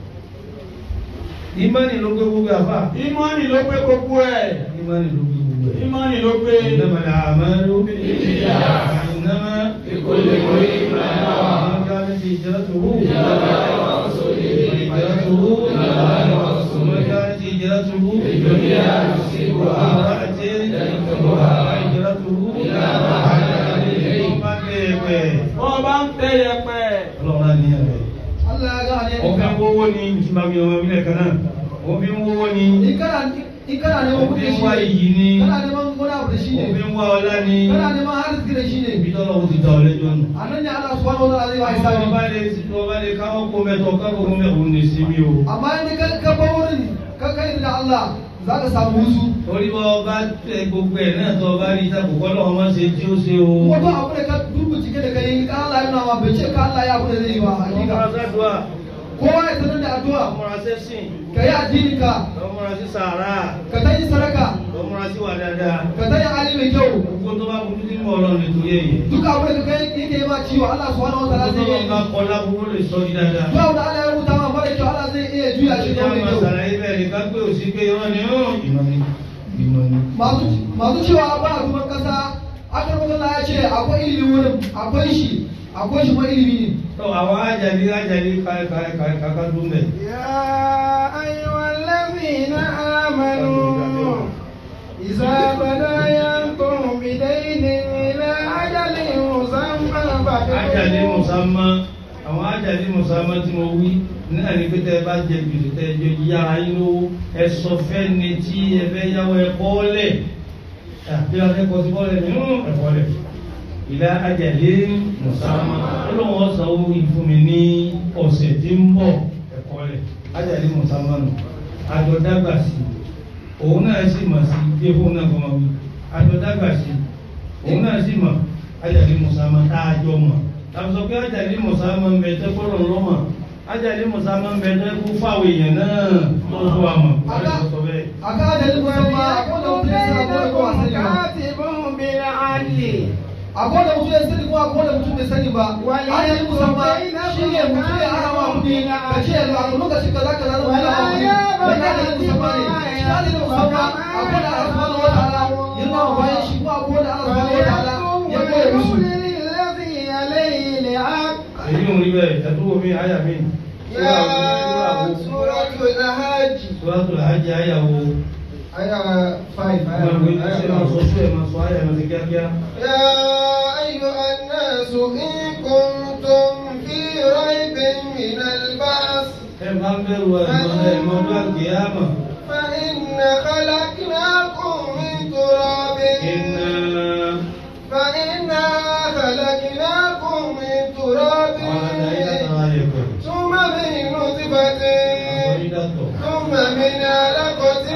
Ìmánì ló gbé gbogbo àfà. Ìmánì ló gbé gbogbo ẹ̀. Ìmánì ló gbé gbogbo ẹ̀. Ìmánì ló gbé. Ìnáma la àmàlú. Ìnáma ìkólé kólé ìmọ̀lá. Ọjọ́ ní ti ìjọba tó wù. Ìjọba tó wù. Ọjọ́ ní ti ìjọba tó wù. Ìjọba àti ìjọba tó wù. Wọ́n bá ń tẹ́ yẹpẹ̀. Ọlọ́run á ní ẹ̀rẹ̀. Ọ̀fẹ́ wówó ni ìtumàmì ọmọ ilẹ̀ kan náà. Òfin wówó ni. Ikana ne mun Òfin wá iyì ni. kana neman wani abu da shi ne Òfin wá ọlá ni. kana neman arziki da shi ne Ibi tọ́lọ̀ ó ti dá ọ lẹ́jọ́ nù. anan ne Allah subhanahu wa ta'ala zai ba hisabi Ọba lè ọba lè káwọ́ kó mẹ́tọ̀ káwọ́ kó mẹ́tọ̀ ní sí mi o. amma in ka ka ba wurin ka kai da Allah zaka samu hutu Orí bọ́ ọba tẹ gbogbo ẹ̀ náà tọ́ ọba rí ìtàkù kọ́ lọ́wọ́ máa ṣe tí ó ṣe o. kuma ba abu da ka dubu cike da kai ka Allah yana ma bai ce ka Allah ya abu da zai yi ba Ọmọra hakika sádùá, kowa ya sanar da addu'a ọmọra sẹ́sìn, ka yi addinin ka ọmọra sí sàárà, ka tayi sadaka ọmọra sí wà dáadáa. ka tayi hali mai kyau Gbogbo tó bá burú nínú ọlọ́run nítorí ẹ̀yẹ. duk abu da kai yake ma ciwo Allah subhanahu wa ta'ala Gbogbo zai tó yi bá kọ́ lábúrú lè sọ ní dáadáa. duk abu da Allah ya rubuta ma mara kyau Allah zai iya juya shi Ṣé ko mai àwọn kyau àṣàlàyé bẹ́ẹ̀ ni ká pé òsì pé irọ́ ni ó ìmọ̀ ni ìmọ̀ ni. masu masu cewa ba a ruwan kasa akar magana ya ce akwai ilimi wurin akwai shi akwai shi ma ilimi ne Tó àwọn àjàlí àjàlí kàkà dùn bẹ̀. يا أيها الذين آمنوا إذا بداينتم بدين إلى أجل مسمى Àjàlí فاكتبوه Mùsàmá, àwọn àjàlí Mùsàmá tí mo wí náà ní pé tẹ́ ẹ bá jẹ gbèsè tẹ́ ẹ jẹ yára yín lówó ẹ sọ fẹ́ni tí ẹ fẹ́ yáwó ẹ kọ́ lẹ̀. Àbí akẹ́kọ̀ọ́ ti bọ́lẹ̀ ní ẹ̀kọ́ lẹ̀. Ìlà àjàlí Mùsàmá olóhùn ọ̀sán owó ìfún mi ní ọ̀sẹ̀ tí ń bọ̀ ẹ̀kọ́ lẹ̀. Àjàlí Mùsàmá nù. Àjọ dágbà sí. Òun náà sì mọ̀ sí bí fóun náà kọ́ máa wí. Àjọ dágbà sí. Òun náà sì mọ̀ Àjàlí Mùsàmá tá a jọ mọ̀. Tàbí pé Àjàlí Mùsàmá ń bẹ tẹ́ kọ́rọ̀ lọ́mọ̀. Àjàlí Mùsàmá ń bẹ tẹ́ kó fáwọn èèyàn náà tó tó àmọ̀. aka adalin musamman akwai da mutum ya sani akwai da kuma sani ba كاتب بالعدل akwai da mutum ya sani kuma akwai da mutum bai sani ba adalin musamman shi ne mutum ya ara ma kuɗi ka ce yanzu a lokacin kaza kaza na wani abu wani adalin musamman ne shi adalin musamman akwai da Allah subhanahu wa ta'ala ya nuna bayan shi kuma akwai da Allah subhanahu wa ta'ala ya koya musu للذي عليه الحق Èyí ò rí bẹ́ẹ̀, ẹ̀dúró mi, àyà mi. يا سورة الحج Suratul Hajj àyà wo. آية five Àwọn ìwé ní ṣe máa sọ sí ẹ̀ máa sọ àyà máa ti kíákíá. يا أيها الناس إن كنتم في ريب من البعث Ẹ máa ń bẹ̀rù ẹ̀mọ́ ẹ̀mọ́ ọdún àgbéyàmọ̀. فإنا خلقناكم من تراب Iná فإنا خلقناكم من تراب àwọn àdáyé látara ayẹ̀pẹ̀. ثم من نطفة Àsọyídàtọ̀. ثم من علقة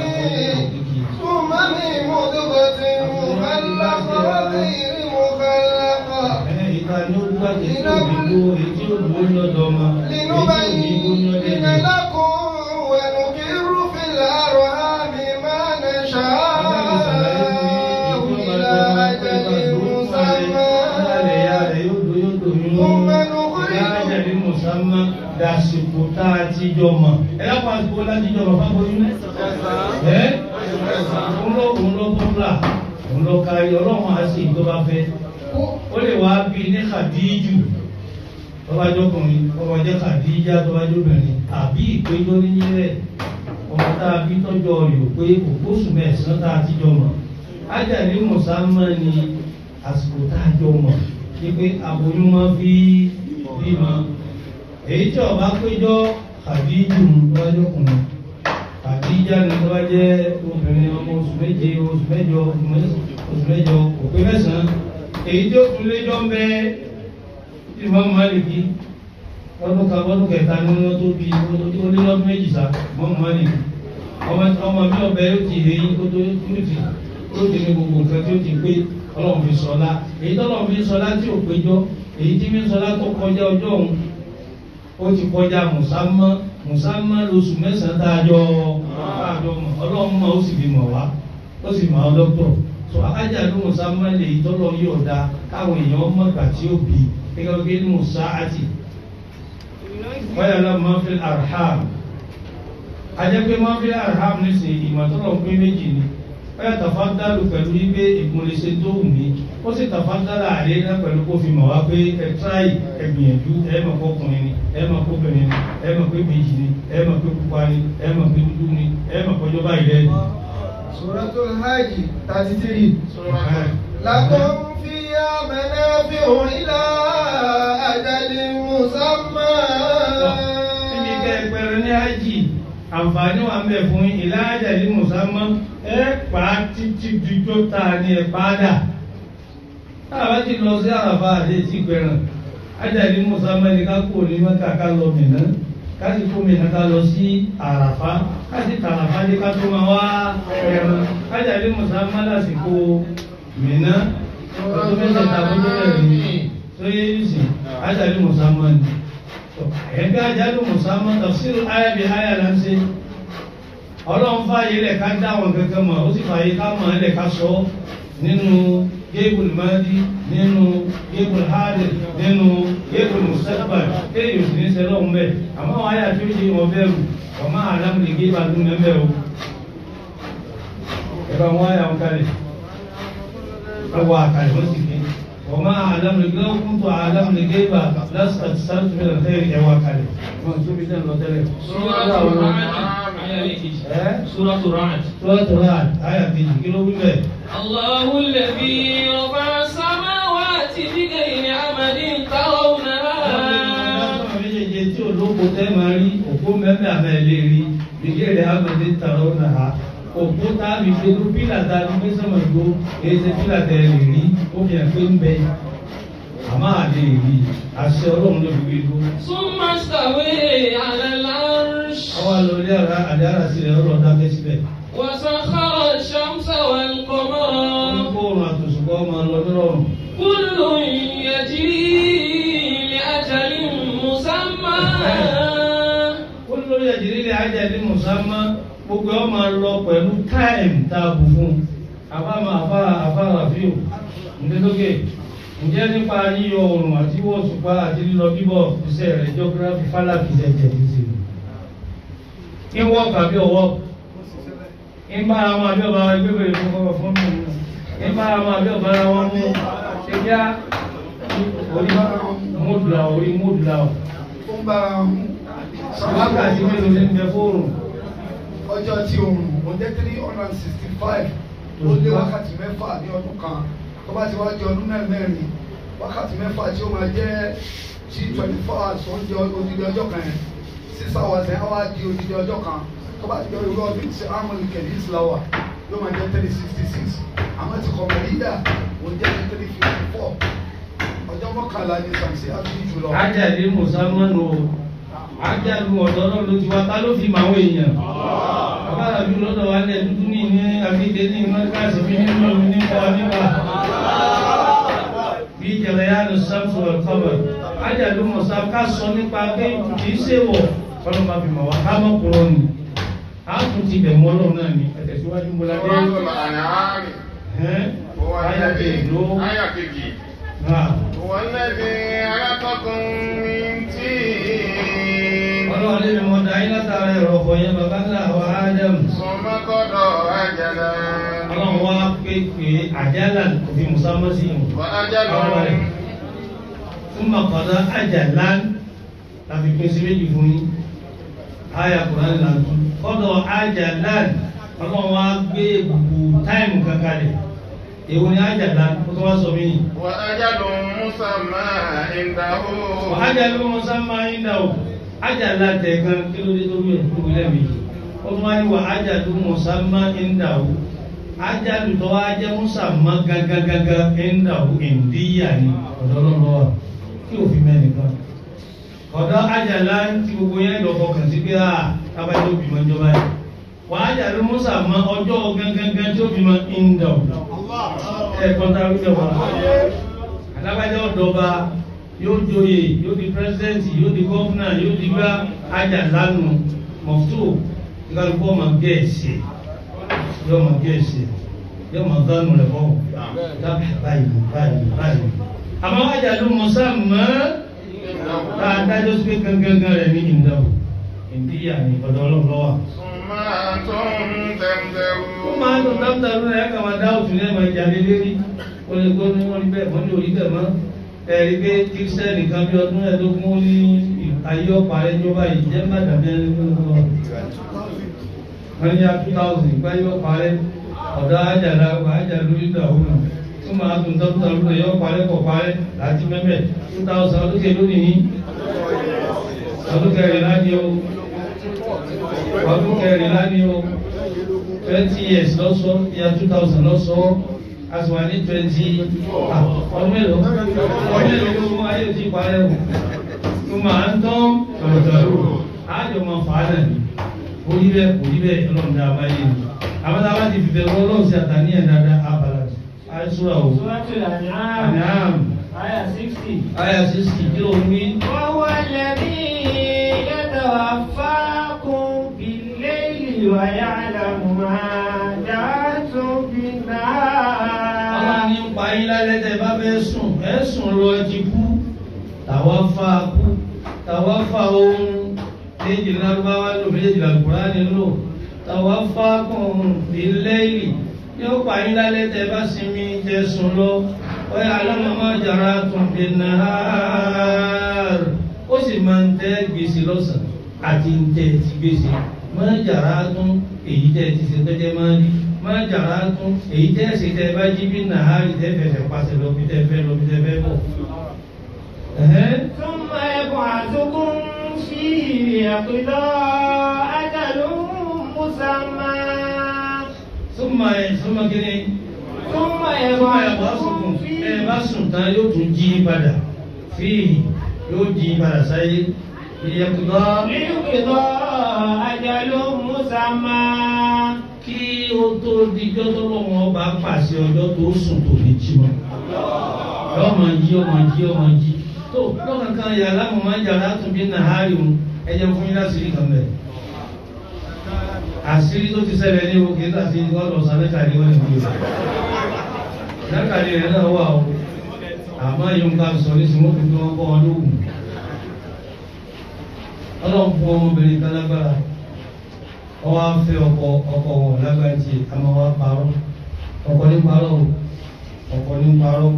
ثم من مضغة مخلقة وغير مخلقة Ẹ ìta ni ó gbà tí ó dìbò èyí tí ó dúró lọ́dọ̀ ọmọ. Èyí tí ò ní gbóná لنبين lẹ́yìn. لكم ونقر في الأرحام ما نشاء إلى أجل مسمى ثم نخرجكم Dàsìkò tá a ti jọ mọ̀. Ẹ lápá àsìkò láti jọ mọ̀ fáboyún. Ẹ́ òun ló òun ló bọ́lá òun ló kárí ọlọ́run á sì tó bá fẹ́. Ó lè wá bí ní Khadiju tọ́bájọ́kùnrin tọ́bájọ́ Khadija tọ́bájọ́bìnrin àbí ìpéjọ́ níyẹ́rẹ́ ọmọ tá a bí tọ́jọ́ rẹ̀ ò pé kò kóṣù mẹ́sàn-án tá a ti jọ mọ̀. Àjàlí Mùsàmá ni àsìkò tá a jọ mọ̀ ní pé aboyún máa fi bímọ. Èyí tí ọba péjọ Khadiju tọ́bájọ́kùnrin Khadija ni tọ́bájẹ́ obìnrin ọmọ oṣù méje oṣù mẹ́jọ oṣù mẹ́jọ kò pé mẹ́sàn-án. Èyí tí ó tún léjọ́ ń bẹ Imam Maliki ọdún kan ọdún kẹta ní wọn tó bí onílọ́dún méjì sá Imam Maliki ọmọ ọmọ mi ọbẹ̀ yóò ti hẹ́yìn kó tó yóò ti yóò ti ní gbogbo nǹkan tí ó ti pé ọlọ́run fi sọlá èyí tọ́lọ́run fi sọlá tí ò péjọ èyí tí fi sọlá tó kọjá ọjọ́ òun ó ti kọjá mùsámá mùsámá lóṣù mẹ́sàn-án tá a jọ tá a jọ mọ̀ ọlọ́run mọ̀ ó sì fi mọ̀ wá ó sì mọ̀ ọ́ dọ́kítọ̀ so akájà ló mùsámá lè tọ́lọ́ yóò da káwọn èèyàn mọ̀ gbà tí ó bì gẹ́gẹ́ bí musa àti wọ́n yà lọ́ máa fi arham ajẹ́ pé máa fi arham ní sè ìmọ̀tọ́lọ̀ pé méjì ni wọ́n yà tàfádàlù pẹ̀lú wípé ìmúlẹ̀ṣẹ̀ tó wù mí ó sì tàfádàlù àlẹ́ náà pẹ̀lú kó fi mọ̀ wá pé ẹ tíráì ẹ gbìyànjú ẹ mọ̀ kó ọkùnrin ni ẹ mọ̀ kó obìnrin ni ẹ mọ̀ pé méjì ni ẹ mọ̀ pé pupa ni ẹ mọ̀ pé dúdú ni ẹ mọ̀ kọjọ́ báyìí lẹ́nu. Suratul Hajj thirty three. lakum fiha manafi'u ila ajalin musamma. níbi kẹ́ ẹ pẹ̀rẹ̀ ní hajj àǹfààní wa ń bẹ fún ila ajalin musamma ẹ pa títí dúdú ta ni ẹ padà. táwa ti lọ sí àràfà àti etí pẹ̀rẹ̀ ajalin musamma ni ká kó ní Mẹ́kà ká lọ Mínà kasi kó Mínà ká lọ sí àràfà kasi tàràfà ní ká tó máa wá ẹran ajalin musamma lásìkò Mínà ọdún mẹ́ta tàbí lórí ẹ̀rí tó yé ìsìn ajalin musamma ni ẹgbẹ́ ajalin musamma tafsiru aya bí aya là ń ṣe ọlọ́run fààyè lẹ̀ ká dá wọn kankan mọ̀ ó sì fààyè ká mọ̀ ẹ́ lẹ̀ ká sọ nínú gébùl madi nínú gébùl hadi nínú gébùl mustaqbal kéde yóò sì ní sẹ́lọ̀ ń bẹ̀ àmọ́ àwọn àyà tó ṣe wọn bẹ̀rù wọn máa alámùlẹ̀ gébà tó ń bẹ̀ o ẹ̀rọ àwọn àyà wọn kalẹ̀ ẹwà àkàlẹ̀ wọ́n sì ké wọn máa alámùlẹ̀ gébà kún tó alámùlẹ̀ gébà lásìkò sáré tó bẹ̀rẹ̀ ẹwà àkàlẹ̀ wọn tó fi dẹ́nu lọ tẹ́lẹ̀. Suratul Ra'd. Suratul Ra'd àyà kejì kí ló wí bẹ́ẹ̀. Allahu alladhi rafa'a as-samawati bighayri 'amadin tarawnaha. méjèèjì tí olóko tẹ́ máa rí òkú mẹ́fẹ́ àmẹ́ lè rí bighayri 'amadin tarawnaha òkú tá a fi ṣe tó pílà tá a fi gbé sọ́mọ̀ ìgbó èyí ṣe pílà tẹ́ lè rí ó fi hàn pé ń bẹ àmọ́ àlè rí àṣẹ ọlọ́run ló fi gbé dúró. Summa istawa 'ala al-'arsh. àwa lọ rí ara àdé ara sílẹ̀ ọlọ́run dákẹ́ síbẹ̀. Wa sakhkhara ash-shamsa wal-qamara. oòrùn àtòṣùpá máa lọ nírọ̀rùn. Kullun yajri li ajalin musamma. Kullun yajri li ajalin musamma gbogbo ọ máa lọ pẹ̀lú táìmù tá a bù fún un. àfáàmà àfáà àfáà ràfíù ǹdẹ́sókè ǹjẹ́ nípa yíyọ oòrùn àti wọ́ọ̀ṣùpá àti lílọ bíbọ̀ iṣẹ́ rẹ̀ geography fálàkì ṣẹ̀jẹ̀ ti ṣe. ń wọ́ kàbí ọwọ́ ń bá àwọn àbí ọba ẹgbẹ́ bẹ̀rẹ̀ fún ọkọ̀ fún mi ń bá àwọn àbí ọba ara wọn mú ṣe já orí mọ́dùlà orí mọ́dùlà ọ̀. ó ń bára wọn mú. wákàtí mélòó ní bẹ fóònù. ọjọ́ tí oòrùn ó jẹ́ three hundred and sixty five ó lé wákàtí mẹ́fà ní ọdún kan tó bá ti wá di ọdún mẹ́rin wákàtí mẹ́fà tí ó máa jẹ́ tí twenty four hours ó ń di odidi ọjọ́ kan yẹn six hours ẹ̀ á wá di odidi ọjọ́ kan tó bá ti di ọdún ọdún tí amúlì kẹ̀lí ìsìláwà yóò máa jẹ́ three sixty six àmọ́ ti kọ̀mọ̀lídà ó jẹ́ three fifty four ọjọ́ mọ́kànlá ní sàmìsí àbíyí jùlọ. Ajali musamman o Ajali ọ̀dọ́ náà ló ti wá ta ló fi máa wọ èèyàn. bàbá àbí lọ́dọ̀ wa lẹ̀ dúdú ní ní àbídé ní mọ́tíkàsì fi nínú omi nípa nípa. bí ìjẹ̀lẹ̀ yá lọ sáfù ọ̀tọ́bà Ajali musamman ká sọ nípa pé kì í ṣe wọ̀ kọ́lọ́ máa fi mọ̀ wá ká mọ̀ kúrò ní. a tún ti bẹ̀ mọ́ lọ́wọ́ náà ní ẹ̀tẹ̀síwájú mọ́lá dé. Aya kejì. والذي خلقكم من طين. ọlọ́run lè mọ̀ dá iná tààrà ẹ̀rọ ọ̀fọ̀ yẹn bàbá ńlá wa Adam. ثم قضى أجلا. ọlọ́run wá pé pé àjálà kò fi musamman sí ìwọ̀n. وأجل. ثم قضى أجلا tàbí pín sí méjì fún yín. àyà Kùránì là ń tún. قضى أجلا ọlọ́run wá gbé gbogbo táìmù kankan rẹ̀. èwo ni àjàlá kó tó wá sọ mí. wa ajalun musamma indahu. wa ajalun musamma indahu. àjàlá tẹ̀ kan kí ló dé lórí ẹ̀ tó wílẹ̀ méjì. ó tún wá ní wa ajalun musamma indahu. àjàlù tó wá jẹ́ musamma gágágágá indahu ìndíyà ni ọ̀dọ́ lọ́wọ́ wa kí òfin mẹ́rin kan. ọ̀dọ́ àjàlá ti gbogbo yẹn lọ́kọ̀ kàn sí pé a kábàáyé òbí mọ́ ìjọba yìí. wa ajalun musamma ọjọ́ gangan tí ó bí mọ́ indahu. ẹ̀kọ́ tá a wíjọ wa alágbájá ọ̀dọ́ba yóò joyè yóò di pírẹsidẹ́ǹtì yóò di gọ́fúnà yóò di gbá ajá lánàá mọ̀tò ìkàlùkù ọmọ gẹ̀ẹ́sì yóò mọ gẹ̀ẹ́sì yóò mọ gánú rẹ̀ bọ̀ dábàá báyìí báyìí báyìí àmọ́ ajá ló mọ sáà mọ́ tá a dájọ́ sí pé gangan rẹ̀ ní ìdáwó ìdíyà ní ọ̀dọ́ ọlọ́wà. máa tó ń tẹ̀m̀tẹ̀rù. ó máa ń tó tẹ̀m̀tẹ̀rù rẹ̀ kà máa dá òtún ní ẹ̀mọ̀ ìjà lé lérí ó lè gbọ́ ní wọ́n rí bẹ́ẹ̀ wọ́n ní orí bẹ́ẹ̀ mọ́ ẹ̀rí pé kírísítẹ́nì kan bí ọdún ẹ̀ẹ́dógún ó ní ayé ọ̀pá rẹ̀ ní ọba yìí jẹ́ mbàdà bẹ́ẹ̀ ní wọ́n ní ya two thousand gba ayé ọ̀pá rẹ̀ ọ̀dọ́ àjàlá àjà lórí ìdàwó náà tó máa tún tẹ̀m̀tẹ̀rù rẹ̀ yọ ọ̀pá rẹ̀ kọ̀ ọ̀pá rẹ̀ láti mẹ́mẹ́ two thousand ọdún kẹ lónìí ọdún kẹrìnlá ni o ọdún kẹrìnlá ni o twenty years lọ́sọ́ ya two thousand lọ́sọ́ asùnwà ní twenty ọdún mélòó ọdún mélòó ló mú ayé tí parẹ́ o tó máa ń tán tọ̀rọ̀tọ̀rọ̀ àjọ máa fà á náà ni orí bẹ́ẹ̀ orí bẹ́ẹ̀ ọlọ́run dá abáyé ni àwọn tá a bá ti fi bẹ̀rù ọlọ́run sí àtàníyàn dáadáa abala àìsúra o àníhàm Aya sixty. Aya sixty kí ló ń wí. وهو الذي يتوفاكم بالليل ويعلم ما جعلتم بالنهار. Ọlọ́run ní pa yín lálẹ́ tẹ́ bá fẹ́ sùn ẹ sùn lọ ẹ ti kú tàwa fa kú tàwa fa ohun méjì lárúbáwá lò méjì làlùkùránì lò tàwa fa kùn bíléèlì yóò pa yín lálẹ́ tẹ́ bá sinmi jẹ sùn lọ ọ̀yà alámọ̀mọ́ jàrá tún bí náà ó sì máa ń tẹ́ gbèsè lọ́sàn àti ń tẹ́ ti gbèsè máa jàrá tún èyí tẹ́ ti ṣe tọ́jẹ́ máa rí máa jàrá tún èyí tẹ́ ṣe tẹ́ bá jí bí náà rí tẹ́ fẹsẹ̀ pàṣẹ lọ bí tẹ́ fẹ́ lọ bí tẹ́ fẹ́ bọ̀. ثم يبعثكم فيه ليقضى أجل مسمى. ثم ثم كده ثم yàgbọ́ يبعثكم sùkùn ẹ فيه bá sùn tán yóò tún jí padà fíì yóò jí padà sáyé ìyẹ̀kùtọ́ ليقضى أجل مسمى. kí ó tó dijọ́ tó lọ́wọ́ bá pàṣẹ ọjọ́ tó sùn tó lè jí mọ́ ọmọ jí ọmọ jí ọmọ jí tó lọ́kàn kan yàrá mọ̀ máa jàrá tún bí nàárì mu ẹjẹ fún yín láṣìírí kan bẹ̀ àṣírí tó ti ṣẹlẹ̀ ní òkè láti ọ̀dọ̀ sàmẹ́kàlì wọn ìwé rẹ̀ lákàlì rẹ̀ náà wà ó àmọ́ yóò ká sọ ní sinmi òkè tó wọ́n kọ́ wọn lóhùn ọlọ́run fún ọmọbìnrin kan lágbára ọwọ́ á fẹ́ ọkọ ọkọ wọn lágbára tiẹ̀ àmọ́ wá parọ́ ọkọ ní parọ́ ọkọ ní parọ́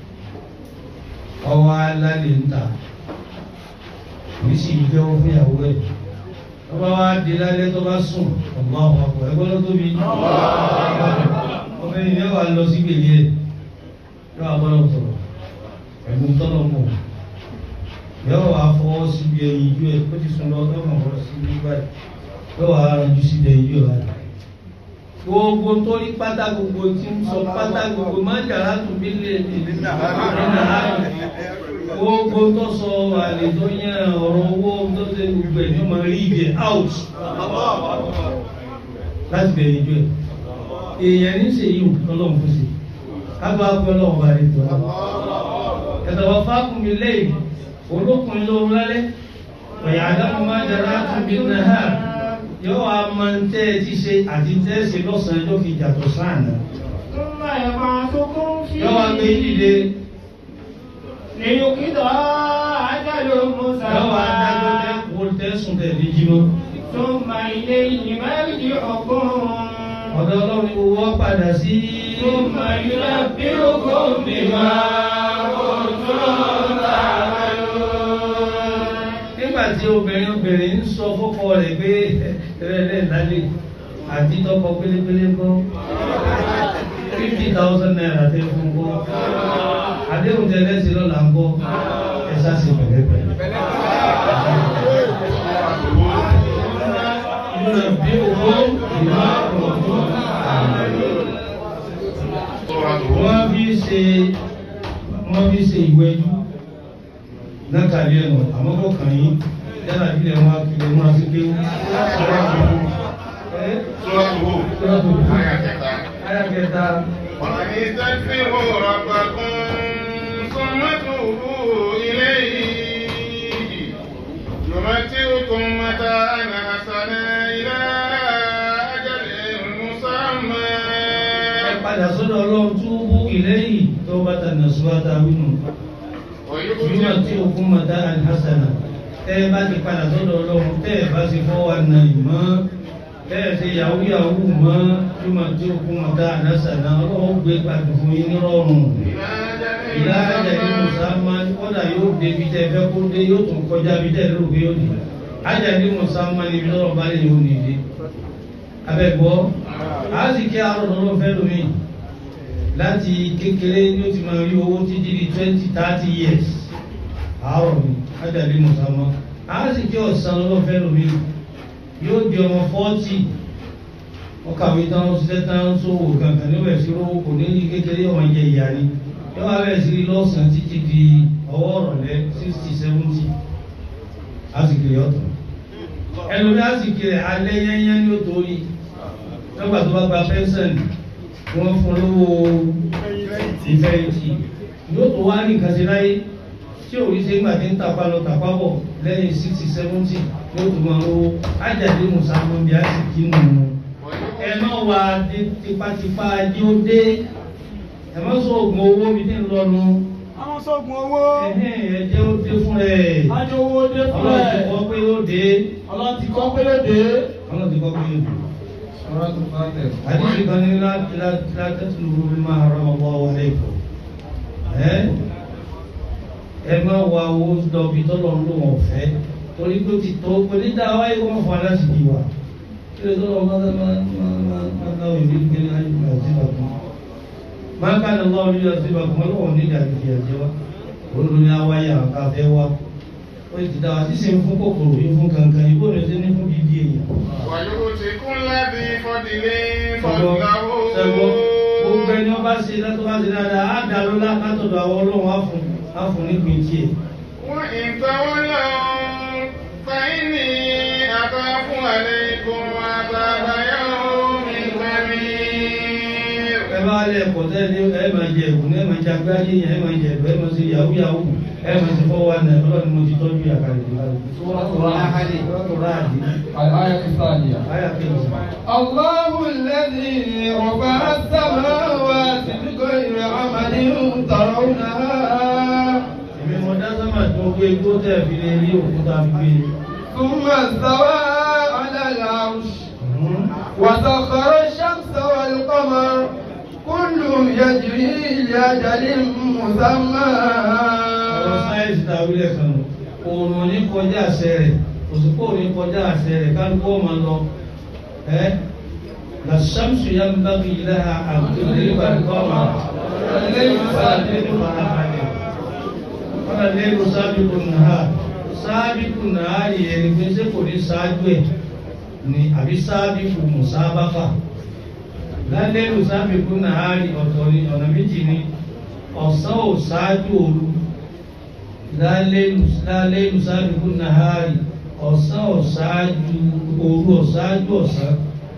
ọwọ́ alálẹ̀ ń ta èyí sì ń jẹ́wọ́ fún ìyàwó ẹ̀ tó bá wá di lálẹ́ tó bá sùn ọ̀gbọ́n àwọn ọkọ̀ ẹgbẹ́ ló tóbi ọmọ ènìyàn wà lọ sí gbèlè ẹ̀ yóò wá bọ́lọ̀ sọ̀rọ̀ ẹ̀mú tọ́lọ̀ mọ̀ yóò wá fọwọ́ síbi ẹ̀yìn ìjú ẹ̀ ó ti sùn lọ yóò kàn fọwọ́ síbi ìgbà ẹ̀ yóò wá ranjú síbi ẹ̀yìn ìjú ẹ̀ gbogbo torí pátá gbogbo tí ń sọ pátá gbogbo má jàrá tún bí lè dè nínú àárẹ̀ gbogbo tó sọ àlè tó yẹn ọ̀rọ̀ owó tó ṣe gbogbo ẹ̀ ní ọmọ rí ibẹ̀ out láti bẹ̀rẹ̀ ìjọ ẹ̀ èèyàn ní ṣe yìí ọlọ́run fún ṣe kágbá pé ọlọ́run bá rí tó ẹ̀tọ́ wọ́n fákùnmí lẹ́yìn olókùnrin lóhun lálẹ́ ọ̀yà àdámọ́ má jàrá tún bí náà yóò wá máa ń tẹ́ ẹ ti ṣe àti tẹ́ ẹ ṣe lọ́sàn-án ẹjọ́ fi jàtọ̀ sáànà. ثم يبعثكم فيه yóò wá gbé dìde. ليقضى أجل yóò wá dájọ́ tẹ́ مسمى. kó tẹ́sùn tẹ̀ ní jímọ́. ثم إليه مرجعكم. ọ̀dọ̀ ọlọ́run ni owó padà sí. ثم ينبئكم بما كنتم تعملون. nígbà tí obìnrin obìnrin ń sọ fọ́kọ rẹ̀ pé ẹ̀rẹ́lẹ̀ lálẹ́ àti tọkọ pélépélé kọ́ fifty thousand naira tẹ́ fún kọ́ àdéhùn tẹ́lẹ̀ sí lọ́la ń kọ́ ẹ̀ sáṣẹ pẹ̀lẹ́pẹ̀lẹ́. ìlú bí owó ìmọ̀ ọ̀tún wọ́n fi ṣe wọ́n fi ṣe ìwẹ́jú nákàlí ẹnu àmọ́ kọ̀ọ̀kan yìí yálà ìbílẹ̀ wọn akílẹ̀ wọn àti pé Sọ́ra tó wò. Ayà kẹta. ayà kẹta وأن استغفروا ربكم ثم توبوا إليه يمتعكم متاعا حسنا إلى أجل مسمى. padà sọ́dọ̀ Ọlọ́run túbú ilayhi tawbatan nasuha wínú yíwá tí o fún mọ̀tá alhassana tẹ́ ẹ bá ti padà sọ́dọ̀ Ọlọ́run tẹ́ ẹ bá ti fọwọ́ nà ìmọ̀ tẹ́ ẹ ti yahoo yahoo mọ́ yíwá tí o fún mọ̀tá alhassana Ọlọ́run gbé pàtó fún yín nírọ̀rùn ìlà ajáde musamma kọ́dà yóò dé bí tẹ́ fẹ́ kó dé yóò tún kọjá bí tẹ́ lóògbé yóò dé ajáde musamma níbi lọ́rọ̀ bá lè yóò nìdí abẹ́gbọ́ àti kí àrùn ọlọ́run fẹ́ lómi láti kékeré ní ó ti máa rí owó títí di twenty thirty years àárọ̀ mi ájàdé mùsàmọ́ àti kí ọ̀sán ọlọ́run fẹ́ lómi yóò di ọmọ forty wọ́n kàwé tán ó ṣiṣẹ́ tán ó ṣòwò kankan níwẹ̀ sí owó kò ní ní kékeré ọmọ jẹ ìyá ni yóò wá bẹ̀rẹ̀ sí rí lọ́sàn-án títí di ọwọ́ ọ̀rọ̀lẹ́ sixty seventy àti kiri ọ̀tún ẹlòmí àti kiri alẹ́ yẹ́nyẹ́ ní ó torí lọ́gbà tó bá gba pẹ́sẹ̀n wọ́n fún lówó ìfẹ̀yìntì yóò tó wá ní nǹkan sí láyé tí ò rí ṣe gbà tí ń tàpá lọ tàpá bọ̀ lẹ́yìn sixty seventy yóò tó máa lówó ájàdé mùsàmù bí a sì kí nù ẹ má wà tipátipá ajé ó dé ẹ má sọ ògùn owó mi tí ń lọnu àwọn sọ́gun owó ẹ̀jẹ̀ ó dé fún rẹ̀ ajé owó dé fún rẹ̀ ọlọ́run ti kọ́ pé ó dé ọlọ́run ti kọ́ pé ó dé ọlọ́run ti kọ́ pé ó dé. حديث كان لا لا لا تطلبوا بما حرم الله عليكم ẹ ẹ má wá owó lọ́bi tọ́lọ̀ ń lò wọ́n fẹ́ torí pé ti tó pé ní dáa wáyé wọ́n fún aláṣẹ bí wa kí ló tọ́lọ̀ máa máa máa máa máa káwé ní ìgbéni ayé àti ìbàkún máa ká ní lọ́wọ́ nílò àti ìbàkún wọn lọ́wọ́ nílò àti ìyàjẹ́ wa olú ní awáyé àwọn káfẹ́ wa ó ti dá wa sísè fún kòkòrò yìí fún kankan ìbò ní ṣe ní fún bíbí èèyàn. wàyó ti kún lábí fọdílé fọdúnláwó. sẹ́gbọ́n gbogbo ẹni wọ́n bá ṣe látọ́ bá ṣe dáadáa á dá lọ́lá látọ̀dọ̀ àwọn ọlọ́run á fún á fún nípìn tiẹ̀. wọ́n ìtawọ́ náà fàyín ní àtàkùn àlékún àtàbáyá omi gbẹ̀mí. ẹ bá lẹ ẹ̀kọ́ tẹ́lẹ̀ ẹ máa jẹ ẹ̀kún ẹ máa jẹ agbáyé ẹ máa jẹ ẹ̀dọ́ ẹ máa ṣe yahoo yahoo ẹ máa ṣe fọwọ́ náà ọlọ́run mo ti tọ́jú àkàrẹ̀ ìdílé. الآية الثانية الله الذي رفع السماوات بغير عمد ترونها ثم استوى على العرش وسخر الشمس والقمر كل يجري لأجل مسمى. òòrùn ní kọjá àṣẹ rẹ̀ òṣùpá ní kọjá àṣẹ rẹ̀ kálukú ọmọ lọ ẹ́ làṣàmùsù yá ń bá mi láha àgbèrè ìbàdìkọ́mà lẹ́yìn sáàbìkù nàárì wọ́n lẹ́yìn sáàbìkù nàárì sáàbìkù nàárì ẹni pé ṣé kò ní ṣáájú ẹ̀ ní àbí sáàbìkù mùsábàkà lẹ́yìn sáàbìkù nàárì ọ̀tọ̀ ní ọ̀nà méjì ní ọ̀sán ò ṣáájú òru lálẹ́lù sáàbìkú nàárì ọ̀sán ọ̀sáájú òru ọ̀sáájú ọ̀sán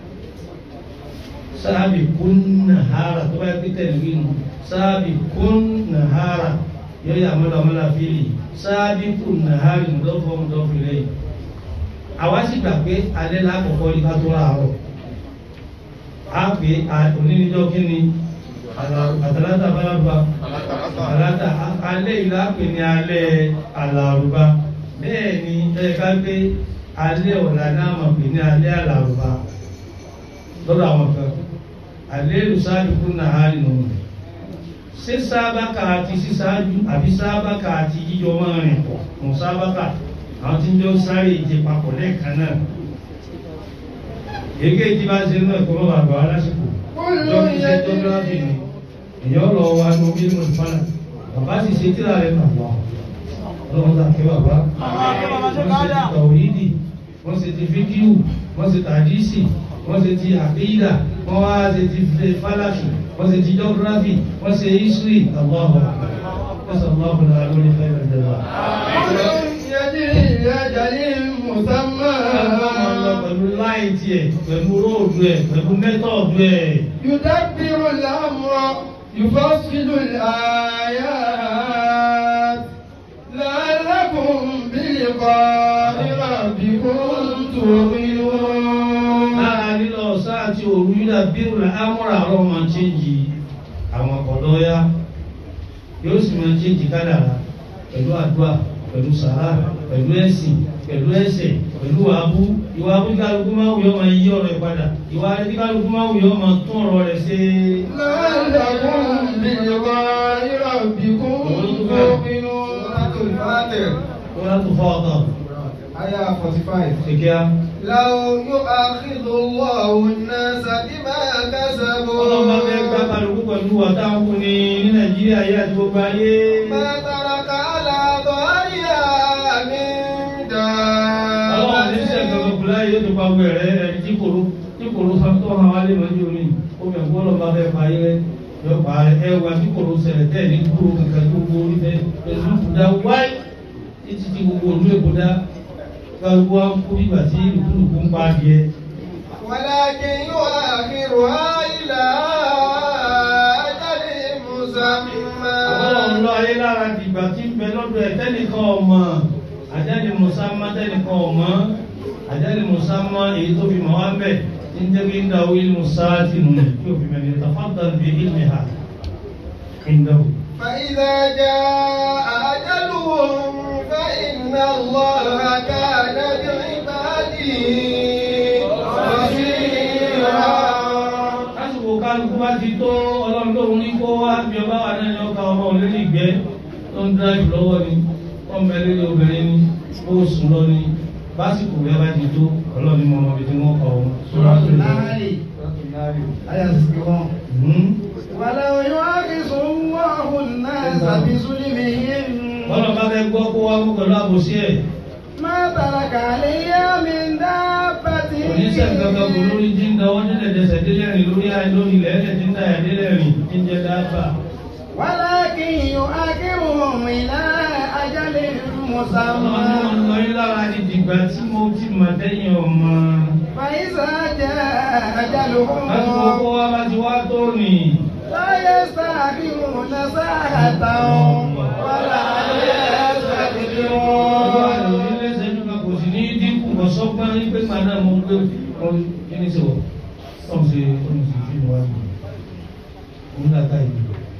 sáàbìkú nàárà tó bá pẹ́ tẹ̀lé nínú sáàbìkú nàárà yóò yà mọ́lá mọ́lá fílì sáàbìkú nàárì mọ́dọ́fọ́ mọ́dọ́fọ́ lẹ́yìn àwa sì gbà pé alẹ́ lákọ̀ọ́kọ́ ní ká tó ráàrọ̀ á pé oníníjọ́ kí ni àtàlátà bálábà àtàlátà alẹ́ ìlà pè ní alẹ́ àlàrúbá bẹ́ẹ̀ ni ẹ̀ka pé alẹ́ ọ̀la náà mọ̀ pé ní alẹ́ àlàrúbá lọ́dọ̀ àwọn kan alẹ́ ìlúsáàbí kún náà rí nù rẹ̀ ṣé sábàkà àti sísáájú àbí sábàkà àti yíyọ máa rìn pọ̀ mọ̀ sábàkà àwọn tí ń jọ sáré ìje papọ̀ lẹ́ẹ̀kan náà èké tí bá ṣe nínú ẹ̀kọ́ mọ́ bàbá lásìkò ìjọ fi ṣe tó gíráfì ni èyàn lọ wa ní omi nínú ìfànà bàbá sì ṣe tíra rẹ̀ bàbá ọlọ́run tàbí bàbá wọ́n ṣe ti tàwídì wọ́n ṣe ti fíkíù wọ́n ṣe tàdísì wọ́n ṣe ti àkídà wọ́n wá ṣe ti fálàkì wọ́n ṣe ti jọ́gíráfì wọ́n ṣe history àbọ̀wọ̀ wọ́n sọ ọmọ ọ̀bùnà lórí fẹ́rẹ̀ ìjọba. pẹ̀lú láì tiẹ̀ pẹ̀lú róòdù ẹ̀ pẹ̀lú mẹ́tọ̀ọ̀dù ẹ̀. يدبر الأمر يفصل الآيات لعلكم بلقاء ربكم توقنون. lára lílọ ọ̀sán àti òru yíra bírù lámúra ọ̀rọ̀ máa ń chéjì àwọn ọ̀dọ́ yá yóò sì máa ń chéjì kádàrá pẹ̀lú àdúrà pẹ̀lú sàrà pẹ̀lú ẹ̀sìn pẹ̀lú ẹ̀ṣẹ̀ pẹ̀lú àbú ìwà abú kálukú máa wù yọ́ máa yí ọ̀rọ̀ ẹ̀ padà ìwà rẹ̀ tí kálukú máa wù yọ́ máa tún ọ̀rọ̀ rẹ̀ ṣe. لعلكم بلقاء ربكم توقنون. wọ́n á tún fọ́ ọ̀tọ̀. Ayah forty-five. ṣèkíá. لو يؤاخذ الله الناس بما كسبوا ọlọ́mọ fẹ́ gbá kálukú pẹ̀lú ọ̀táwù ní ní nàìjíríà yé àti gbogbo ayé. ما ترك على ظهرها من ọlọ́run ní sẹ́yìn دابة. kankan kùlá yóò tó pa gbé rẹ̀ ẹni tí kòró tí kòró tó hàn wálé mọ́jú omi omi ẹ̀kọ́ ọlọ́mọ fẹ́ pa ayé rẹ̀ yóò pa ẹ wá tí kòró ṣẹlẹ̀ tẹ̀ ní kúrò kankan tó gbó orí fẹ́ pẹ̀lú kúdà wáyé títí tí gbogbo òlú èkó dá kálukú wa kú nígbà tí ìlúkúlùkù ń pa adìẹ. ولكن يؤخرها إلى أجل مسمى. ọlọ́run lọ ayé lára dìgbà tí ń bẹ lọ́dọ̀ ẹ̀ tẹ́nìkan ọmọ àjálì musamman tẹ́nìkan ọmọ àjálì musamman èyí tó fi mọ̀ wá bẹ̀ tí ń tẹ́kí ń da owó ilmu sáàtì nù tí ò fi mẹ́rin tafaddal bí ilmi ha indahu. فإذا جاء أجلهم فإن الله كان بعباده بصيرا. lásìkò kálukú bá ti tó ọlọ́run lóhun ní kó wá bí ọba wà náà ní ọkà ọmọ òlélẹ́ ìgbẹ́ tó ń dráìbù lọ́wọ́ ni wọ́n mẹ́lẹ́ ní obìnrin ní ó sùn lọ ní básìkò rẹ̀ bá ti tó ọlọ́run ní mọ̀mọ́ bí tí wọ́n kọ ọmọ. Suratul Nahl. Ayah sixty-one. ولو يؤاخذ الله الناس بظلمهم bọ́lá bá fẹ́ gbọ́ kó wá mú pẹ̀lú àbòsí ẹ̀. ما ترك عليها من دابة. oníṣẹ́ kankan kò lórí tí ń dáwọ́ délẹ̀ dẹsẹ̀ délẹ̀ rìn lórí ayé lórí ilẹ̀ ẹ̀lẹ̀ tí ń dáyà délẹ̀ rìn tí ń jẹ dáàbà. ولكن يؤخرهم إلى أجل مسمى. ọlọ́run lọ yín lára ní dìgbà tí mo ti mọ̀ tẹ́yìn ọmọ. فإذا جاء أجلهم láti mọ kó wá bá ti wá tó nì. لا يستأخرون ساعة ولا يستقدمون. ilé ìṣẹ́jú kan kò sì ní dínkù ọ̀ṣọ́gbọ́n ní pé màá náà mo gbé wọn kí ní sèwọ̀ ọ̀hún ṣe ọ̀hún ṣe fi wá ní òun dàgbà ìlú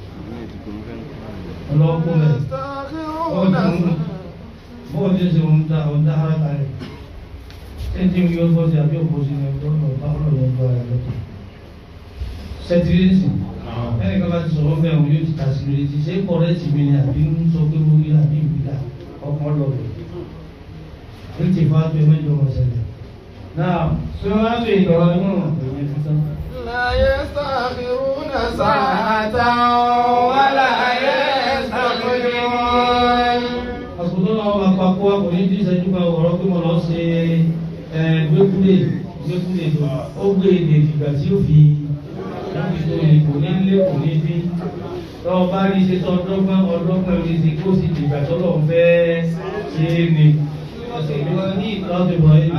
ọlọ́kùn rẹ̀ ọ̀hún bọ́ọ̀ ní ṣe òun dá òun dá ara kalẹ̀ ṣé tí ń yọ bọ́ọ̀sì àbí òbòsì ní ọjọ́ ọ̀pá ọlọ́run ọgbà rẹ̀ lọ́tọ̀ sẹtírẹ́sì ẹnì kan bá ti sọ̀rọ̀ bẹ́ẹ̀ òun yóò ti ta sí lórí ti ṣe é kọ́rẹ́tì mi ni àbí ń sọ pé mo rí àbí ìwúdà ọkàn lọ́bẹ̀ ó ti fa tó ẹgbẹ́jọ ọmọ ṣẹlẹ̀ náà ṣé wọ́n á lè lọ́wọ́ inú ìwé tuntun. لا يستأخرون ساعة ولا يستقدمون. àsìkò náà wọ́n máa pa kó wa kò ní tí ìṣẹ́jú kan ọ̀rọ̀ pé mo lọ ṣe gbẹ́kúlé gbẹ́kúlé tó ó gbé èdè ìgbà tí ó fi láti tó ní kò ní lé kò ní bí lọ́wọ́ bá rí ṣe tó ọdọ́gbọ́n ọdọ́gbọ́n rí ṣe kó sì dìgbà tó lọ́ọ́ fẹ́ ṣe é ni. lọ́sẹ̀ bọ̀ yìí.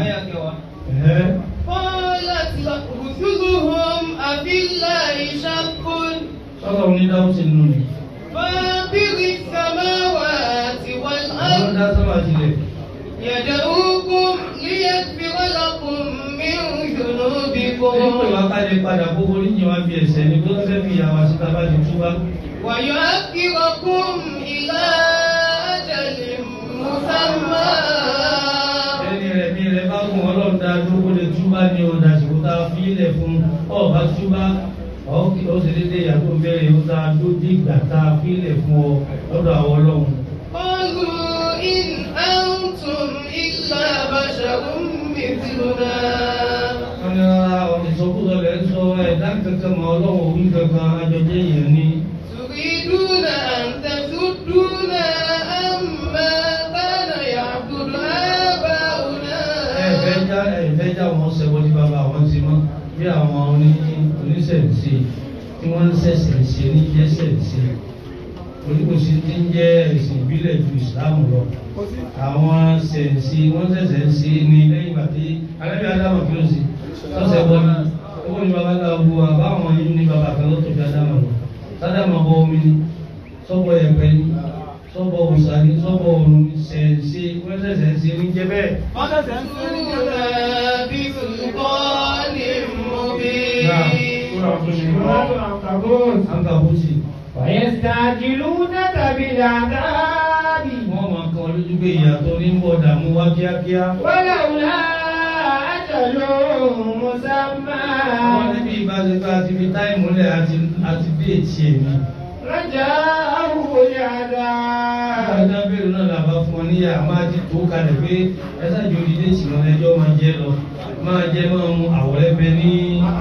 قالت رسلهم أفي الله شك sọ́dọ̀ ní dáhùn sí nínú ni. فاطر السماوات àwọn والأرض dá sábà tilẹ̀. يدعوكم ليغفر لكم من nínú ذنوبكم ìwà káde padà kó orí yìí wá bí ẹsẹ̀ ni tó fẹ́ fi ìyàwó àti tábà ti túbá. ويؤخركم إلى أجل مسمى. ẹni rẹ̀ bí rẹ̀ bá gùn ọlọ́run dáa tó kó lè túbá ní ọ̀dà àsìkò tá a fi ilẹ̀ fún ọ̀bá túbá ó sì dédé ìyàtọ̀ bẹ̀rẹ̀ ó dáa tó dé ìgbà tá a fi ilẹ̀ fún ọ lọ́dọ̀ àwọn ọlọ́run. قالوا إن أنتم إلا بشر مثلنا. wọ́n ní rárá ọ̀rọ̀ ìsọkúsọ rẹ̀ ń sọ ẹ̀dá kankan mọ́ ọlọ́run òwú kankan àjọjẹ́ yẹn ni. تريدون أن تصدونا عما كان يعبد آباؤنا. ẹ̀fẹ́ já ẹ̀fẹ́ já wọn ṣẹ̀wọ́ ní bàbá àwọn ti mọ́ bí àwọn oníṣẹ̀ǹsì tí wọ́n ń ṣẹ̀ṣẹ̀ ṣe ní jẹ́ṣẹ̀ǹsì oníkòsí tí ń jẹ́ ẹ̀sìn ìbílẹ̀ ju ìsìlámù lọ àwọn ṣẹ̀ǹsì wọ́n ṣẹ̀ṣẹ̀ ń ṣe ní lẹ́yìn ìgbà tí alẹ́bí adámọ̀ kí ló ṣe lọ́sẹ̀ bọ́ ní owó ní bàbá náà bu àbáwọn yìí ní bàbá kan lọ́tọ̀ bí adámọ̀ lọ sádàmà bọ omi ni sọ́bọ̀ ẹ̀pẹ́ ni sọ́bọ̀ òòṣà ni sọ́bọ̀ ọ̀run ni ṣẹ̀ǹṣẹ̀ wọ́n ṣẹ̀ṣẹ̀ ń ṣe ní jẹ́ bẹ́ẹ̀. wọ́n ṣẹ̀ṣẹ̀ ń ṣe ní jẹ́ bẹ́ẹ̀. bí ṣùgbọ́n ní mo bí. Ankabuti. ويستعجلونك بالعذاب Wọ́n máa kan lójú pé ìyàtọ̀ ní ń bọ̀ dààmú wá kíákíá. ولولا أجل مسمى Wọ́n níbi ìbáṣepọ̀ àti fi táìmù lẹ̀ àti déètì ẹ̀mí. رجاءه العذاب. Ọjọ́ bẹ̀rẹ̀ náà làbá fún ọ níyà máa ti tó kalẹ̀ pé ẹ̀sà jò dídé tì wọ́n ẹjọ́ máa jẹ́ lọ. Máa jẹ́ máa mú àwọ̀rẹ́ bẹ ní.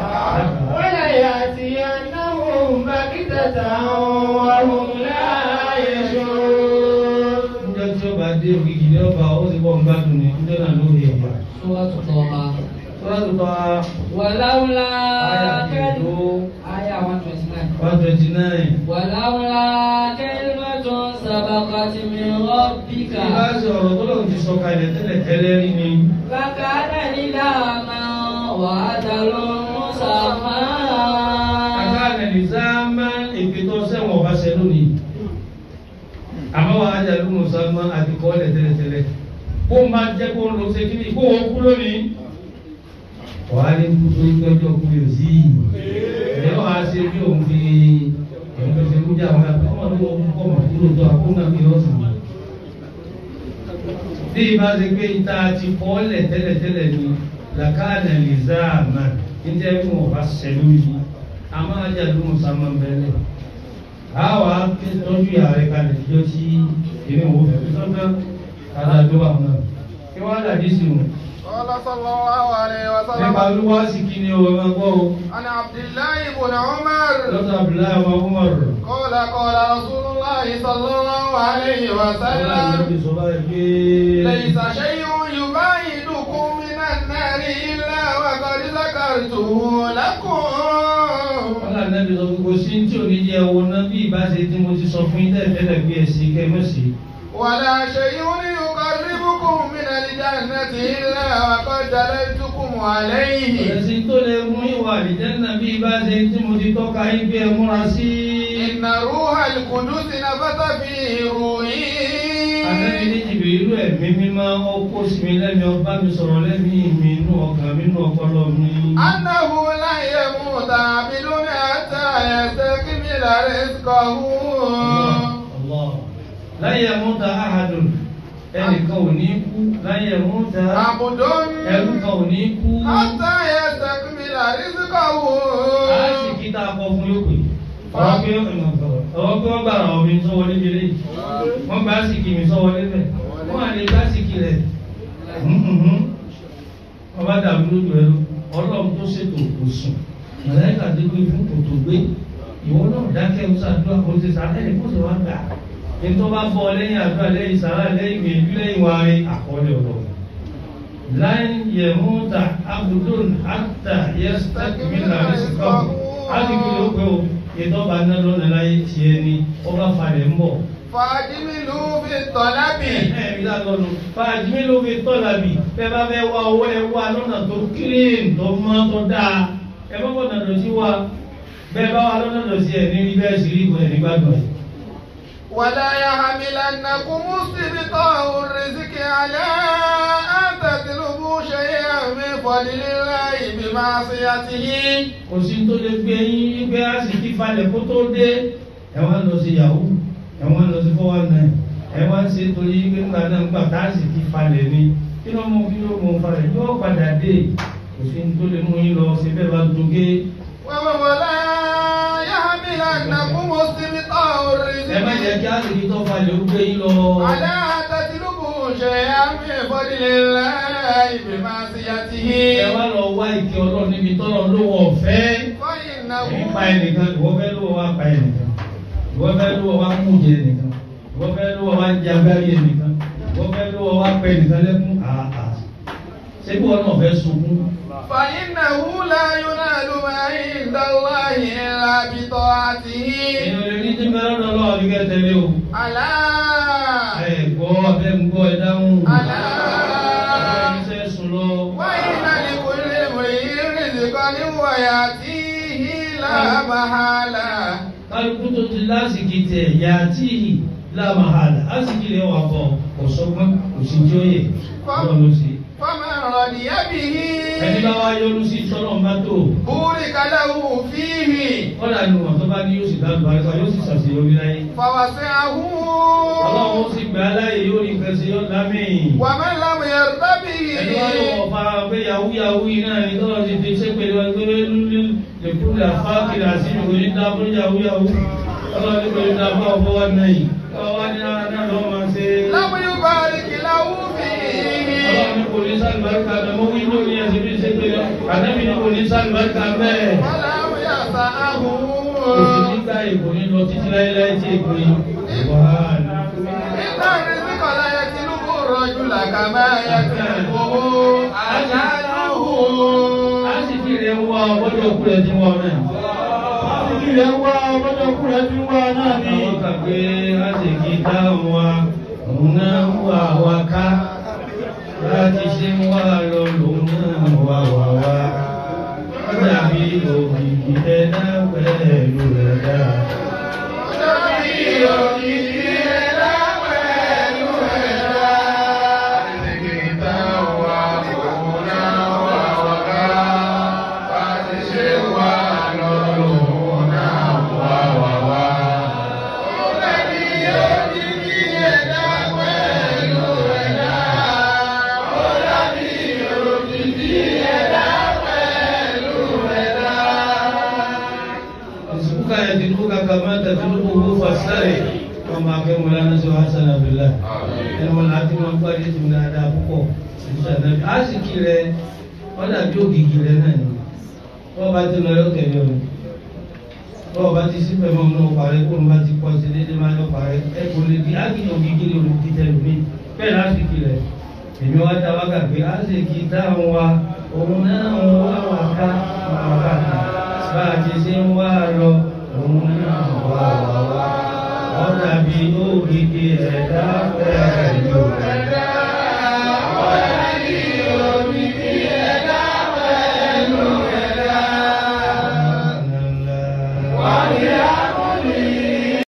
وليأتينهم بغتة وهم لا يشعرون. Níjọ́ tí ó bá dé ògìgì ní ọba ó ti bọ̀ ń gbádùn ní níjọ́ náà ló yẹ ìgbà. Suratu Taha. Sọ́lá tó tọ́ a. Walaula Ayà Aya one twenty-nine. one twenty nine. Walaula kalimatun sabaqat min rabbika. Ìbá ṣe ọ̀rọ̀ tó lọ́run ti sọ kalẹ̀ tẹ́lẹ̀ tẹ́lẹ̀ rí ni. Fakana lidaman wa ajalun musamma. Àkáàlẹ̀ ní sáàmà èpè tó sẹ́wọ̀n ọba ṣẹ lónìí. Àmọ́ wa ajalun musamma àti kọ́lẹ̀ tẹ́lẹ̀ tẹ́lẹ̀. Kó máa jẹ́ kó lọ ṣe kí ni kó wọ́n kú lónìí. Wàá ní kú tó tọ́jú ọkùnrin ò sí. Ẹ̀yọ́ wa ṣe bí òun fi ẹ̀yọ́ fi ṣe kújà wọn àti ọmọ tó wọ́n kọ́ mọ̀ kúrò tó àkóńgà fi ọ̀sùn. Bí ìbá ṣe pé ìta ti kọ́lẹ̀ tẹ́lẹ̀ tẹ́lẹ̀ ni làkàlà lè záàmà níjẹ́ bí wọ́n bá ṣẹlú yìí. A máa jà ló ń sàmọ́ bẹ́lẹ̀. A wà á ké tọ́jú ìyàrá kalẹ̀ jọ tí èmi wò fẹ́ sọ́dọ̀ kàdà tó wà náà. Kí wọ́n dàdí sí wọn. قال صلى الله عليه وسلم Nípa olúwa sì kí ni o máa gbọ́ o. عن عبد الله بن عمر Lọ́sọ̀ Abdullahi wa Umar. قال قال رسول الله صلى الله عليه وسلم ليس شيء يباعدكم من النار إلا وقد ذكرته لكم. Wọ́n lànà bí sọ gbogbo sí tí ò ní jẹ́ owó náà bí ìbáṣe tí mo ti sọ fún yín tẹ́lẹ̀ bí ẹ̀sìn kẹ́mẹ́sì. ولا شيء يقربكم من الجنة إلا وقد دللتكم عليه. Ẹ̀sìn tó lè mú ìwà àlìjẹ́nà bí ìbáṣe tí mo ti tọ́ka yín pé ẹ múra sí. إن روح القدس نفث فيه روحي. Àlẹ́bí ní Jìbìrìlù ẹ̀mí mímọ́ ó kó sí mi lẹ́mi ọba mi sọ̀rọ̀ lẹ́mí mi inú ọkàn mi inú ọpọlọ mi. أنه لا يموت عبد حتى يستكمل رزقه. Láyé múta áhàdùn ẹnìkan ò ní kú láyé múta عبد ẹrú kan ò ní kú. حتى يستكمل رزقه. A sì kí tá a kọ fún yóò pè. Ọ̀rọ̀ pé ọ̀rọ̀ pé wọ́n gbàrà ọ̀mí sọ́wọ́ níbi lé. Wọ́n gbà sì kì mí sọ́wọ́ níbẹ̀. Wọ́n à lè gbà sì kì rẹ̀. Ọba dàbí lójú ẹ lọ. Ọlọ́run tó ṣètò òsùn. Màláíkà tó gbé fún kòtò gbé. Ìwọ náà dákẹ́ ń ṣàdúrà kò ṣe sàlẹ̀ kó ṣe wá gbà. Ètò bá bọ́ lẹ́yìn àdúrà lẹ́yìn sàrà lẹ́yìn gbèjú lẹ́yìn wárí àkọọ́lẹ̀ ọ̀rọ̀. Láyìn yẹ̀múta abudun àtà yẹ́sítàkìmílà rìsíkọ́. Á ti kí ló pé o, ètò ọba náà lọ́nà láyé tiẹ̀ ni ọba falẹ̀ ń bọ̀. فأجملوا في الطلب. Ìdádọ́nu fàájìmí ló fi tọ́lá bì bẹ́ẹ̀ bá fẹ́ wá owó ẹ wá lọ́nà tó kílíìn tó mọ́ tó dáa. Ẹ bá bọ̀ nàdọ̀ sí wa bẹ́ẹ̀ bá wà lọ́nà tó sí ẹ̀ ní bẹ́ẹ̀ sì rí ìwé ẹ̀ nígbàgbọ́ ẹ̀. ولا يحملنكم استبطاء الرزق على أن تطلبوا شيئا من فضل الله بمعصيته. Kò sí tó lè gbé yín gbé àsìkí falẹ̀ kó tó dé. Ẹ wá lọ sí yahoo, ẹ wá lọ sí four one nine, ẹ wá ń ṣe torí pé nígbà náà nígbà tá àsìkí falẹ̀ ni. Kí ló mú kí ló mú falẹ̀ yóò padà dé. Kò sí tó lè mú yín lọ sí bẹ́ẹ̀ bá dùgé. ولا يحملنكم استبطاء Ẹ má الرزق jẹ́ kí àsìkí tó falẹ̀ ó gbé yín lọ. على أن تطلبوا شيئا من فضل الله بمعصيته. Ẹ wá lọ wá ìkẹ́ Ọlọ́run níbi tọ́lọ̀ lówó ọ̀fẹ́. فإنه Èyí pa ẹnìkan, ìwọ fẹ́ lówó wá pa ẹnìkan. Ìwọ fẹ́ lówó wá mú jẹ ẹnìkan. Ìwọ fẹ́ lówó wá jẹ agbárí ẹnìkan. Ìwọ fẹ́ lówó wá pẹ ẹnìkan lẹ́kún. Àà ṣé bí wọn náà fẹ́ sunkún? فإنه لا ينال ما عند الله إلا بطاعته. Èèyàn lè ní tí bẹ́ẹ̀ lọ́dọ̀ lọ́wọ́ bí kẹ́ tẹ́lẹ̀ o. ألا Ẹ gbọ́ abẹ́ ń gbọ́ ẹ dáhùn. ألا Ẹ ní sẹ́ sùn lọ. وإن لكل امرئ رزقا ويأتيه لا محالة. kálukú tó ti lásìkò tẹ̀ yà tí lámàhàlà lásìkò rẹ̀ wà bọ̀ kò sọ́gbọ́n kò sí jóyè lọ́wọ́ ló ṣe. fọ́mọ rọ̀dìyẹ́ bì í. ẹni bá wá yọnu sí tọ́lọ̀ bá tó. búrí kaláwù fíìmì. kọ́dà ni wọ́n tó bá ní yóò sì dá lùbáríkà yóò sì ṣàṣeyọrí láyé. fàwọ̀sẹ̀ àhún. ọlọ́run ó sì gbà á láyè yóò ní nǹkan ṣe yọ lámì. wà á máa lámù yẹn tábì. ẹni wá lọ́wọ́ fa pé yahoo yahoo yìí náà ní tọ́lọ̀ ti fi ṣé pẹ̀lú ẹgbẹ́ lẹ́kúlẹ̀ fáàkìlà sí ìwé ní dábò yahoo yahoo tọ́lọ̀ ní pẹ̀lú dábò ọ̀bọ̀ wà náà yìí tọ́wọ́ ní náà lọ́wọ́ máa ṣe. lámù yóò bá rí kìláwù fíìmì. ọlọ́run ní kò ní sálùbáríkà bẹ́ẹ̀ mọ́ wíńdò ní ẹ̀sìn bí ṣe pẹ̀lú àdébí ní kò ní sálùbáríkà bẹ́ẹ̀. wọ́n lámù yà sá àhún. kò sì ní gbà èkó ní lọ títí láéláé tí èkó yìí wà á ní. nígbà rísíkọ̀ láyé tìlúbù rọ̀jù làkàmá yẹ kìlúbù àjálùhù. àsìkò rẹ̀ ń wá ọgbọ́dọ̀ kú rẹ̀ tí wọ́n náà. àsìkò rẹ̀ ń wá ọgbọ́dọ̀ kú rẹ̀ tí wọ́n náà ní. àwọn kàgbé àsìkò dáhùn wa òun náà ń wà wá ká láti ṣe ń wá lọ lòun náà wà wá wá. wọ́n dàbí òkìkí ẹ̀dá pẹ̀lú ẹ̀dá. wọ́n dàbí òkìkí ẹ̀dá pẹ̀lú ẹ̀dá. àsìkò dáhùn wa òun náà wà wá ká láti ṣe wá lọ lòun náà wà wá wá. wọ́n dàbí òkìkí ẹ̀dá pẹ̀lú ẹ̀dá. wọ́n dàbí òkìkí ẹ̀dá pẹ̀lú ẹ̀dá. Isubuka ya tinubuka kama tatinubuhu fasari ọmọ akẹ́ mọ́lánà sọ hasan abdullahi ẹni wọn láti wọn gbá dé tìmọ̀ dáadáa púpọ̀ ìṣàdàbí àsìkí rẹ wọ́n dàbí ògìgì rẹ náà ni wọ́n bá ti lọ yọ tẹ̀lé o wọ́n bá ti sípẹ̀ mọ́ ọmọ parẹ́ kó ló bá ti pọ̀ sí déédéé máa yọ parẹ́ ẹ kò lè di ákìyàn ògìgì rẹ olùdí tẹ̀lé mi bẹ́ẹ̀ lásìkí rẹ èmi wá dá wákà pé àsìkí dáhùn wa òun náà ń wá wà ká wà ká bá a ti ṣe ń wá lọ òun náà wà wà wá ọ̀nà bí ògidì ẹ̀dá pẹ̀lú ẹ̀dá.